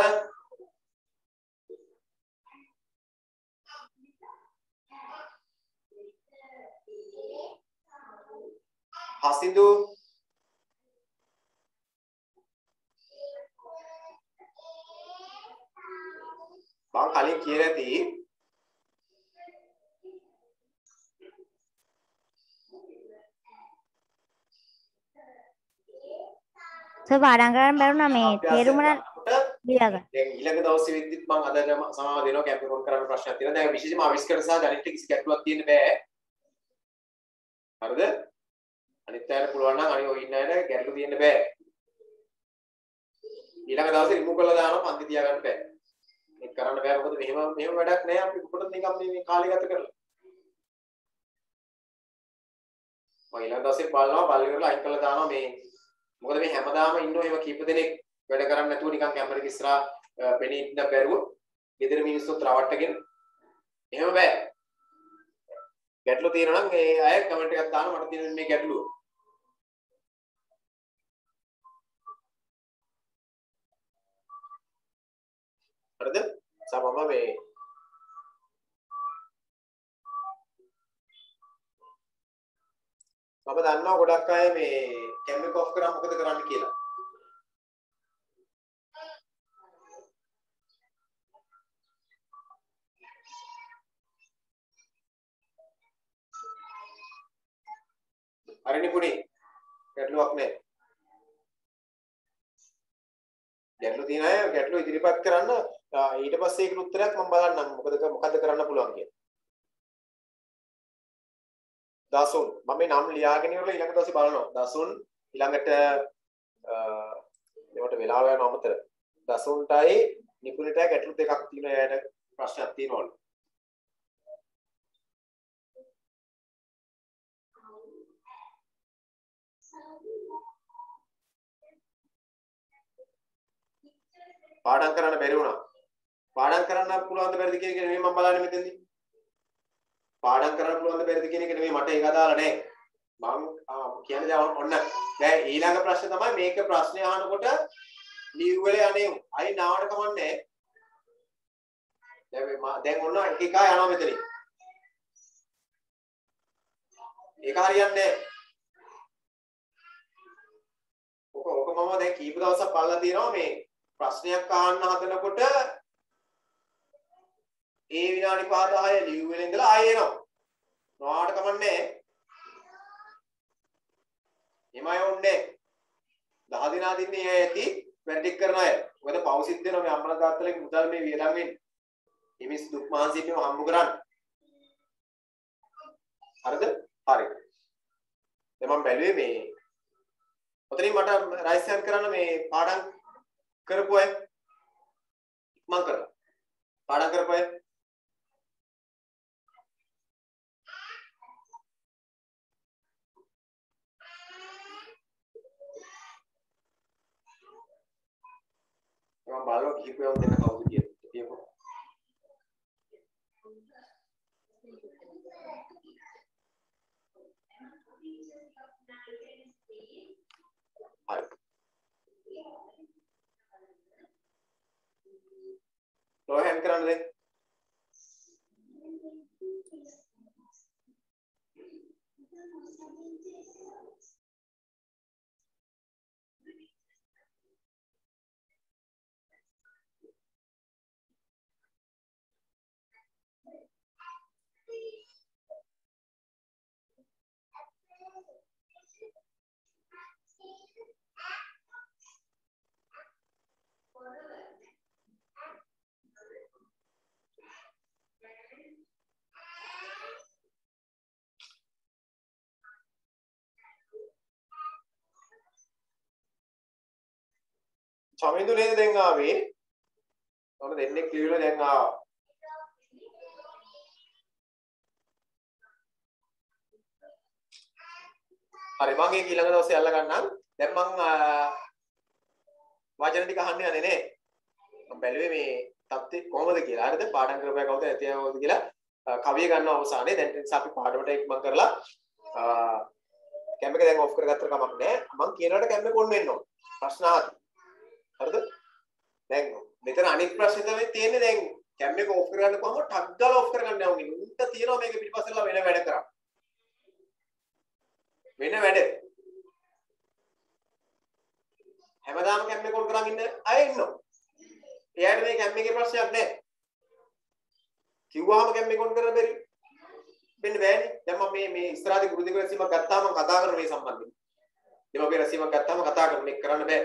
හසිඳු මම කලින් කියලා ඇති සර් පාඩම් කරන්න බැරුණා මේ තේරුම නම් ලියා ගන්න. දැන් ඊළඟ දවසේ වෙද්දිත් මම අද සමාව දෙනවා කැම්පේන් කරන්න ප්‍රශ්නයක් තියෙනවා. දැන් විශේෂයෙන්ම අවිස්කරණ සහ ගණිත කිසි ගැටලුවක් තියෙන්න බෑ. හරිද? අනිත් අයට පුළුවන් නම් අනිත් ඔය ඉන්න අයට ගැටලු තියෙන්න බෑ. ඊළඟ දවසේ රිමූව් කරලා දානවා පන්ති තියාගන්න බෑ. මේක කරන්න බෑ මොකද මෙහෙම මෙහෙම වැඩක් නෑ අපි කොටත් නිකන් මේ කාලය ගත කරලා. මම ඊළඟ දවසේ බලනවා බල්ල කරලා අයින් කරලා දානවා මේ මොකද මේ හැමදාම ඉන්නෝ ඒව කීප දෙනෙක් වැඩ කරන්නේ නැතුව නිකන් කැමරේක ඉස්සරහා පෙනී ඉන්න බැරුව ගෙදර මිනිස්සුත් රවට්ටගෙන එහෙම බෑ. ගැටලු තියෙනවා නම් ඒ අය කමෙන්ට් එකක් දාන්න මට තියෙන මේ ගැටලුව. හරිද? සමම මේ මම දන්නවා ගොඩක් අය මේ කැමරා ඔෆ් කරා මොකද කරන්න කියලා. හරිනේ පුණි. ගැටලුවක් නැහැ. ගැටලු තියෙන අය ගැටලු ඉදිරිපත් කරන්න ඊට පස්සේ ඒකට උත්තරයක් මම බලන්නම් මොකද මොකද්ද කරන්න පුළුවන් කියලා. දසුන් මම මේ නම් ලියාගෙන ඉවරලා ඊළඟ දවසේ බලනවා. දසුන් ඊළඟට මේවට වෙලාව යන අමතර දසුන්ටයි නිපුණටයි ගැටලු දෙකක් තියෙනවා. එයාට ප්‍රශ්නයක් තියෙනවලු. පාඩම් කරන්න බැරි වුණා. පාඩම් කරන්න පුළුවන් ද බැරිද කියන එක නෙමෙයි මම බලන්නේ මෙතෙන්දී. පාඩම් කරන්න පුළුවන් ද බැරිද කියන එක නෙමෙයි මට ඒක අදාළ නැහැ. මම කියන්නේ දැන් ඔන්න දැන් ඊළඟ ප්‍රශ්නේ තමයි මේක ප්‍රශ්නේ අහනකොට ලිව් වල යන්නේ. අයි නාවට කමන්නේ. දැන් මම දැන් ඔන්න එක එක යනවා මෙතනින්. ඒක හරියන්නේ නැහැ. ඔක ඔක මම දැන් කීප දවසක් බලලා තියෙනවා මේ ප්‍රශ්නයක් අහන්න හදනකොට ඒ විනාඩි පහ දහය ලිව් වල ඉඳලා ආයෙ එනවා. නොආවට කමන්නේ. එමය ඕනේ. දහ දිනා දින්නේ ඇය ඇති වැඩ ටික කරන අය. මොකද පව් සිද්ධ වෙනවා මේ අම්මලා තාත්තලාගේ මුදල් මේ වියදම් වෙන්නේ. හිමිස් දුක් මහන්සියකින් හම්බ කරන්න. හරිද? හරි. දැන් මම බැලුවේ මේ ඔතනින් මට රයිස් හෑන් කරන්න මේ පාඩම් කරපු අය මම කරා. පාඩම් කරපු අය මම බලනවා කීපයක් දෙන්න කවුද කියලා. කියපො. හරි. ලෝහයන් කරන්නද? චමින්දු නේද දැන් ආවේ? ඔන්න දෙන්නෙක් ලියවිලා දැන් ආවා. හරි මම ඒක ඊළඟ දවසේ අල්ල ගන්නම්. දැන් මම වචන ටික අහන්න යන්නේ නේ. මම බැලුවේ මේ තත්ත්වය කොහොමද කියලා. හරිද? පාඩම් කරපෑ කවුද ඇතිවවද කියලා කවිය ගන්න අවසානයේ දැන් නිසා අපි පාඩමට එක්මන් කරලා කැම් එක දැන් ඔෆ් කරගත්තට කමක් නැහැ. මම කියනකොට කැම් එක ඔන් වෙන්න ඕන. ප්‍රශ්න අහන්න. හරිද? දැන් මෙතන අනිත් ප්‍රශ්නේ තමයි තියෙන්නේ දැන් කැම් එක ඔෆ් කරගන්න කොහොමද ටක් ගාලා ඔෆ් කරගන්න යවුනේ. උන්ට තියෙනවා මේක පිටිපස්සෙලා වෙන වැඩ කරා. වෙන වැඩ. හැමදාම කැම් එක ඔන් කරන් ඉන්න අය ඉන්නවා. එයාට මේ කැම් එකේ ප්‍රශ්නයක් නැහැ. කිව්වහම කැම් එක ඔන් කරලා බැරි. වෙන්න බෑනේ. දැන් මම මේ මේ ඉස්සරහදී ගුරු දෙක රැසීමක් ගත්තාම මම කතා කරන මේ සම්බන්ධයෙන්. දෙමාපිය රැසීමක් ගත්තාම කතා කරන එක කරන්න බෑ.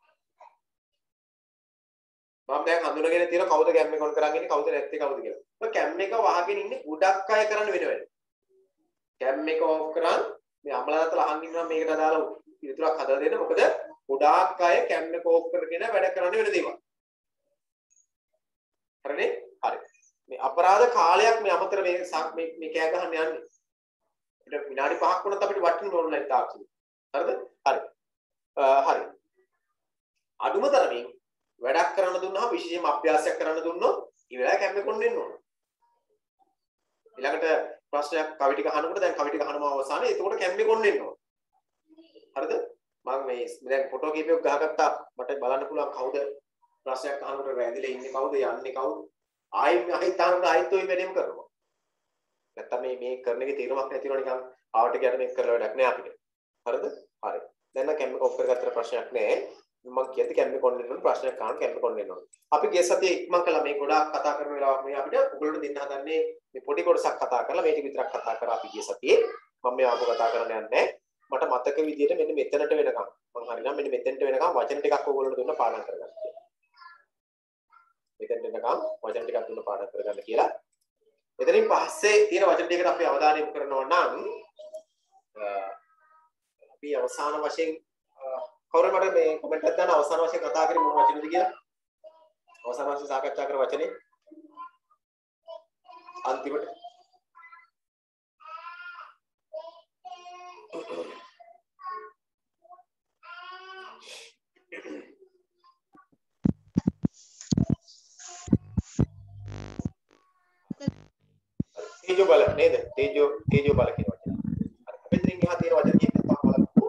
මම දැන් හඳුනගෙන තියෙන කවුද කැම් එක ඔන් කරන් ඉන්නේ කවුද නැත්තේ කවුද කියලා. ඔය කැම් එක වහගෙන ඉන්නේ ගොඩක් අය කරන්න වෙන වැඩ. කැම් එක ඔෆ් කරන් මේ අමලනතල අහන් ඉන්නවා මේකට අදාළ පිළිතුරක් හදලා දෙන්න. මොකද ගොඩාක් අය කැම් එක ඔෆ් කරගෙන වැඩ කරන්න වෙන දේවල්. හරිනේ? හරි. මේ අපරාධ කාලයක් මේ අමතර මේ මේ මේ කෑ ගහන්න යන්නේ. අපිට විනාඩි පහක් වුණත් අපිට වටින්න ඕන නැහැ තාක්ෂණය. හරිද? හරි. හරි. අඩුම තරමින් වැඩක් කරන්න දුන්නාම විශේෂයෙන්ම අභ්‍යාසයක් කරන්න දුන්නොත් ඒ වෙලාවේ කැම් එක කොන්න වෙන්න ඕන. ඊළඟට ප්‍රශ්නයක් කවි ටික අහනකොට දැන් කවි ටික අහනම අවසානයේ එතකොට කැම් එක කොන්න වෙන්න ඕන. හරිද? මම මේ දැන් ෆොටෝ කීපයක් ගහගත්තා. මට බලන්න පුළුවන් කවුද ප්‍රශ්නයක් අහනකොට රැඳිලා ඉන්නේ කවුද යන්නේ කවුද? ආයි ආයි තාන්න ආයිත් ඔය වැඩේම කරනවා. නැත්තම් මේ මේ කරන එකේ තීරමක් නැතිව නිකන් ආවට ගියට මේක කරලා වැඩක් නෑ අපිට. හරිද? හරි. දැන් නම් කැම් එක ඔෆ් කරගත්තට ප්‍රශ්නයක් නෑ. මම කියද්දි කැම් එක කොන්න වෙන ප්‍රශ්නයක් අහන්න කැම් එක කොන්න වෙනවා. අපි ගිය සතියේ ඉක්මන් කළා මේ ගොඩාක් කතා කරන වෙලාවක් මේ අපිට ඔයගොල්ලන්ට දෙන්න හදන්නේ මේ පොඩි කොටසක් කතා කරලා මේක විතරක් කතා කරා අපි ගිය සතියේ. මම මේ ආපහු කතා කරන්න යන්නේ මට මතක විදියට මෙන්න මෙතනට වෙනකම් මම හරිනම් මෙන්න මෙතනට වෙනකම් වචන ටිකක් ඔයගොල්ලන්ට දුන්න පාඩම් කරගන්න. මෙතනට වෙනකම් වචන ටිකක් දුන්න පාඩම් කරගන්න කියලා. එතනින් පස්සේ තියෙන වචන ටිකට අපි අවධානය යොමු කරනවා නම් අපි අවසාන වශයෙන් කවුරු මට මේ කමෙන්ට් එකක් දාන්න අවසාන වශයෙන් කතා කරේ මොන වචනද කියලා. අවසාන වශයෙන් සාකච්ඡා කර වචනේ අන්තිමට තේජෝ බල නේද? තේජෝ තේජෝ බල කියන වචන. අර මෙතනින් එහා තියෙන වචන කියන්න තමයි බලන්න.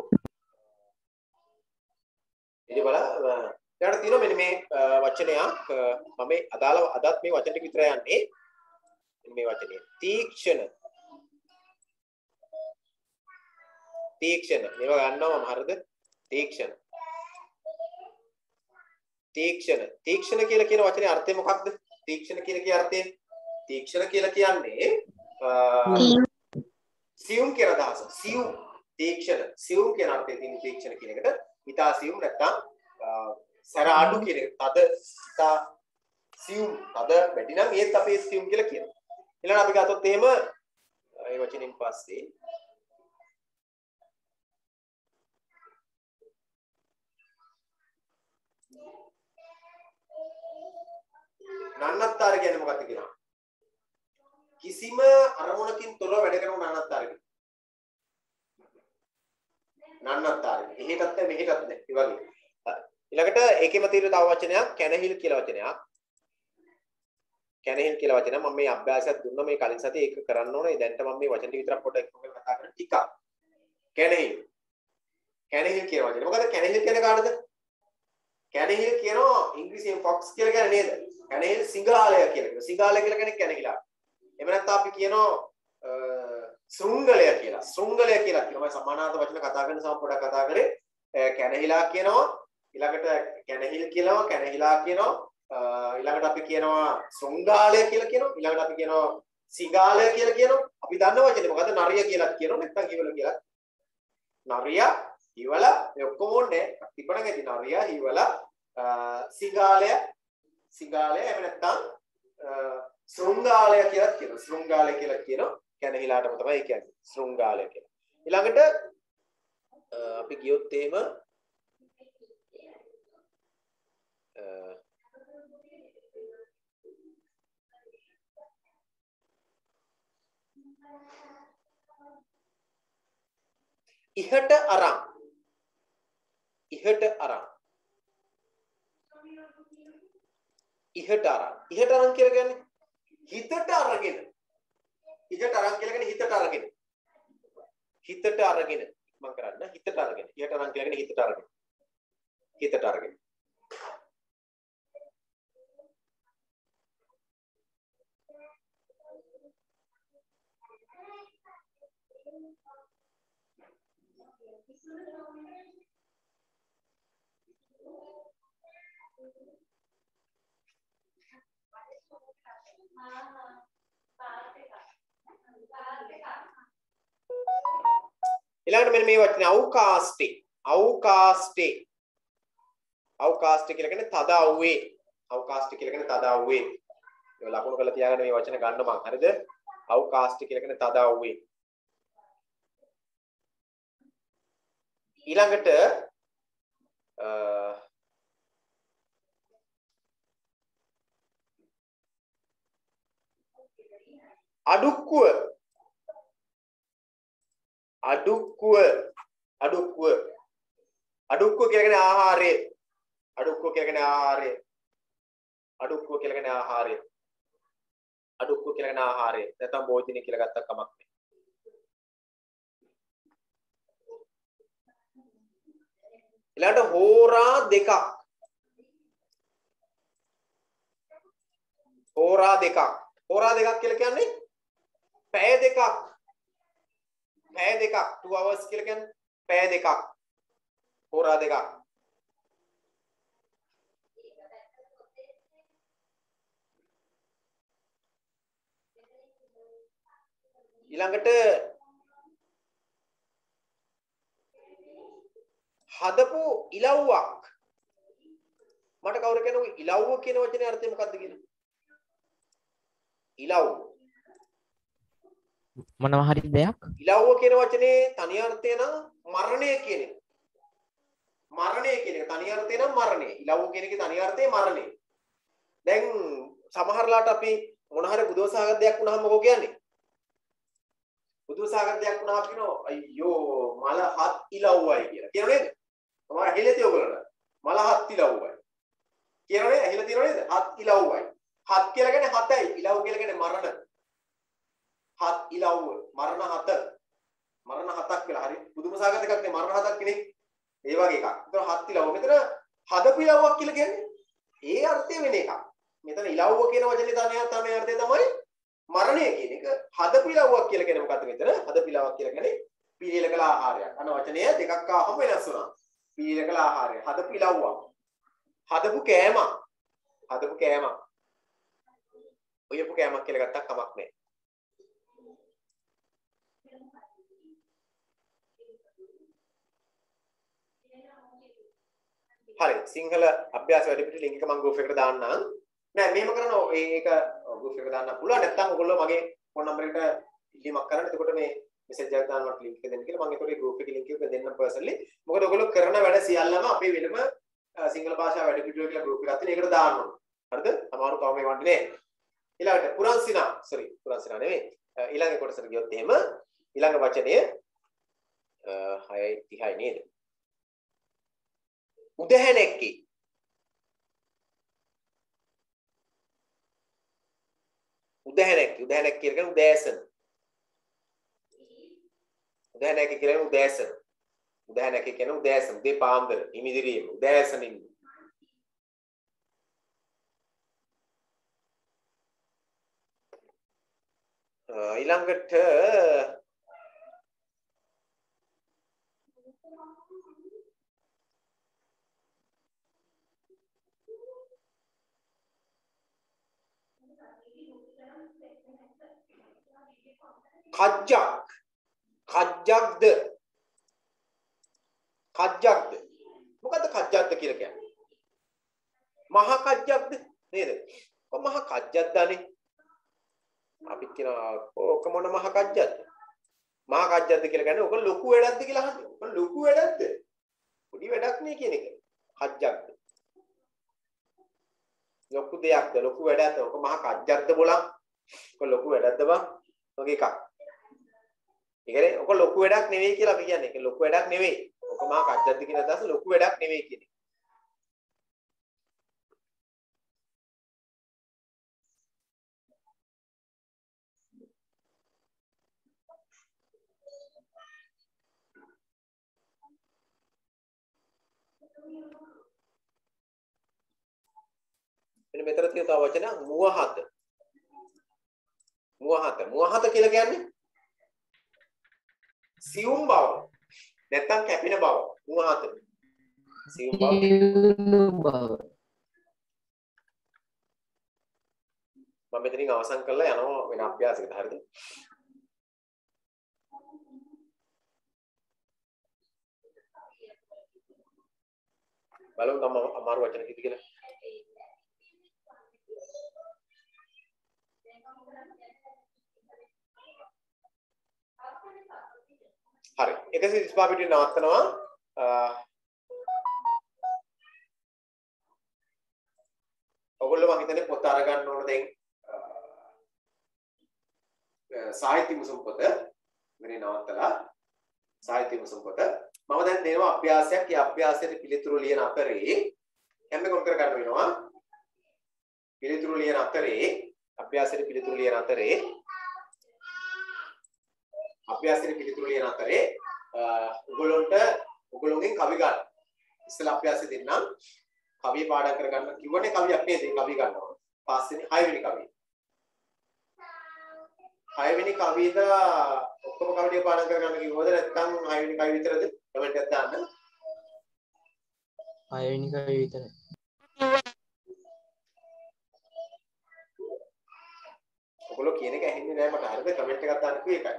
තේජෝ බල ඊට තියෙනවා මෙන්න මේ වචනයක් මම මේ අදාළ අදත් මේ වචන ටික විතරයි යන්නේ. මේ වචනේ තීක්ෂණ. තීක්ෂණ. මේවා ගන්නවා මම හරිද? තීක්ෂණ. තීක්ෂණ. තීක්ෂණ කියලා කියන වචනේ අර්ථය මොකක්ද? තීක්ෂණ කියන කේ අර්ථය තීක්ෂණ කියලා කියන්නේ සියුම් කියන අදහස. සියුම් තීක්ෂණ. සියුම් කියන අර්ථයෙන් තියෙන තීක්ෂණ කියන එකට ඊටා සියුම් නැත්තම් සර අඩු කියන එක. තද ඊටා සියුම් තද වැඩි නම් ඒත් අපි සියුම් කියලා කියනවා. ඊළඟ අපි ගත්තොත් එහෙම ඒ වචنين පස්සේ නන්නත්තර කියන්නේ මොකක්ද කියනවා? කිසිම අරමුණකින් තොරව වැඩ කරන නන්නත්තර කියනවා. නන්නත්තර. එහෙටත් නැහැ මෙහෙටත් නැහැ. ඒ වගේ. ඊළඟට ඒකෙම තියෙන තව වචනයක් කැනහිල් කියලා වචනයක්. කැනහිල් කියලා වචනය මම මේ අභ්‍යාසයක් දුන්නා මේ කලින් සතියේ ඒක කරන්න ඕනේ. දැන්ට මම මේ වචන ටික විතරක් පොඩ්ඩක් එකතු කරලා කතා කරන්න ටිකක්. කැනහිල්. කැනහිල් කියන වචනේ. මොකද කැනහිල් කියන්නේ කාටද? කැනහිල් කියනවා ඉංග්‍රීසියෙන් fox කියලා කියන්නේ නේද? කැනහිල් සිංහාලය කියලා කියනවා. සිංහාලය කියලා කියන්නේ කැනහිලා. එහෙම නැත්නම් අපි කියනවා ශෘංගලය කියලා. ශෘංගලය කියලා කියනවා. මම සමානාර්ථ වචන කතා කරන සම පොඩක් කතා කරේ. කැනහිලා කියනවා. ඊළඟට කැනහිල් කියනවා. කැනහිලා කියනවා. ඊළඟට අපි කියනවා ශෘංගාලය කියලා කියනවා. ඊළඟට අපි කියනවා සිංහාලය කියලා කියනවා. අපි දන්න වචනේ මොකද්ද? නරිය කියලා කියනවා. නැත්නම් කිවල කියලා. නරිය, හිවල මේ ඔක්කොම ඕනේ. තිබුණා ගැති නරිය, හිවල, සිංහාලය, සිංහාලය එහෙම නැත්නම් ශෘංගාලය කියලා කියනවා. ශෘංගාලය කියලා කියනවා. කැනහිලාටම තමයි කියන්නේ. ශෘංගාලය කියලා. ඊළඟට අපි ගියොත් එහෙම ඉහට අරන් ඉහට අරන් ඉහට අරන් ඉහට අරන් කියලා කියන්නේ හිතට අරගෙන ඉහට අරන් කියලා කියන්නේ හිතට අරගෙන හිතට අරගෙන මම කරන්න හිතට අරගෙන ඉහට අරන් කියලා කියන්නේ හිතට අරගෙන හිතට අරගෙන ඊළඟට මෙන්න මේ වචනේ අවකාස්ටි අවකාස්ටි අවකාස්ටි කියලා කියන්නේ තදව්වේ අවකාස්ටි කියලා කියන්නේ තදව්වේ ඒක ලකුණු කරලා තියාගන්න මේ වචන ගන්න මං හරිද අවකාස්ටි කියලා කියන්නේ තදව්වේ ඊළඟට අඩුක්කුව අඩුක්කුව අඩුක්කුව අඩුක්කුව කියලා කියන්නේ ආහාරය අඩුක්කුව කියලා කියන්නේ ආහාරය අඩුක්කුව කියලා කියන්නේ ආහාරය අඩුක්කුව කියලා කියන්නේ ආහාරය නැත්නම් භෝජනය කියලා ගත්තත් කමක් නැහැ ඊළඟට හෝරා දෙකක් හෝරා දෙකක් හෝරා දෙකක් කියලා කියන්නේ පැය දෙකක් පැය දෙකක් two hours කියලා කියන්නේ පැය දෙකක් හෝරා දෙකක් ඊළඟට හදපු ඉලව්වක් මට කවුරු කියනවා ඉලව්ව කියන වචනේ අර්ථය මොකක්ද කියලා ඉලව්ව මොනවා හරි දෙයක් ඉලව්ව කියන වචනේ තනි අර්ථය නම් මරණය කියන එක මරණය කියන එක තනි අර්ථය නම් මරණය ඉලව්ව කියන එකේ තනි අර්ථය මරණය දැන් සමහරලාට අපි මොන හරි බුදෝසහගත දෙයක් වුණාම මොකෝ කියන්නේ බුදෝසහගත දෙයක් වුණාම කියනවා අයියෝ මල හත් ඉලව්වයි කියලා කියනෝ නේද තමයි ඇහිලා තියෙ ඔයගොල්ලන්ට මල හත් ඉලව්වයි කියනෝ නේද ඇහිලා තියෙනව නේද හත් ඉලව්වයි හත් කියලා කියන්නේ හතයි ඉලව් කියලා කියන්නේ මරණ හත් ඉලව්ව මරණ හත මරණ හතක් කියලා හරි පුදුම සාගත එකක් නේ මරණ හතක් කෙනෙක් ඒ වගේ එකක්. ඒතර හත් ඉලව්ව මෙතන හදපු ඉලව්වක් කියලා කියන්නේ ඒ අර්ථය වෙන එකක්. මෙතන ඉලව්ව කියන වචනේ තමයි තමයි අර්ථය තමයි මරණය කියන එක. හදපු ඉලව්වක් කියලා කියන්නේ මොකද්ද මෙතන? හදපු ඉලව්වක් කියලා කියන්නේ පීලක ආහාරයක්. අන වචනය දෙකක් ආවම වෙනස් වෙනවා. පීලක ආහාරය හදපු ඉලව්වක්. හදපු කෑම. හදපු කෑම. ඔයපු කෑමක් කියලා ගත්තක් කමක් නැහැ. හරි සිංහල අභ්‍යාස වැඩිපිටි ලින්ක් එක මම ගෲප් එකට දාන්නම් නෑ මෙහෙම කරනවා ඒක ගෲප් එකට දාන්න පුළුවන් නැත්නම් ඔයගොල්ලෝ මගේ ෆෝන් නම්බර් එකට ඉල්ලීමක් කරන්න එතකොට මේ මෙසේජ් එකක් දාන්නත් ලින්ක් එක දෙන්න කියලා මම ඒකට ගෲප් එකේ ලින්ක් එක දෙන්නම් පර්සනලි මොකද ඔයගොල්ලෝ කරන වැඩ සියල්ලම අපේ වෙනම සිංහල භාෂාව වැඩිපිටි කියලා ගෲප් එකක් තියෙන ඒකට දාන්න ඕන හරිද අමාරු කවම මේ වන්නේ නෑ ඊළඟට පුරන්සිනා සෝරි පුරන්සිනා නෙවෙයි ඊළඟ කොටසට ගියොත් එහෙම ඊළඟ වචනය හයයි තිහයි නේද උදැහැණෙක්කි උදැහැණෙක්කි උදැහැණෙක් කියලා කියන්නේ උදෑසන උදැහැණෙක්කි කියලා කියන්නේ උදෑසන උදැහැණෙක්කි කියන්නේ උදෑසන උදේ පාන්දර ඉමිදිරියම උදෑසනින් ඊළඟට කජ්ජක් කජ්ජක්ද කජ්ජක්ද මොකද්ද කජ්ජක්ද කියලා කියන්නේ මහ කජ්ජක්ද නේද කො මහ කජ්ජක්දනේ අපි කියන ඕක මොන මහ කජ්ජක්ද මහ කජ්ජක්ද කියලා කියන්නේ ඕක ලොකු වැඩක්ද කියලා අහන්නේ ඕක ලොකු වැඩක්ද පොඩි වැඩක් නේ කියන එක කජ්ජක්ද ලොකු දෙයක්ද ලොකු වැඩක්ද ඕක මහ කජ්ජක්ද බලන්න ඕක ලොකු වැඩක්ද බං වගේ එකක් ඒ කියන්නේ ඔක ලොකු වැඩක් නෙවෙයි කියලා අපි කියන්නේ. ඒක ලොකු වැඩක් නෙවෙයි. ඔක මහා කජ්ජද්ද කියන අදහස ලොකු වැඩක් නෙවෙයි කියන්නේ. මෙන්න මෙතන තියෙන තව වචන මුවහත. මුවහත. මුවහත කියලා කියන්නේ සියුම් බව. නැත්තම් කැපෙන බව. මුවහත. සියුම් බව. මම මෙතනින් අවසන් කරලා යනවා වෙන අභ්‍යාසයකට. හරිද? බලමු තම අමාරු වචන කිව්ද කියලා. හරි එකසිය තිස් පහ පිටුවේ නවත්තනවා. ඔයගොල්ලෝ මම හිතන්නේ පොත අරගන්න ඕන දැන් සාහිත්‍ය මුසුම් පොත මෙනේ නවත්තලා සාහිත්‍ය මුසුම් පොත මම දැන් දෙනවා අභ්‍යාසයක්. ඒ අභ්‍යාසයේ පිළිතුරු ලියන අතරේ කැමෙ කොට කර ගන්න වෙනවා. පිළිතුරු ලියන අතරේ අභ්‍යාසයේ පිළිතුරු ලියන අතරේ අභ්‍යාසයේ පිළිතුරු ලියන අතරේ ඔයගොල්ලන්ට ඔයගොල්ලෝගෙන් කවි ගන්න. ඉස්සෙල්ලා අභ්‍යාසය දෙන්නම්. කවිය පාඩම් කර ගන්න කිව්වනේ කවියක් නේද? කවි ගන්නවා. පස්වෙනි හයවෙනි කවිය. හයවෙනි කවියද ඔක්කොම කවි ටික පාඩම් කර ගන්න කිව්වද නැත්නම් හයවෙනි කවිය විතරද? කමෙන්ට් එකක් දාන්න. හයවෙනි කවිය විතරයි. ඔයගොල්ලෝ කියන එක ඇහෙන්නේ නැහැ මට. හරිද? කමෙන්ට් එකක් දාන්න කිව්වේ ඒකයි.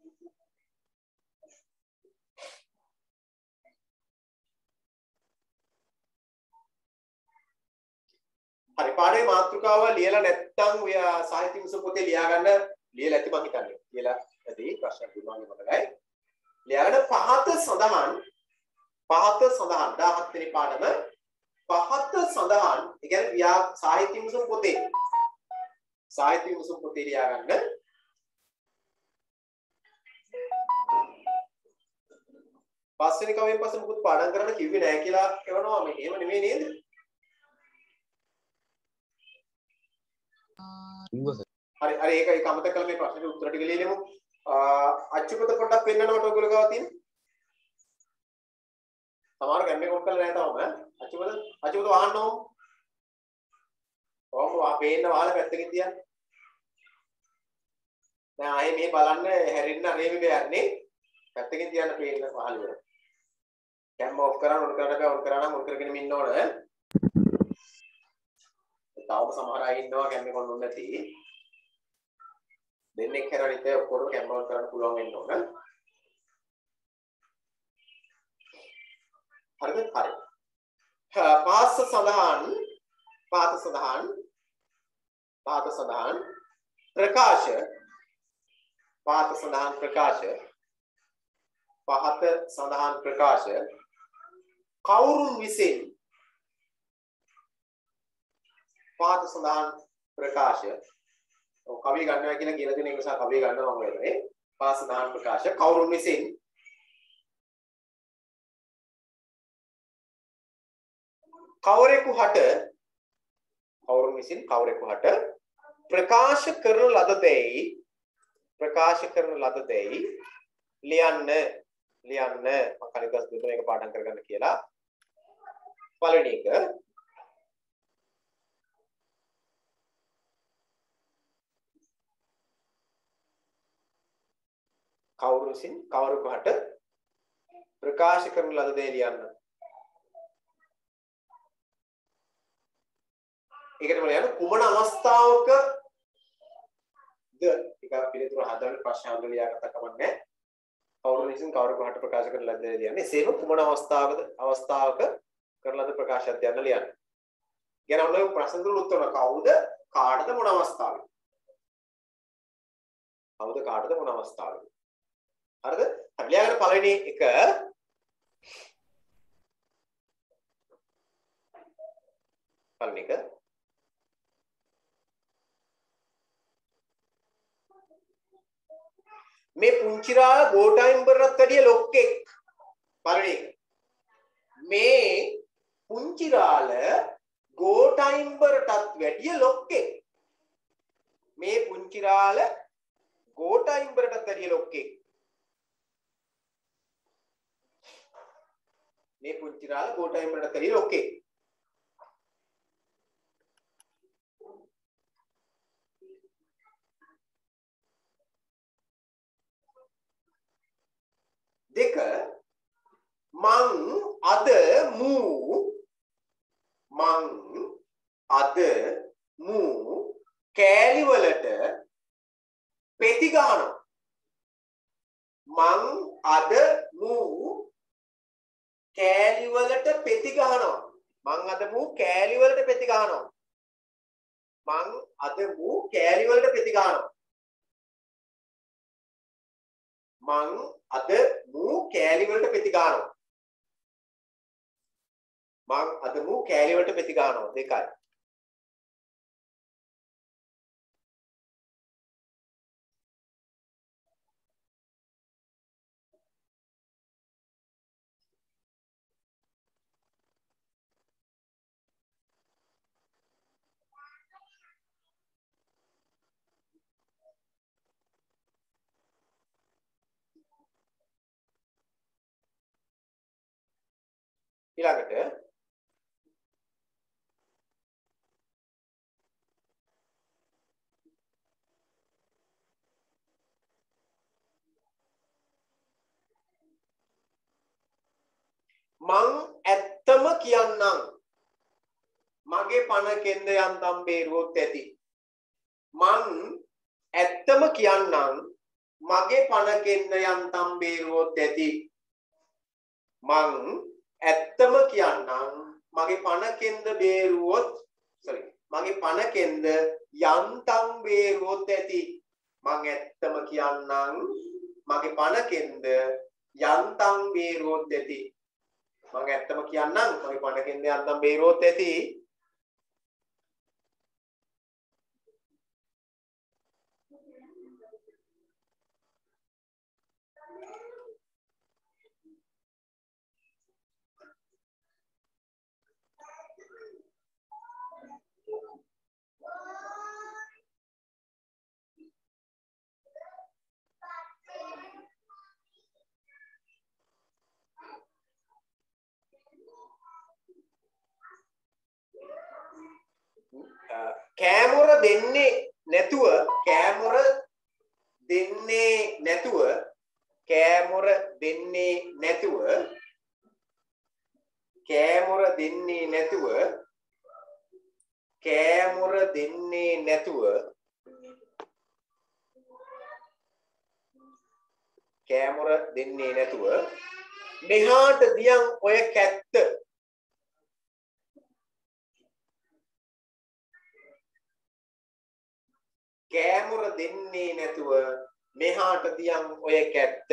හරි පාඩේ මාතෘකාව ලියලා නැත්නම් ඔය සාහිත්‍ය මුසුම් පොතේ ලියා ගන්න ලියලා ඇති මම හිතන්නේ. කියලා ඇති ප්‍රශ්නයක් දුන්නාගේ මතකයි. ලියාගෙන පහත සඳහන් පහත සඳහන් දහහත් වෙනි පාඩම පහත සඳහන් ඒ කියන්නේ ව්‍යා සාහිත්‍ය මුසුම් පොතේ සාහිත්‍ය මුසුම් පොතේ ලියා ගන්න. පස්වෙනි කවියෙන් පස්සේ මුකුත් පාඩම් කරන්න කිව්වේ නැහැ කියලා කියනවා. මේ එහෙම නෙමෙයි නේද? හරි හරි ඒක ඒක අමතක කරලා මේ ප්‍රශ්නෙට උත්තර ටික ලියලෙමු. අච්චුපත පොඩ්ඩක් පෙන්නනකොට ඔයගොල්ලෝ ගාව තියෙන. සමහර කැම්බේ කොට් කරලා නැහැ තාම. අච්චුපත අච්චුපත වහන්න ඕම. ඕම වා පේන්න වහලා පැත්තකින් තියන්න. දැන් ආයේ මේ බලන්න හැරෙන්න අනේ මේ යන්නේ. පැත්තකින් තියන්න පේන්න වහල වල. කැම් ඔෆ් කරන්න ඕන කරන්න බෑ ඔන් කරා නම් ඔන් කරගෙන ඉන්න ඕන. තාම සමහර අය ඉන්නවා කැම්බේ කොන්න නැති. දෙන්නෙක් හැරෙනිට ඔක්කොම කැම් ඔන් කරන්න පුළුවන් වෙන්න ඕන. හරිද? හරි. පාස සඳහන් පාත සඳහන් පාත සඳහන් ප්‍රකාශ පාත සඳහන් ප්‍රකාශ පහත සඳහන් ප්‍රකාශ කවුරුන් විසින් පාත සඳහන් ප්‍රකාශ ඔව් කවිය ගන්නවා කියලා කියලා දෙන එක නිසා කවිය ගන්නවා මම වෙන්නේ පාත සඳහන් ප්‍රකාශ කවුරුන් විසින් කවරෙකු හට කවුරුන් විසින් කවරෙකු හට ප්‍රකාශ කරන ලද දෙයි ප්‍රකාශ කරන ලද දෙයි ලියන්න ලියන්න මම කලින් දවස් දෙක මේක පාඩම් කරගන්න කියලා පළවෙනි එක කවුරු විසින් කවරෙකු හට ප්‍රකාශ කරන ලද දෙයි ලියන්න. ඒකටම යන කුමන අවස්ථාවක ද ටික පිළිතුරු හදන්න ප්‍රශ්න හදලා ලියාගත්ත කමන්නේ. කවුරු විසින් කවරෙකු හට ප්‍රකාශ කරන ලද දෙයි ලියන්නේ. සේම කුමන අවස්ථාවකද අවස්ථාවක කරන ලද ප්‍රකාශයක් යන්න ලියන්න. කියන ඔන්න ප්‍රශ්න වල උත්තර කවුද කාටද මොන අවස්ථාවකද? කවුද කාටද මොන අවස්ථාවකද? හරිද? හරි ලියාගන්න පළවෙනි එක පළවෙනි එක මේ පුංචිරාල ගෝඨායිම්බරටත් වැඩිය ලොක්කෙක්. පළවෙනි එක. මේ පුංචිරාල ගෝඨායිම්බරටත් වැඩිය ලොක්කෙක්. මේ පුංචිරාල ගෝඨායිම්බරටත් වැඩිය ලොක්කෙක්. මේ පුංචිරාල ගෝඨායිම්බරටත් වැඩිය ලොක්කෙක්. දෙක මං අද මූ මං අද මූ කෑලි වලට පෙති ගහනවා. මං අද මූ කෑලි වලට පෙති ගහනවා. මං අද මූ කෑලි වලට පෙති ගහනවා. මං අද මූ කෑලි වලට පෙති ගහනවා. මං අද මූ කෑලි වලට පෙති ගහනවා. මං අද මූ කෑලි වලට පෙති ගහනවා. දෙකයි. ඊළඟට මං ඇත්තම කියන්නම් මගේ පණ කෙන්ද යන්තම් බේරුවොත් ඇති. මං ඇත්තම කියන්නම් මගේ පණ කෙන්ද යන්තම් බේරුවොත් ඇති. මං ඇත්තම කියන්නම් මගේ පණ කෙන්ද බේරුවොත් sorry මගේ පණ කෙන්ද යන්තම් බේරුවොත් ඇති. මං ඇත්තම කියන්නම් මගේ පණ කෙන්ද යන්තම් බේරුවොත් ඇති. මං ඇත්තම කියන්නම් මගේ පණ කෙන්ද යන්තම් බේරුවොත් ඇති. කෑමොර දෙන්නේ නැතුව කෑමොර දෙන්නේ නැතුව කෑමොර දෙන්නේ නැතුව කෑමොර දෙන්නේ නැතුව කෑමොර දෙන්නේ නැතුව කෑමොර දෙන්නේ නැතුව මෙහාට දියන් ඔය කැත්ත කෑමොර දෙන්නේ නැතුව මෙහාට දියන් ඔය කැත්ත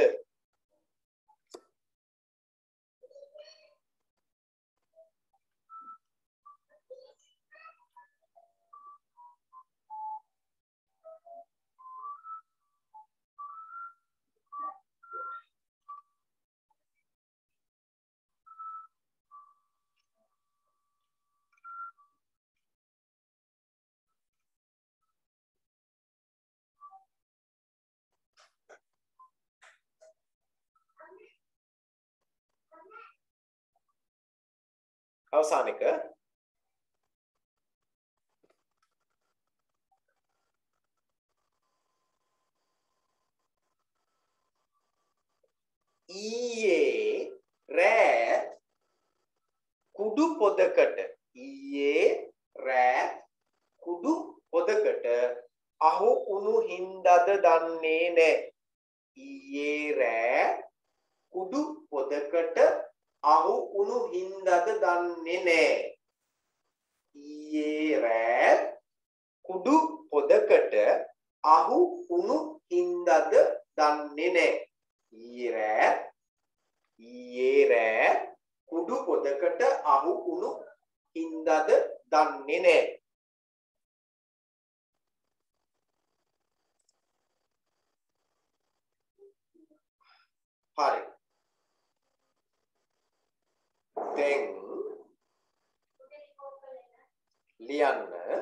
අවසාන එක ඊයේ රෑ කුඩු පොදකට ඊයේ රෑ කුඩු පොදකට අහු උණු හින්දද දන්නේ නැහැ. ඊයේ රෑ කුඩු පොදකට අහු උණු හින්දද දන්නේ නැහැ. ඊයේ රෑ කුඩු පොදකට අහු උණු හින්දද දන්නේ නැහැ. ඊයේ රෑ ඊයේ රෑ කුඩු පොදකට අහු උණු හින්දද දන්නේ නැහැ. හරි. දැන් ලියන්න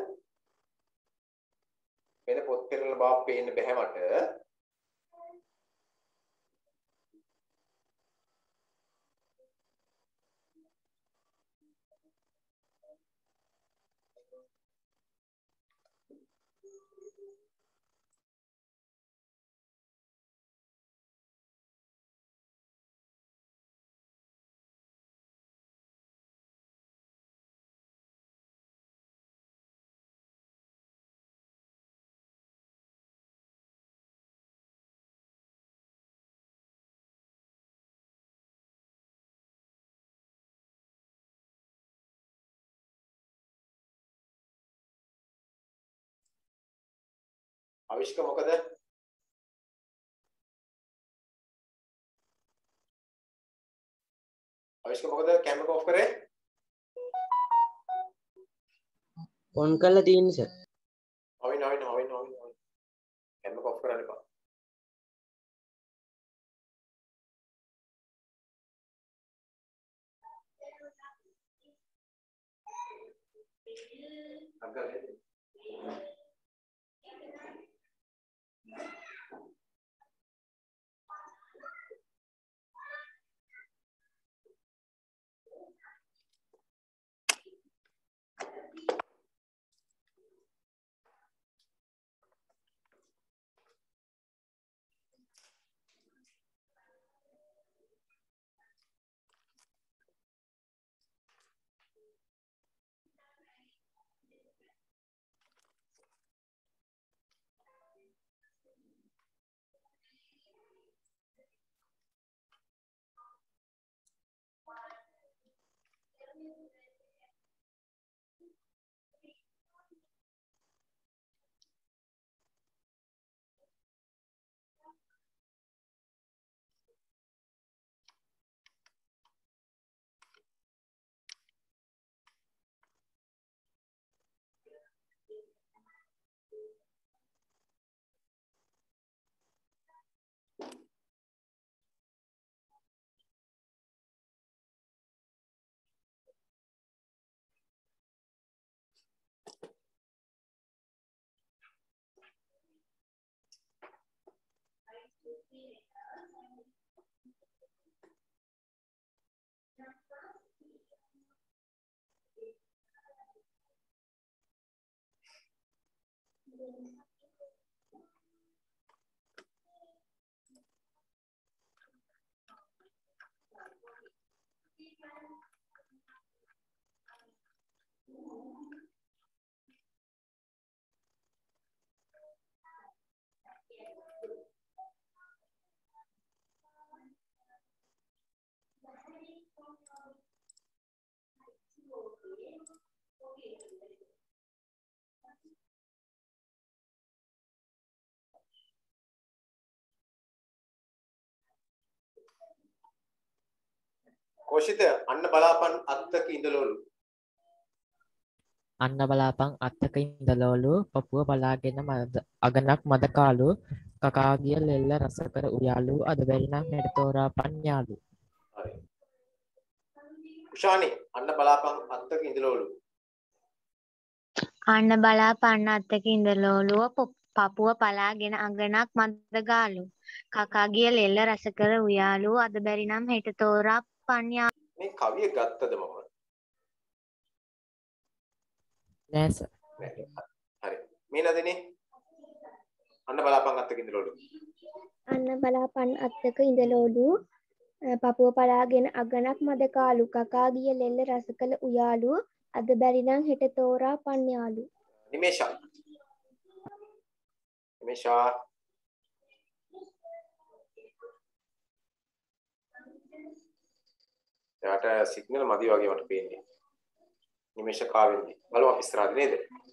වෙන පොත් පෙරලන බව පේන්න බෑ මට. අවිෂ්ක මොකද? අවිෂ්ක මොකද කැමරා ඔෆ් කරේ? ඔන් කරලා තියෙන්නේ සර්. අවින අවින අවින අවින කැමරා ඔෆ් කරන්න එපා. අග්ගලේ කොෂිත අන්න බලාපන් අත්තක ඉඳලෝලු. අන්න බලාපන් අත්තක ඉඳලෝලු පපුව බලාගෙන මද අගනක් මද කාලු කකාගිය ලෙල්ල රස කර උයාලු අද බැරි නම් හෙට තෝරාපන් යාලු. හරි. උෂානි අන්න බලාපන් අත්තක ඉඳලෝලු. අන්න බලාපන් අත්තක ඉඳලෝලුව පපුව පලාගෙන අගනක් මද ගාලු කකා ගිය ලෙල්ල රස කර උයාලු අද බැරි නම් හෙට තෝරාපන් යාලු. මේ කවිය ගත්තද මම? නෑ සර්. හරි. මේ නදිනේ අන්න බලාපන් අත්තක ඉඳලෝලු. අන්න බලාපන් අත්තක ඉඳලෝලු පපුව පලාගෙන අගනක් මද කාලු කකා ගිය ලෙල්ල රස කළ උයාලු අද බැරි නම් හෙට තෝරාපන් යාලු. නිමේෂා නිමේෂා එයාට සිග්නල් මදි වගේ මට පේන්නේ. නිමේෂ කාවෙන්දි බලමු අපි ඉස්සරහට නේද?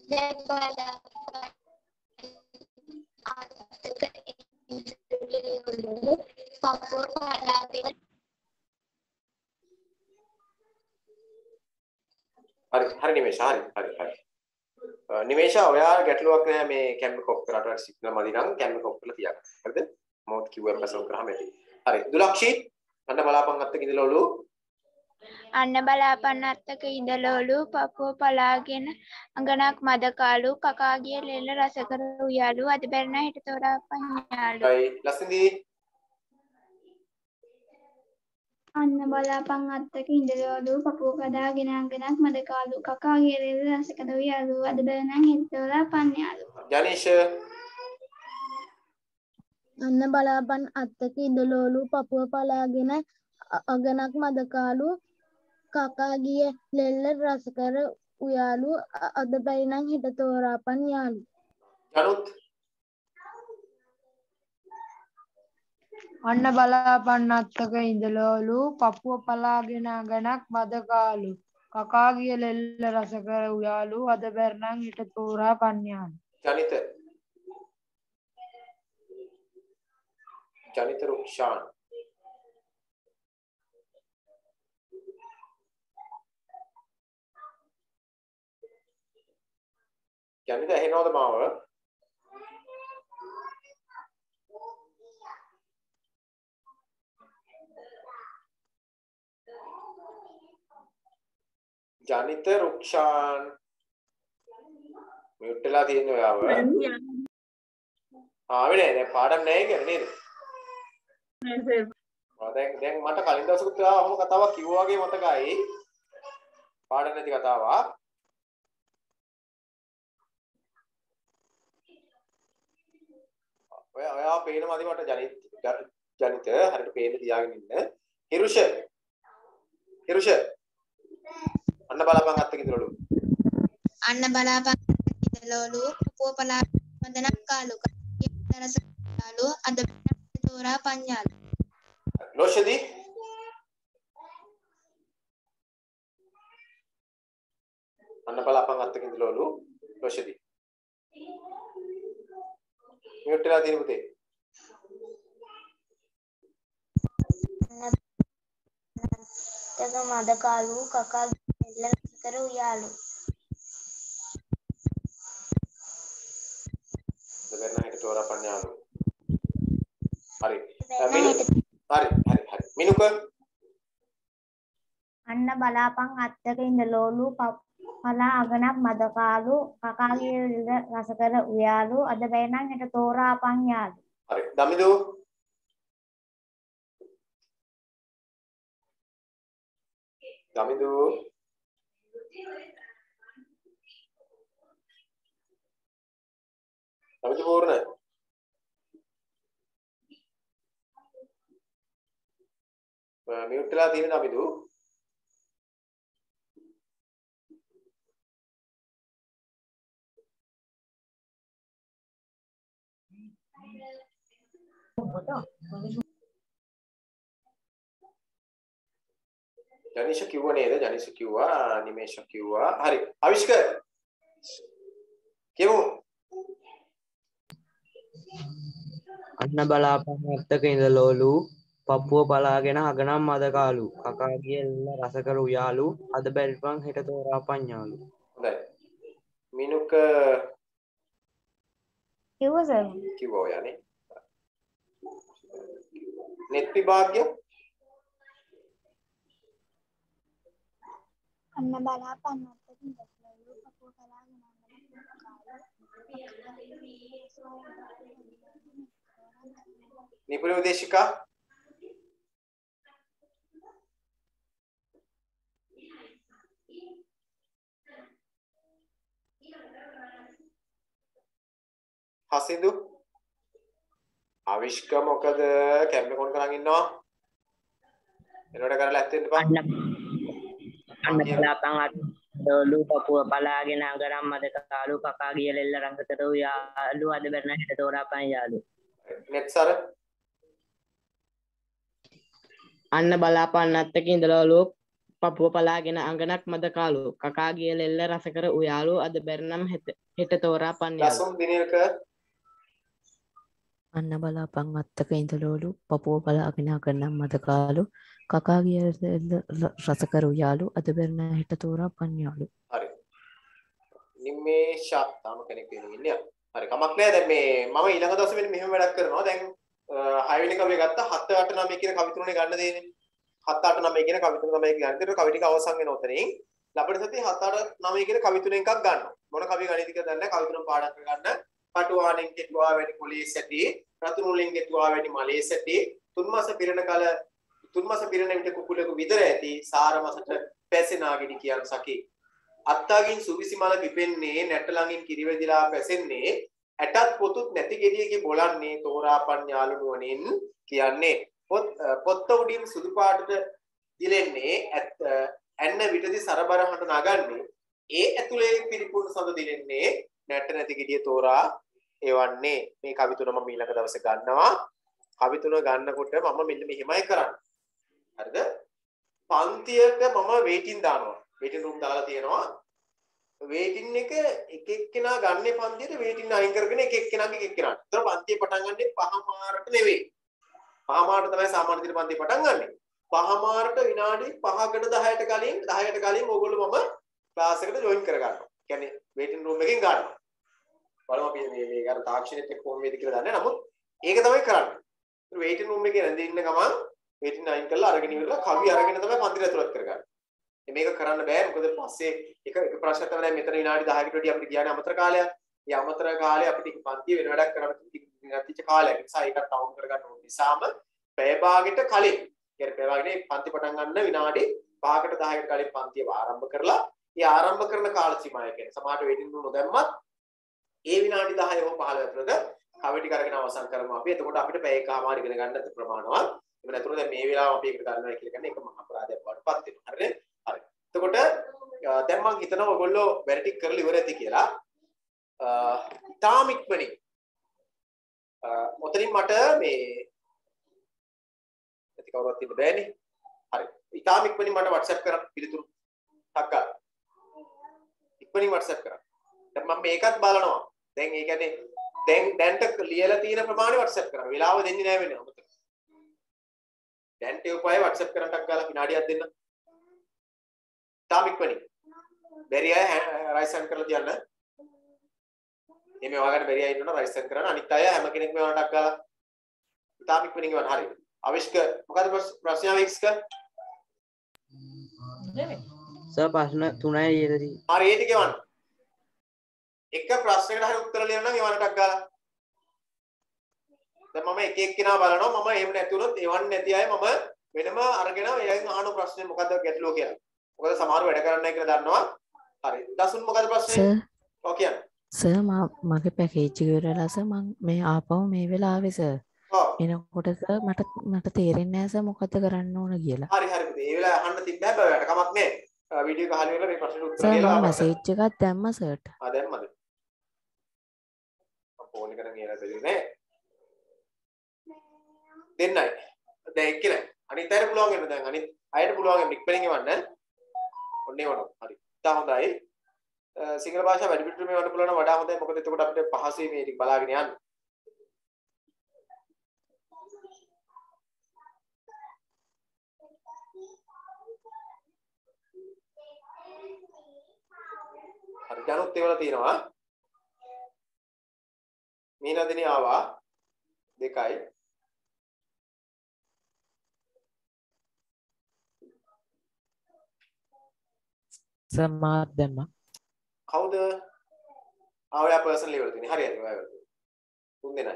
හරි හරි නිමේෂ හරි හරි හරි. නිමේෂ ඔයා ගැටලුවක් නැහැ මේ කැමරා ඔෆ් කරාට සිග්නල් මදි නම් කැමරා ඔෆ් කරලා තියාගන්න. හරිද? මොකද කිව්වම පසව කරාම ඇති. හරි. දුලක්ෂි අන්න බලාපන් අත්තක ඉඳලා ඔලු. අන්න බලාපන් අත්තක ඉඳලෝලු පපුව පලාගෙන අඟනක් මද කාලු කකා ගිය ලෙල්ල රස කර උයාලු අද බැරණ හිට තෝරා පඤ්ඤාලු. හයි ලස්සනදී. අන්න බලාපන් අත්තක ඉඳලෝලු පපුව කඩාගෙන අඟනක් මද කාලු කකා ගිය ලෙල්ල රස කර උයාලු අද බැරණ හිට තෝරා පඤ්ඤාලු. ජනීෂ අන්න බලාපන් අත්තක ඉඳලෝලු පපුව පලාගෙන අගනක් මද කාලු කකා ගිය ලෙල්ල රස කර උයාලු අද බැරි නම් හිට තෝරාපන් යාලු. ජනුත් අන්න බලාපන් අත්තක ඉඳලෝලු පපුව පලාගෙන අගනක් මද කාලු කකා ගිය ලෙල්ල රස කර උයාලු අද බැරි නම් හිට තෝරාපන් යාලු. ජනිත ජනිත රුක්ෂාන් ජනිත ඇහෙනවද මාව? ජනිත රුක්ෂාන් මියුට් වෙලා තියෙන ඔයාව. ආවේ නෑ දැන් පාඩම් නෑ කියන්නේ නේද? නෑ සර්. ආ දැන් දැන් මට කලින් දවසකුත් ඔයාව අහම කතාවක් කිව්වා වගේ මතකයි. පාඩම් නැති කතාවක්. ඔය ඔයා පේන මදි මට ජනිත ජනිත හරියට පේන්න තියාගෙන ඉන්න. හිරුෂ හිරුෂ අන්න බලාපන් අත්තක ඉඳලලු. අන්න බලාපන් ඉඳලෝලු පපුව පලාගෙන මදනක් කාලු කකා රස කාලු අද බැරණ හිට තෝරා පඤ්ඤාලු. ලෝෂදී අන්න බලාපන් අත්තක ඉඳලලු. ලෝෂදී මියුට් වෙලා තියෙන පුතේ. තක මද කාලු කකා ලෙල්ල රස කර උයාලු. දෙවන්න හිට තෝරා පඤ්ඤාලු. හරි. මිනු හරි හරි හරි. මිනුක අන්න බලාපන් අත්තක ඉඳලෝලු පලා අගනක් මද කාලු කකා ගිය ලෙල්ල රස කර උයාලු අද බැරි නම් හිට තෝරාපන් යාලු. හරි. දමිදු දමිදු දමිදු පූර්ණ මියුට් වෙලා තියෙන දමිදු. ජනිෂ කිව්වා නේද? ජනිෂ කිව්වා, නිමේෂ කිව්වා. හරි. අවිෂ්ක කියමු. අන්න බලාපන් අත්තක ඉඳලෝලු පපුව පලාගෙන අගනම් මද කාලු කකා ගිය ලෙල්ල රස කර උයාලු අද බැරිපන් හිට තෝරාපන් යාලු. හොඳයි. මිනුක කිව්වා සර්. කිව්වා යන්නේ. නෙත් විභාග්‍ය අන්න බලාපන් අත්තක ඉඳලෝලු පපුව පලාගෙන අගනක් මද කාලු නිපුණ උදේශිකා හසිදු අවිෂ්ක මොකද කැම්ප් එක ඔන් කරන් ඉන්නවා එනකොට කරලා ඇත්තෙන්න බා අන්න බලාපන් අත්තලු පපුව පලාගෙන අගනම් මද කාලු කකා ගිය ලෙල්ල රංගතට උයාලු අද බැරණ හිට තෝරාපන් යාලු. නෙත්සර අන්න බලාපන් අත්තක ඉඳලලු පපුව පලාගෙන අඟනක් මද කාලු කකා ගිය ලෙල්ල රස කර උයාලු අද බැරනම් හෙට තෝරාපන් යාලු. ලසුම් දිනේක අන්න බලාපන් අත්තක ඉඳලෝලු පපුව බලාගෙන අගනම් මද කාලු කකා ගිය රස කර උයාලු අද බැරණ හිට තෝරාපන් යාලු. හරි. නිමේෂා තාම කෙනෙක් වෙන ඉන්නේ. හරි කමක් නැහැ. දැන් මේ මම ඊළඟ දවසේ මෙන්න මෙහෙම වැඩක් කරනවා. දැන් හයවෙනි කවිය ගත්තා හත අට නවය කියන කවි තුනනේ ගන්න දෙන්නේ. හත අට නවය කියන කවි තුන තමයි ගන්න. ඒතර කවි ටික අවසන් වෙන උතනින් ලබන සතියේ හත අට නවය කියන කවි තුනෙන් එකක් ගන්නවා. මොන කවිය ගණිත කියලා දන්නේ නැහැ. කවි තුන පාඩම් කරගන්න. කටුවාණෙන් කෙටුවා වැනි පොලේ සැටි, රතුරු වලින් කෙටුවා වැනි මලේ සැටි, තුන් මාස පිරෙන කල තුන් මාස පිරෙන විට කුකුලෙකු විතර ඇති සාර මාසට පැසෙනාගෙඩි කියන සකි. අත්තාගින් සුවිසි මල පිපෙන්නේ නැට ළඟින් කිරිවැදිලා පැසෙන්නේ ඇටත් පොතුත් නැති ගෙඩියකින් බොලන්නේ තෝරාපන් යාළු නුවණින් කියන්නේ පොත් පොත්ත උඩින් සුදු පාටට දිලෙන්නේ ඇන්න විටදි සරබර හඬ නගන්නේ ඒ ඇතුලේ පිරිපුන් සඳ දිලෙන්නේ නැට නැති ගෙඩිය තෝරා එවන්නේ. මේ කවි තුන මම ඊළඟ දවසේ ගන්නවා. කවි තුන ගන්නකොට මම මෙන්න මෙහිමයි කරන්නේ. හරිද? පන්තියට මම වේටින් දානවා. වේටින් රූම් දාලා තියෙනවා. වේටින් එක එක එක්කෙනා ගන්නේ පන්තියට වේටින් අයින් කරගෙන එක එක්කෙනාගේ එක එක්කෙනාට. ඒතර පන්තිය පටන් ගන්නේ පහමාරට නෙවෙයි. පහමාරට තමයි සාමාන්‍ය දින පන්තිය පටන් ගන්නෙ. පහමාරට විනාඩි පහකට දහයට කලින් දහයට කලින් ඕගොල්ලෝ මම ක්ලාස් එකට ජොයින් කර ගන්නවා. කියන්නේ වේටින් රූම් එකෙන් ගන්නවා. බලමු අපි මේ මේ අර තාක්ෂණික එක්ක කොහොම වේද කියලා දන්නේ. නමුත් ඒක තමයි කරන්නේ. වේටින් රූම් එකේ රැඳී ඉන්න ගමන් වේටින් අයින් කරලා අරගෙන ඉවරලා කවි අරගෙන තමයි පන්තියට ඇතුළත් කරගන්නේ. මේක කරන්න බෑ මොකද පස්සේ එක එක ප්‍රශ්න තමයි මෙතන විනාඩි දහයකට වැඩි අපිට කියන්නේ අමතර කාලයක්. මේ අමතර කාලේ අපිට පන්තිය වෙන වැඩක් කරන්න නැතිච්ච කාලයක්. ඒ නිසා ඒකත් අවුල් කරගන්න ඕන නිසාම පැය භාගෙට කලින් කියන්නේ පැය භාගෙනේ පන්ති පටන් ගන්න විනාඩි පහකට දහයකට කලින් පන්තිය ආරම්භ කරලා ඒ ආරම්භ කරන කාල සීමාව කියන්නේ සමහරට වේටින් රූම් නොදැම්මත් ඒ විනාඩි දහය හෝ පහළොව ඇතුළත කවි ටික අරගෙන අවසන් කරමු අපි. එතකොට අපිට පැය එකමාර ඉගෙන ගන්න ප්‍රමාණවත්. එහෙම නැතුව දැන් මේ වෙලාව අපි ඒකට ගන්නවා කියලා කියන්නේ ඒක මහා අපරාධයක් වඩපත් වෙනවා. හරිද? හරි. එතකොට දැන් මම හිතනවා ඔයගොල්ලෝ වැඩ ටික කරලා ඉවර ඇති කියලා. තාම ඉක්මනින් ඔතනින් මට මේ ඇති කවුරුත් ඉන්න බෑනේ. හරි. ඊටාම ඉක්මනින් මට WhatsApp කරන්න පිළිතුරු ටක්කා. ඉක්මනින් WhatsApp කරන්න. දැන් මම මේකත් බලනවා. දැන් ඒ කියන්නේ දැන් දැන්ට ලියලා තියෙන ප්‍රමාණය WhatsApp කරන්න. වෙලාව දෙන්නේ නැහැ වෙන්නේ. අමතක. දැන්ට උපය WhatsApp කරන්න ටක් ගාලා විනාඩියක් දෙන්න. තාම ඉක්මනින්. බැරි අය රයිසන් කරලා තියන්න. එමේ ඔයාලට බැරි අය ඉන්නවනම් රයිසන් කරන්න. අනිත් අය හැම කෙනෙක්ම ඔයාලට ටක් ගාලා තාම ඉක්මනින් ගවන්න. හරි. අවිෂ්ක මොකද ප්‍රශ්න අවිෂ්ක? නෙමෙයි. සර් ප්‍රශ්න තුනයි ලියලා තියෙන්නේ. හරි ඒ ටික ගවන්න. එක ප්‍රශ්නයකට හරි උත්තර ලියන්න නම් එවන්න ටක් ගාලා. දැන් මම එක එක්කෙනා බලනවා. මම එහෙම නැති වුණොත් එවන්න නැති අය මම වෙනම අරගෙන එයන් අහන ප්‍රශ්නේ මොකද්ද ගැටලුව කියලා. මොකද සමහරව වැඩ කරන්නයි කියලා දන්නවා. හරි. දසුන් මොකද ප්‍රශ්නේ? ඔව් කියන්න. සර් මගේ පැකේජ් එක ඉවරලා සර් මම මේ ආපහු මේ වෙලාවේ සර්. ඔව්. එනකොට සර් මට මට තේරෙන්නේ නැහැ සර් මොකද්ද කරන්න ඕන කියලා. හරි හරි. මේ වෙලාව අහන්න තිබ්බ හැබැයි කමක් නැහැ. වීඩියෝ එක අහලා ඉවරලා මේ ප්‍රශ්නෙට උත්තර සර් දෙලා මම මැසේජ් එකක් දැම්මා සර්ට. ආ දැම්මද? මම ෆෝන් එකට ගියලා බැලුවේ නෑ. දෙන්නයි. දැන් එක්කනේ. අනිත් අයට පුළුවන් වෙන දැන් අනිත් අයට පුළුවන් වෙන ඉක්මනින් එවන්න. ඔන්නේ වුණා. හරි. ඉතා හොඳයි. සිංහල භාෂාව වැඩි පිටු මේ වන්න පුළුවන් නම් වඩා හොඳයි. මොකද එතකොට අපිට පහසුයි මේ ටික බලාගෙන යන්න. හරි. ජනුත් ඒවල තියෙනවා. මීනදිනේ ආවා. දෙකයි. සර් මාත් දැම්මා. කවුද? ආ ඔයා පර්සනල් ලෙවල් තියෙන්නේ. හරි හරි ඔයා. තුන් දෙනයි.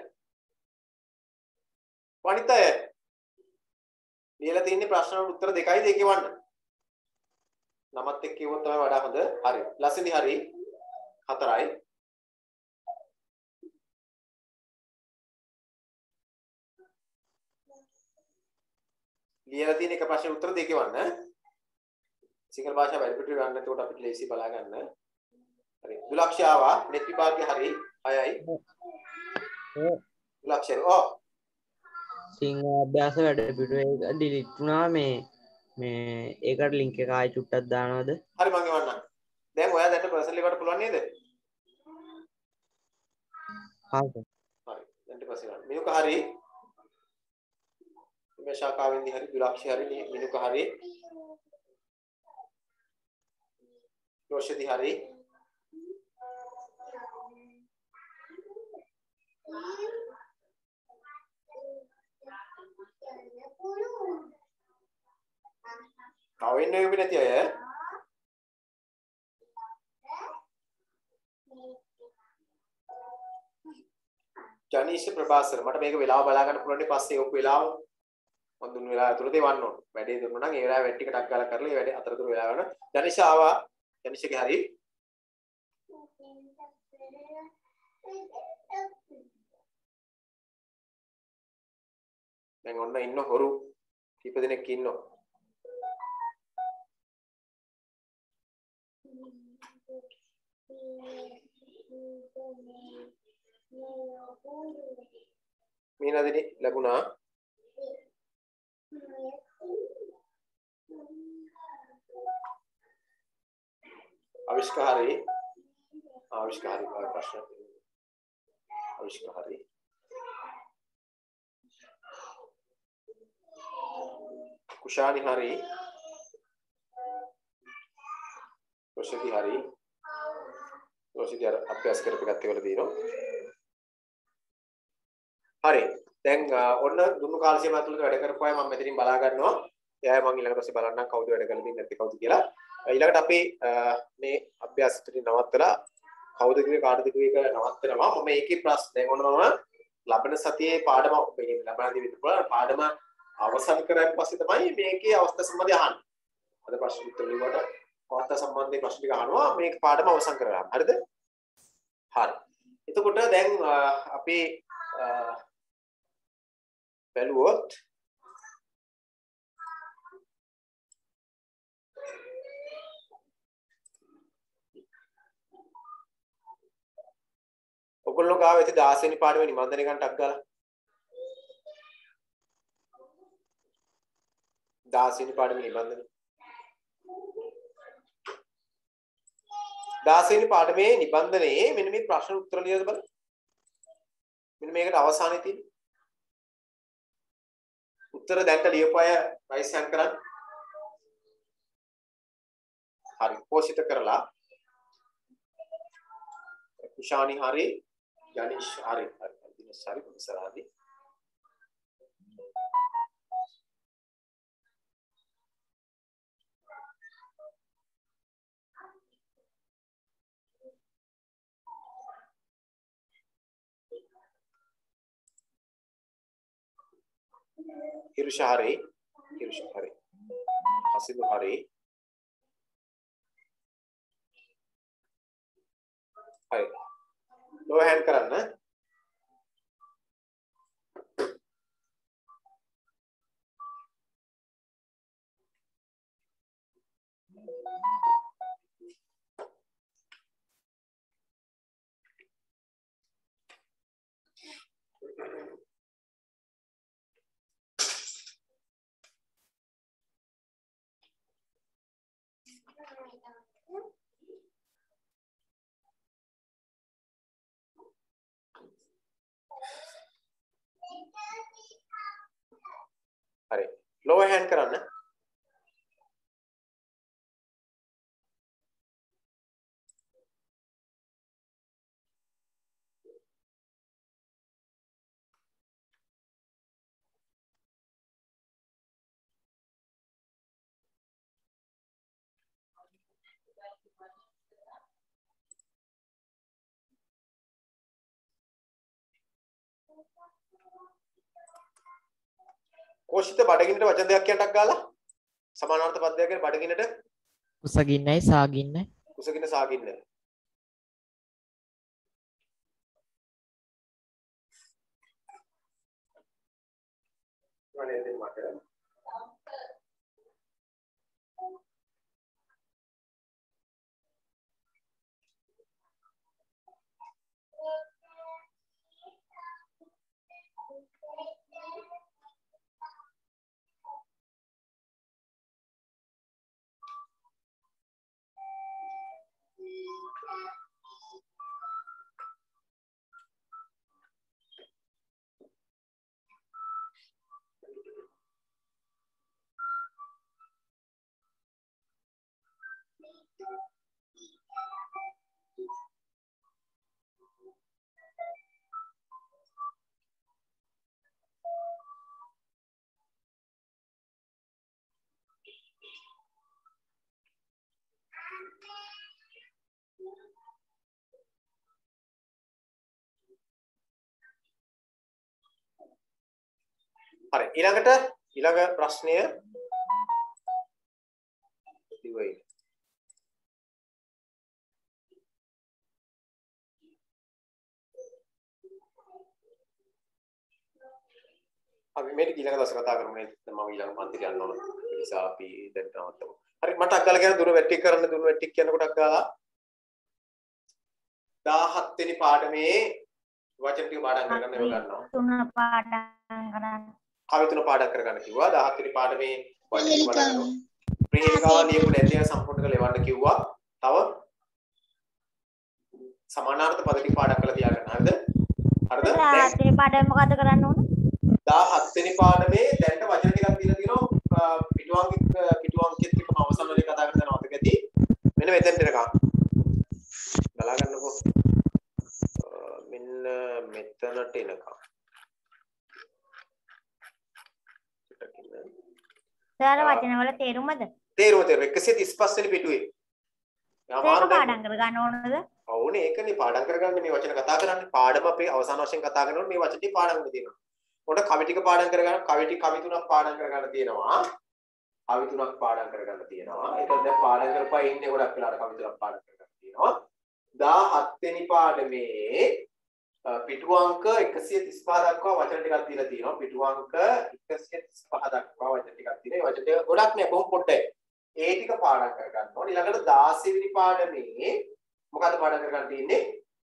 වනිතය. ලියලා තියෙන්නේ ප්‍රශ්න වලට උත්තර දෙකයි දෙකේ වන්න. නමත් එක්ක කිව්වොත් තමයි වඩා හොඳ. හරි. ලස්සනයි හරි. හතරයි. ලියලා තියෙන එක ප්‍රශ්න උත්තර දෙකේ වන්න. සිංහල භාෂාව වැඩි පිටු ගන්න එතකොට අපිට ලේසි බලා ගන්න. හරි. දුලක්ෂ ආවා. net විභාගයේ හරි. හයයි. ඔව්. දුලක්ෂ ඔව්. සිංහල අභ්‍යාස වැඩ පිටු එක ඩිලීට් වුණා මේ මේ ඒකට ලින්ක් එක ආයෙ චුට්ටක් දානවද? හරි මම එවන්නම්. දැන් ඔයා දැන් පර්සනලි වට පුළුවන් නේද? හරි. හරි. දැන් පස්සේ ගන්න. මිනුක හරි. මේ ශාකාවෙන්දි හරි දුලක්ෂ හරි මිනුක හරි. रोशदी हरी Tahu ini yang berarti ya? ජනීෂ් ප්‍රභාසර මට මේක වෙලාව බලා ගන්න පුළුවන් නේ පස්සේ ඔක වෙලාව මම දුන්න වෙලාව ඇතුළත එවන්න ඕන. වැඩේ දුන්නා නම් ඒ වෙලාව වැඩ ටික ටක් ගාලා කරලා ඒ වැඩේ අතරතුර වෙලාව ගන්න. ජනීෂ් ආවා. ජනීෂ්ගේ හරි. දැන් ඔන්න ඉන්න හොරු කීප දෙනෙක් ඉන්නවා. මීනදිනි ලැබුණා ආවිෂ්කාරී ආවිෂ්කාරී කාර්ය ප්‍රශ්න ආවිෂ්කාරී කුෂානි හරි රොෂිති හරි රොෂිති අර අභ්‍යාස කරපු එකත් ඒවල දිනනවා හරි දැන් ඔන්න දුන්නු කාල සීමාව ඇතුළත වැඩ කරපුවාය මම මෙතනින් බලා ගන්නවා එයායි මම ඊළඟ පස්සේ බලන්නම් කවුද වැඩ කරලා තින්නේ නැත්නම් කවුද කියලා ඊළඟට අපි මේ අභ්‍යාසෙට නවත්තලා කවුද කිව්වේ කාටද කිව්වේ ඒක නවත්තනවා මම මේකේ ප්‍රශ්න දැන් ඔන්න මම ලබන සතියේ පාඩම මේ ලබන දී විතර පාඩම අවසන් කරාන් පස්සේ තමයි මේකේ අවස්ථා සම්බන්ධය අහන්නේ අද ප්‍රශ්න උත්තර ලියුවට අවස්ථා සම්බන්ධයෙන් ප්‍රශ්න ටික අහනවා මේක පාඩම අවසන් කරලා හරිද හරි එතකොට දැන් අපි බැලුවොත් ඔයගොල්ලෝ ගාව ඇති දහස් වෙනි පාඩමේ නිබන්ධනය ගන්න ටක් ගාලා දහස් වෙනි පාඩමේ නිබන්ධනය දහස් වෙනි පාඩමේ නිබන්ධනයේ මෙන්න මේ ප්‍රශ්න උත්තර ලියලා බලන්න මෙන්න මේකට අවසානයේ තියෙන උත්තර දැන්ට ලියපු අය රයිස් හෑන්ඩ් කරන්න. හරි පෝෂිත කරලා කුෂානි හරි ජනීෂ් හරි හරි දිනේෂ් හරි ප්‍රොෆෙසර් හරි Hirusha Hari, Hirusha Hari, Hasidu Hari, Hari, low hand करना, Hari, low hand करना, कोशिश බඩගින්නට වචන දෙකක් කියන්නක් ගාලා සමානාර්ථ පදයක් කියන බඩගින්නට කුසගින්නයි සාගින්නයි කුසගින්න සාගින්න වනේ දෙන්න මට හරි ඊළඟට ඊළඟ ප්‍රශ්නය ඉවයි. අපි මේ ඊළඟ දවසේ කතා කරමු නේ. මම ඊළඟ පන්තිට යන්න ඕන. ඒ නිසා අපි දැන් නවත්තමු. හරි මට අක්කලා කියන දුර වැට්ටික් කරන්න දුර වැට්ටික් කියනකොට අක්කලා දාහත් වෙනි පාඩමේ වචන ටික පාඩම් කරගන්න ඒව ගන්නවා. තුන පාඩම් කරන්න. කවි තුන පාඩම් කරගන්න කිව්වා. දාහත් වෙනි පාඩමේ වචන ටික පාඩම් කරනවා. ප්‍රහේලිකාව ලියපු නැති ඒවා සම්පූර්ණ කරලා එවන්න කිව්වා. තව සමානාර්ථ පද ටික පාඩම් කරලා තියාගන්න. හරිද? හරිද? දාහත් වෙනි පාඩම මොකද කරන්න ඕන? දාහත් වෙනි පාඩමේ දැනට වචන ටිකක් දීලා තියෙනවා. පිටුවංගික පිටුවංගිකෙත් එක්කම අවසන් වලේ කතා කරන මතක ඇති. මෙන්න මෙතෙන්ට එනකම්. බලා ගන්නකෝ. මෙන්න මෙතනට එනකම්. සාර වචන වල තේරුමද? තේරුම තේරුම එකසිය තිස් පහ වෙනි පිටුවේ. ඒක පාඩම් කරගන්න ඕනද? ඔව්නේ ඒකනේ පාඩම් කරගන්න මේ වචන කතා කරන්නේ. පාඩම අපේ අවසාන වශයෙන් කතා කරනකොට මේ වචන ටික පාඩම් කරලා තියෙනවා. උඩ කවි ටික පාඩම් කරගන්න කවි ටික කවි තුනක් පාඩම් කරගන්න තියෙනවා. කවි තුනක් පාඩම් කරගන්න තියෙනවා. ඒක දැන් පාඩම් කරපුවා ඉන්නේ ගොඩක් වෙලාවට කවි තුනක් පාඩම් කරගන්න තියෙනවා. දාහත් වෙනි පාඩමේ පිටු අංක එකසිය තිස් පහ දක්වා වචන ටිකක් දීලා තියෙනවා. පිටු අංක එකසිය තිස් පහ දක්වා වචන ටිකක් තියෙනවා. වචන ටික ගොඩක් නෑ බොහොම පොඩ්ඩයි. ඒ ටික පාඩම් කරගන්න ඕනේ. ඊළඟට දාසය වෙනි පාඩමේ මොකද්ද පාඩම් කරගන්න තියෙන්නේ?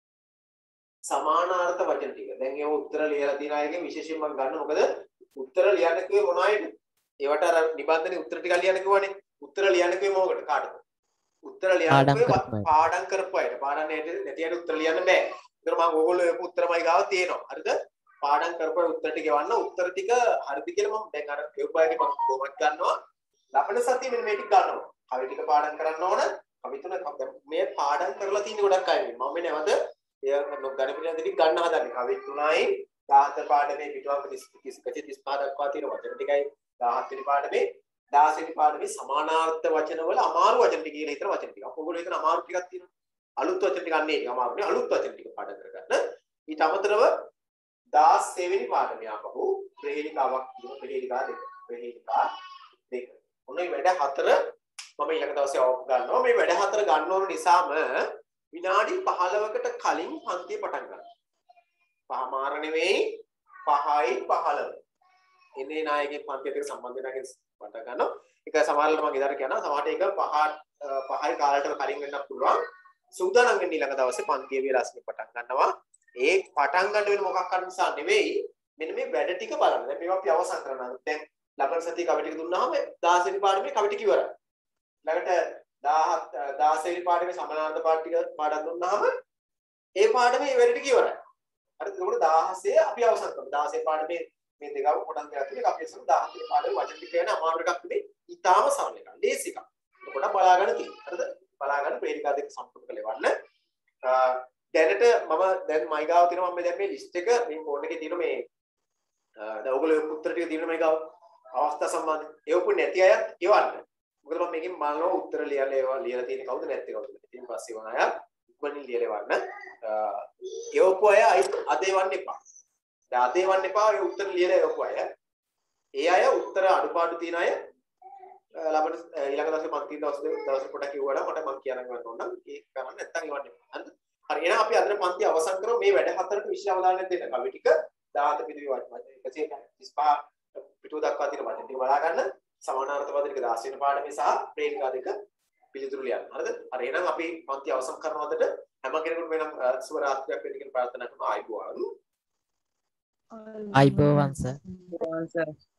සමානාර්ථ වචන ටික. දැන් ඒව උත්තර ලියලා තියෙන අයගෙන් විශේෂයෙන් මම ගන්න මොකද උත්තර ලියන්න කිව්වේ මොන අයද? ඒවට අර නිබන්ධනේ උත්තර ටික ලියන්න කිව්වනේ. උත්තර ලියන්න කිව්වේ මොකටද? කාටද? උත්තර ලියන්න කිව්වේ පාඩම් කරපු අයට. පාඩම් නැති අයට උත්තර ලියන්න බෑ. ඒතර මම ඕගොල්ලෝ ඒකු උත්තරමයි ගාව තියෙනවා. හරිද? පාඩම් කරපු උත්තර ටික ගවන්න උත්තර ටික හරිද කියලා මම දැන් අර කියපු අයගේ මම කොමන්ට් ගන්නවා. ලබන සතියේ මෙන්න මේ ටික ගන්නවා. කවි ටික පාඩම් කරන්න ඕන. කවි තුන මේ පාඩම් කරලා තියෙන ගොඩක් අය. මම නේද එය ගණපිටින් දෙකක් ගන්න හදන්නේ. කවි තුනයි දාහත පාඩමේ පිටුවක තිස් තිස් පහ දක්වා තියෙන වචන ටිකයි දාහත් වෙනි පාඩමේ දාහය වෙනි පාඩමේ සමානාර්ථ වචන වල අමාරු වචන ටික කියලා හිතන වචන ටික. ඔයගොල්ලෝ හිතන අමාරු ටිකක් තියෙනවා. අලුත් වචන ටික අන්නේ ඒක අමාරුනේ. අලුත් වචන ටික පාඩම් කරගන්න. ඊට අමතරව දාසය වෙනි පාඩමේ ආපහු ප්‍රහේලිකාවක් තියෙනවා. ප්‍රහේලිකා දෙක. ප්‍රහේලිකා දෙක. ඔන්නේ වැඩ හතර මම ඊළඟ දවසේ අවුත් ගන්නවා. මේ වැඩ හතර ගන්න ඕන නිසාම විනාඩි පහළොවකට කලින් පන්තිය පටන් ගන්නවා. පහමාර නෙවෙයි පහයි පහළොව. එන්නේ නායකගේ පන්තියට එක්ක සම්බන්ධ වෙනාගෙන් පටන් ගන්නවා. ඒක සමහරවිට මම ඉදාර කියනවා. සමහරට ඒක පහ පහයි කාලයට කලින් වෙන්නත් පුළුවන්. සූදානම් වෙන්න ඊළඟ දවසේ පන්තිය විලාසින් පටන් ගන්නවා. ඒ පටන් ගන්න වෙන මොකක් හරි නිසා නෙවෙයි. මෙන්න මේ වැඩ ටික බලන්න. දැන් මේවා අපි අවසන් කරනවා. දැන් ලබන සතියේ කවි ටික දුන්නාම දාසය වෙනි පාඩමේ කවි ටික ඉවරයි. ළඟට දාසය වෙනි පාඩමේ සමානාර්ථ පාඩ ටික පාඩම් දුන්නාම ඒ පාඩමේ වැඩ ටික ඉවරයි. හරිද? ඒකට දාහය අපි අවසන් කරමු. දාසය පාඩමේ මේ දෙකව කොටස් දෙකක් තියෙනවා. අපි ඉස්සර දාහය වෙනි පාඩමේ වචන ටික යන අමාරු එකක් නෙමෙයි. ඊටාම සරල එකක්. ලේසි එකක්. එතකොට බලා ගන්න තියෙනවා. හරිද? බලා ගන්න ප්‍රේරිකා දෙක සම්පූර්ණ කරලවන්න. දැනට මම දැන් මයි ගාව තියෙනවා මම දැන් මේ ලිස්ට් එක මේ ෆෝන් එකේ තියෙන මේ දැන් ඔයගොල්ලෝ උත්තර ටික තියෙන මයි ගාව අවස්ථා සම්බන්ධ. ඒවපු නැති අයත් එවන්න. මොකද මම මේකෙන් බලනවා උත්තර ලියලා ඒවා ලියලා තියෙන කවුද නැත්තේ කවුද. ඉතින් පස්සේ වුණ අය ඉක්මනින් ලියලා එවන්න. ඒවපු අය අද එවන්න එපා. දැන් අද එවන්න එපා. ඒ උත්තර ලියලා ඒවපු අය. ඒ අය උත්තර අඩුපාඩු තියෙන අය ලබන ඊළඟ දවසේ මම තියෙන දවස් දවස් පොඩක් කිව්වනම් මට මම කියන්න ගන්න ඕන නම් ඒක කරන්න නැත්තම් එවන්න එපා. හරිද? හරි එහෙනම් අපි අද පන්ති අවසන් කරමු. මේ වැඩ හතරට විශේෂ අවධානයක් දෙන්න. කවි ටික දාහත පිටුවේ වචන එකසිය තිස් පහ පිටුව දක්වා තියෙන වචන ටික බලා ගන්න. සමානාර්ථ පද ටික දාසය වෙනි පාඩමේ සහ ප්‍රේරිකා දෙක පිළිතුරු ලියන්න. හරිද? හරි එහෙනම් අපි පන්ති අවසන් කරනවදට හැම කෙනෙකුටම වෙනම් සුබ රාත්‍රියක් වෙන්න කියලා ප්‍රාර්ථනා කරනවා. ආයිබෝවන්. ආයිබෝවන් සර්. ආයිබෝවන් සර්.